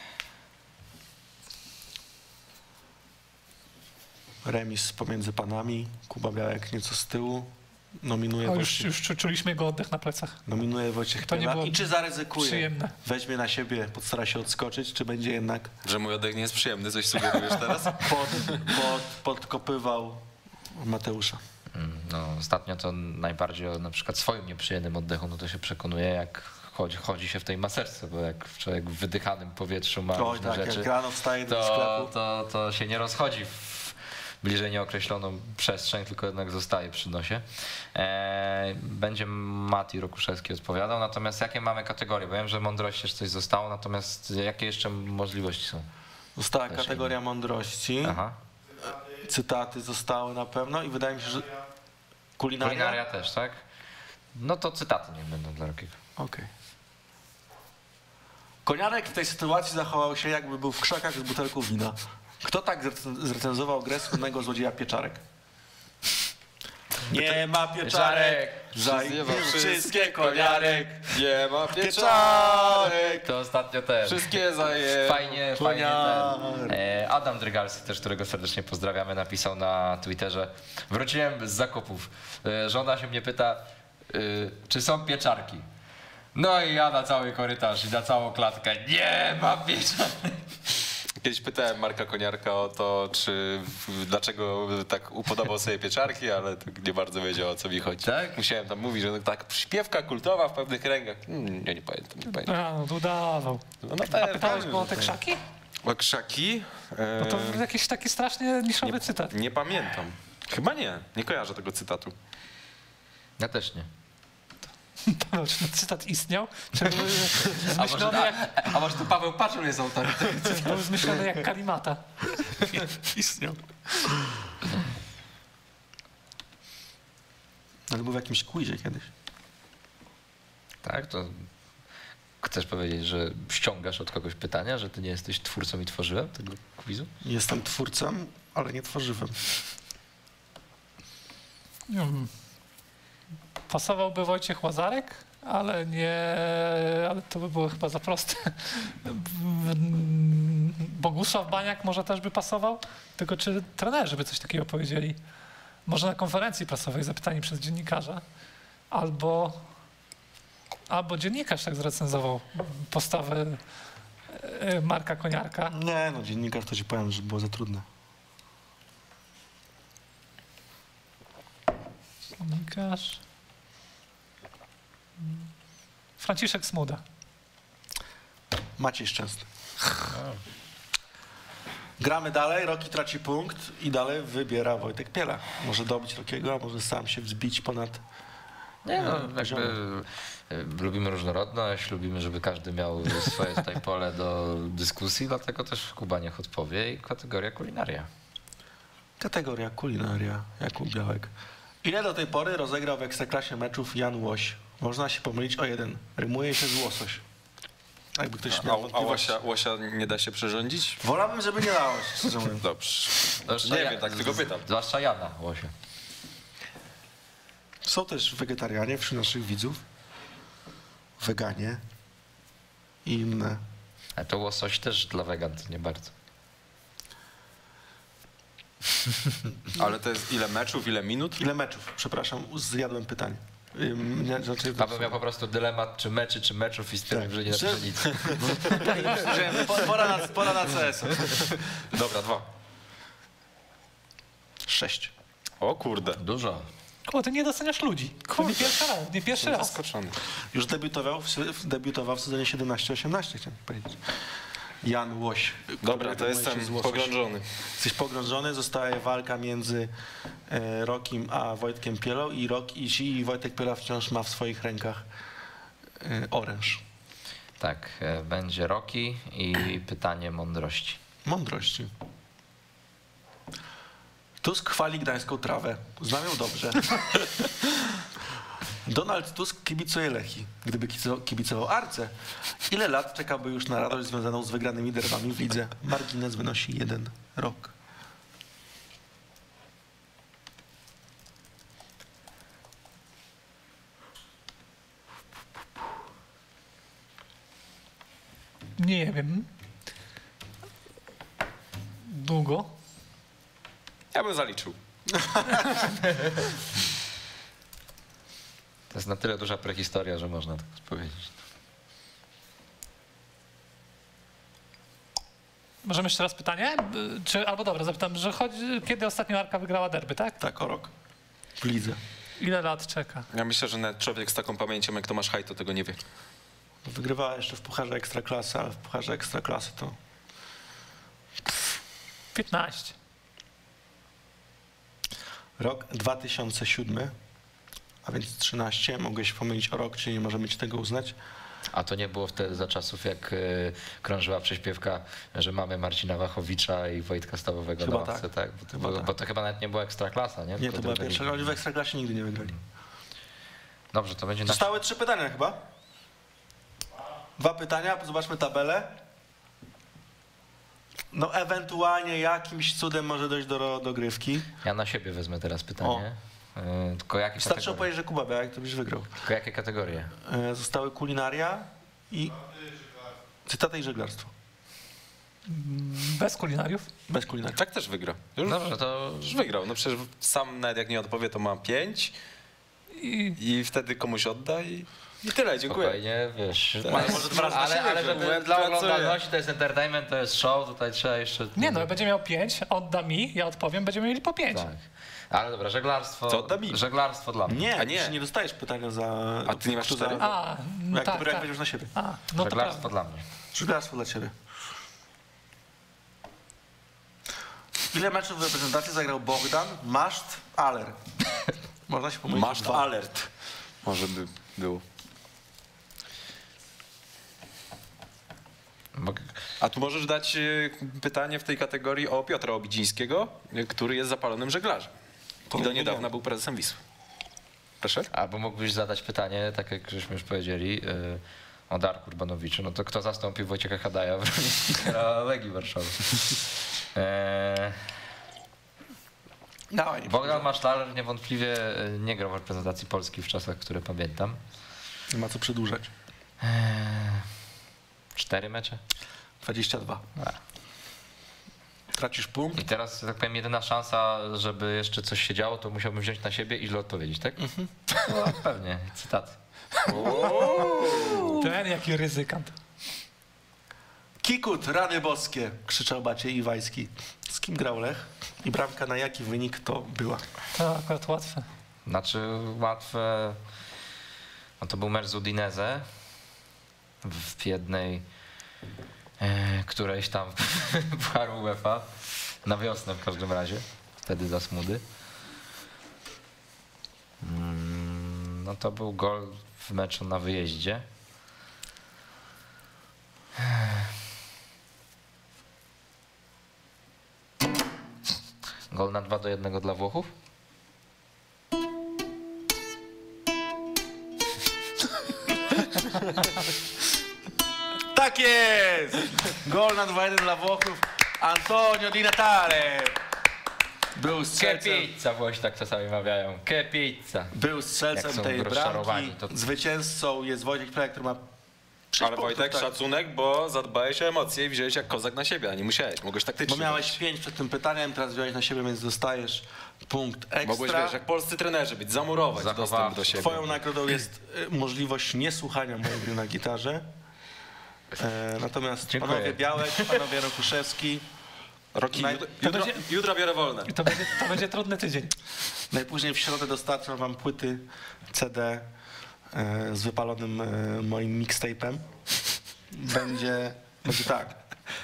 Remis pomiędzy panami. Kuba Białek nieco z tyłu. Nominuje Już czuliśmy jego oddech na plecach. Nominuje Wojciech To nie Piela. było I czy zaryzykuje? przyjemne. Weźmie na siebie, postara się odskoczyć, czy będzie jednak Że mój oddech nie jest przyjemny, coś sugerujesz teraz? podkopywał Mateusza? No, ostatnio to najbardziej o na przykład swoim nieprzyjemnym oddechu, no to się przekonuje, jak chodzi się w tej maserce, bo jak człowiek w wydychanym powietrzu ma Oj różne tak, rzeczy, jak rano wstaje do sklepu. to się nie rozchodzi w bliżej nieokreśloną przestrzeń, tylko jednak zostaje przy nosie. Będzie Mati Rokuszewski odpowiadał, natomiast jakie mamy kategorie? Bo wiem, że mądrości też coś zostało, natomiast jakie jeszcze możliwości są? Została Też kategoria mądrości. Aha. Cytaty zostały na pewno i wydaje mi się, że kulinaria też, tak? No to cytaty niech będą dla Rokiego. Okej. Koniarek w tej sytuacji zachował się, jakby był w krzakach z butelką wina. Kto tak zrecenzował grę słynnego złodzieja Pieczarek? Nie ma Pieczarek, zajmie wszystkie Koniarek. Nie ma Pieczarek. To ostatnio też. Wszystkie zaje. Fajnie ten. Adam Drygalski też, którego serdecznie pozdrawiamy, napisał na Twitterze: wróciłem z zakupów. Żona się mnie pyta, czy są pieczarki. No i ja na cały korytarz i na całą klatkę: nie ma pieczarek. Kiedyś pytałem Marka Koniarka o to, dlaczego tak upodobał sobie pieczarki, ale tak nie bardzo wiedział, o co mi chodzi. Tak? Musiałem tam mówić, że tak śpiewka kultowa w pewnych kręgach. Ja nie pamiętam. No, udawał. No, na A pewno. pytałeś go o te krzaki? O krzaki? No to jakiś taki strasznie niszowy cytat. Nie pamiętam. Chyba nie kojarzę tego cytatu. Ja też nie. Paweł, czy ten cytat istniał? Czy był zmyślony A może to Paweł Paczul jest autorem? był zmyślony jak kalimata? Istniał. Ale był w jakimś quizie kiedyś. Tak, to chcesz powiedzieć, że ściągasz od kogoś pytania, że ty nie jesteś twórcą i tworzyłem tego quizu? Jestem twórcą, ale nie tworzywem. Pasowałby Wojciech Łazarek, ale to by było chyba za proste. Bogusław Baniak może też by pasował, tylko czy trenerzy by coś takiego powiedzieli? Może na konferencji prasowej zapytani przez dziennikarza, albo dziennikarz tak zrecenzował postawę Marka Koniarka. Nie, no dziennikarz to ci powiem, że było za trudne. Dziennikarz. Franciszek Smuda. Maciej Szczęsny. Gramy dalej, Roki traci punkt i dalej wybiera Wojtek Piela. Może dobić Rokiego, a może sam się wzbić ponad... Nie no, jakby lubimy różnorodność, lubimy, żeby każdy miał swoje tutaj pole do dyskusji, dlatego też Kuba niech odpowie i kategoria kulinaria. Kategoria kulinaria, Jakub Białek. Ile do tej pory rozegrał w Ekstraklasie meczów Jan Łoś? Można się pomylić o jeden. Rymuje się z łosoś. Jakby ktoś miał A wątpliwości. łosia nie da się przyrządzić? Wolałbym, żeby nie dało się, szczerze mówiąc. Dobrze. Zwłaszcza Nie wiem, tak tylko pytam. Zwłaszcza Jana Łosia. Są też wegetarianie wśród naszych widzów. Weganie i inne. Ale to łosoś też dla wegan, to nie bardzo. Ale to jest ile meczów, ile minut? Ile meczów? Przepraszam, zjadłem pytanie. Paweł miał po prostu dylemat, czy meczy, czy meczów i stwierdził, że nie napisze nic. Pora na CS. Dobra, 2. 6. O kurde. Dużo. O, ty nie doceniasz ludzi. To nie pierwszy raz. Zaskoczony. Już debiutował w sezonie 17-18, chciałem powiedzieć. Jan Łoś. Dobra, to jestem pogrążony. Jesteś pogrążony, zostaje walka między Rokim a Wojtkiem Pielą i Wojtek Piela wciąż ma w swoich rękach oręż. Tak, będzie Roki i pytanie mądrości. Mądrości. Tusk chwali gdańską trawę. Znam ją dobrze. Donald Tusk kibicuje Lechii. Gdyby kibicował Arce, ile lat czekałby już na radość związaną z wygranymi derbami w lidze? Margines wynosi 1 rok. Nie wiem. Długo. Ja bym zaliczył. To jest na tyle duża prehistoria, że można tak powiedzieć. Możemy jeszcze raz pytanie? Albo dobra, zapytam, że kiedy ostatnio Arka wygrała derby, tak? Tak, o rok. W lidze. Ile lat czeka? Ja myślę, że nawet człowiek z taką pamięcią jak Tomasz Haj to tego nie wie. Wygrywała jeszcze w Pucharze Ekstraklasy, ale w Pucharze Ekstraklasy to... 15. Rok 2007, a więc 13. Mogę się pomylić o rok, czyli nie możemy ci tego uznać. A to nie było wtedy za czasów, jak krążyła prześpiewka, że mamy Marcina Wachowicza i Wojtka Stawowego Chyba na ławce, tak? Bo to chyba nawet nie była Ekstraklasa, nie? Nie, to była pierwsza, oni w Ekstraklasie nigdy nie wygrali. Dobrze, to będzie Zostały 3 pytania chyba? 2 pytania, zobaczmy tabelę. No ewentualnie jakimś cudem może dojść do dogrywki. Ja na siebie wezmę teraz pytanie. Tylko jakie Wystarczy kategorie? powiedzieć, że Kuba Białek to byś wygrał. Tylko jakie kategorie? Zostały kulinaria i... Cytaty i żeglarstwo. Bez kulinariów? Bez kulinarii. Tak też wygra. Dobrze, to... Już wygrał. No przecież sam nawet jak nie odpowie, to ma 5 i wtedy komuś odda i tyle, dziękuję. Spokojnie, wiesz. Ale może 2 razy na siebie Ale wziął. żeby dla Pracuję. oglądalności to jest entertainment, to jest show, tutaj trzeba jeszcze... Nie no, będzie miał 5, odda mi, ja odpowiem, będziemy mieli po 5. Tak. Ale dobra, żeglarstwo. Co odda mi? Żeglarstwo dla mnie. Nie, A nie. nie dostajesz pytania za... A ty nie masz 4? A, no Jak tak, dopiero jak tak. będziesz na siebie. A, no to Żeglarstwo prawda. dla mnie. Żeglarstwo dla ciebie. Ile meczów w reprezentacji zagrał Bogdan, Maszt, Aller? Można się pomylić. Masz alert. Może by był. A tu możesz dać pytanie w tej kategorii o Piotra Obidzińskiego, który jest zapalonym żeglarzem. I do niedawna był prezesem Wisły. Proszę? Albo mógłbyś zadać pytanie, tak jak żeśmy już powiedzieli, o Darku Urbanowiczu. No to kto zastąpił Wojciecha Hadaja w roli Legii Warszawy? Bogdan Masztaler niewątpliwie nie grał w reprezentacji Polski w czasach, które pamiętam. Nie ma co przedłużać. 4 mecze? 22. A. Tracisz punkt. I teraz, tak powiem, jedyna szansa, żeby jeszcze coś się działo, to musiałbym wziąć na siebie i źle odpowiedzieć, tak? No, pewnie, cytat. Ten jaki ryzykant. Kikut, rany boskie, krzyczał Maciej Iwański. Z kim grał Lech? I bramka na jaki wynik to była? To akurat łatwe. Znaczy łatwe, no to był mecz z Udinese w jednej którejś tam Pucharu UEFA, na wiosnę w każdym razie, wtedy za Smudy. No to był gol w meczu na wyjeździe. Gol na 2-1 dla Włochów? Tak jest! Gol na 2-1 dla Włochów. Antonio Di Natale. Był Che strzelcem, pizza, Włosi tak czasami mawiają. Che pizza. był Jak strzelcem są tej rozczarowani, bramki. to- Zwycięzcą jest Wojciech Piela, który ma 6 Ale Wojtek, punktów, tak. szacunek, bo zadbałeś o emocje i wziąłeś jak kozak na siebie, a nie musiałeś. Mogłeś taktycznie. Bo miałeś zrobić. 5 przed tym pytaniem, teraz wziąłeś na siebie, więc dostajesz punkt ekstra. Mogłeś, wiesz, jak polscy trenerzy być, zamurować Zachowawczy. dostęp do siebie. Twoją nagrodą jest możliwość niesłuchania mojej gry na gitarze. Natomiast Dziękuję. panowie Białek, panowie Rokuszewski, Roki, Naj- jutro biorę wolne. I to będzie trudny tydzień. najpóźniej w środę dostarczam wam płyty CD z wypalonym moim mixtape'em. Będzie tak.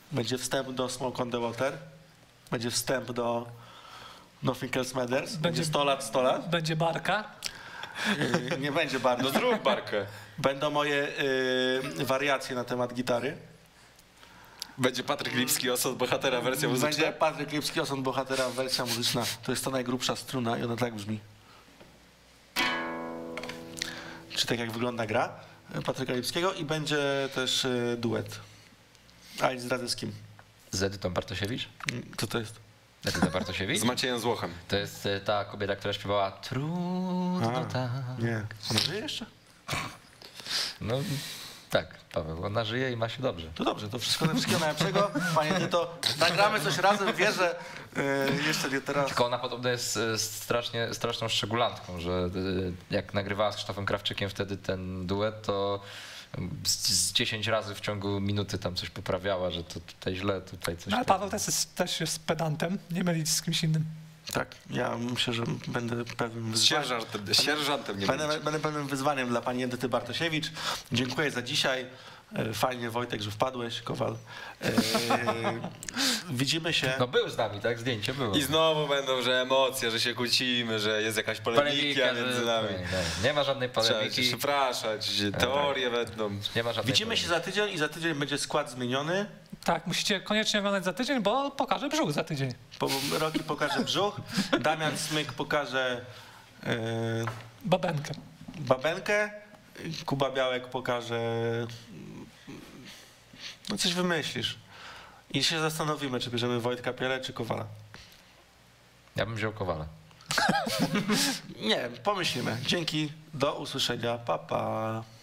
Będzie wstęp do Smoke on the Water. Będzie wstęp do Nothing Else Matters. Będzie 100 lat, 100 lat. Będzie barka. Nie będzie barki. No zrób barkę. Będą moje wariacje na temat gitary. Będzie Patryk Lipski, osąd bohatera, wersja muzyczna. Będzie Patryk Lipski, osąd bohatera, wersja muzyczna. To jest ta najgrubsza struna i ona tak brzmi. Czy tak jak wygląda gra Patryka Lipskiego i będzie też duet. A i zdradzę z kim. Z Edytą Bartosiewicz? Co to jest? Edyta Bartosiewicz? Z Maciejem Złochem. To jest ta kobieta, która śpiewała Trudno tak. Nie. Ona żyje jeszcze? No tak, Paweł, ona żyje i ma się dobrze. To dobrze, to wszystkiego najlepszego. Panie Tito, nagramy coś razem, wierzę. Jeszcze nie teraz. Tylko ona podobno jest straszną szczególantką, że jak nagrywała z Krzysztofem Krawczykiem wtedy ten duet, to z 10 razy w ciągu minuty tam coś poprawiała, że to tutaj źle, tutaj coś... Ale Paweł też jest pedantem, nie mylić z kimś innym. Tak, ja myślę, że będę pewnym wyzwaniem. Sierżantem nie Będę pewnym wyzwaniem dla pani Edyty Bartosiewicz. Dziękuję za dzisiaj. Fajnie, Wojtek, że wpadłeś, Kowal. Widzimy się. No był z nami, tak? Zdjęcie było. I znowu będą, że emocje, że się kłócimy, że jest jakaś polemika między nami. Nie ma żadnej Trzeba polemiki. się przepraszać, teorie będą. Nie ma żadnej Widzimy się za tydzień i za tydzień będzie skład zmieniony. Tak, musicie koniecznie oglądać za tydzień, bo pokażę brzuch za tydzień. Roki pokaże brzuch, Damian Smyk pokaże Babenkę. babenkę, Kuba Białek pokaże... No coś wymyślisz. I się zastanowimy, czy bierzemy Wojtka Pielę, czy Kowala. Ja bym wziął Kowala. Nie, pomyślimy. Dzięki, do usłyszenia, pa pa.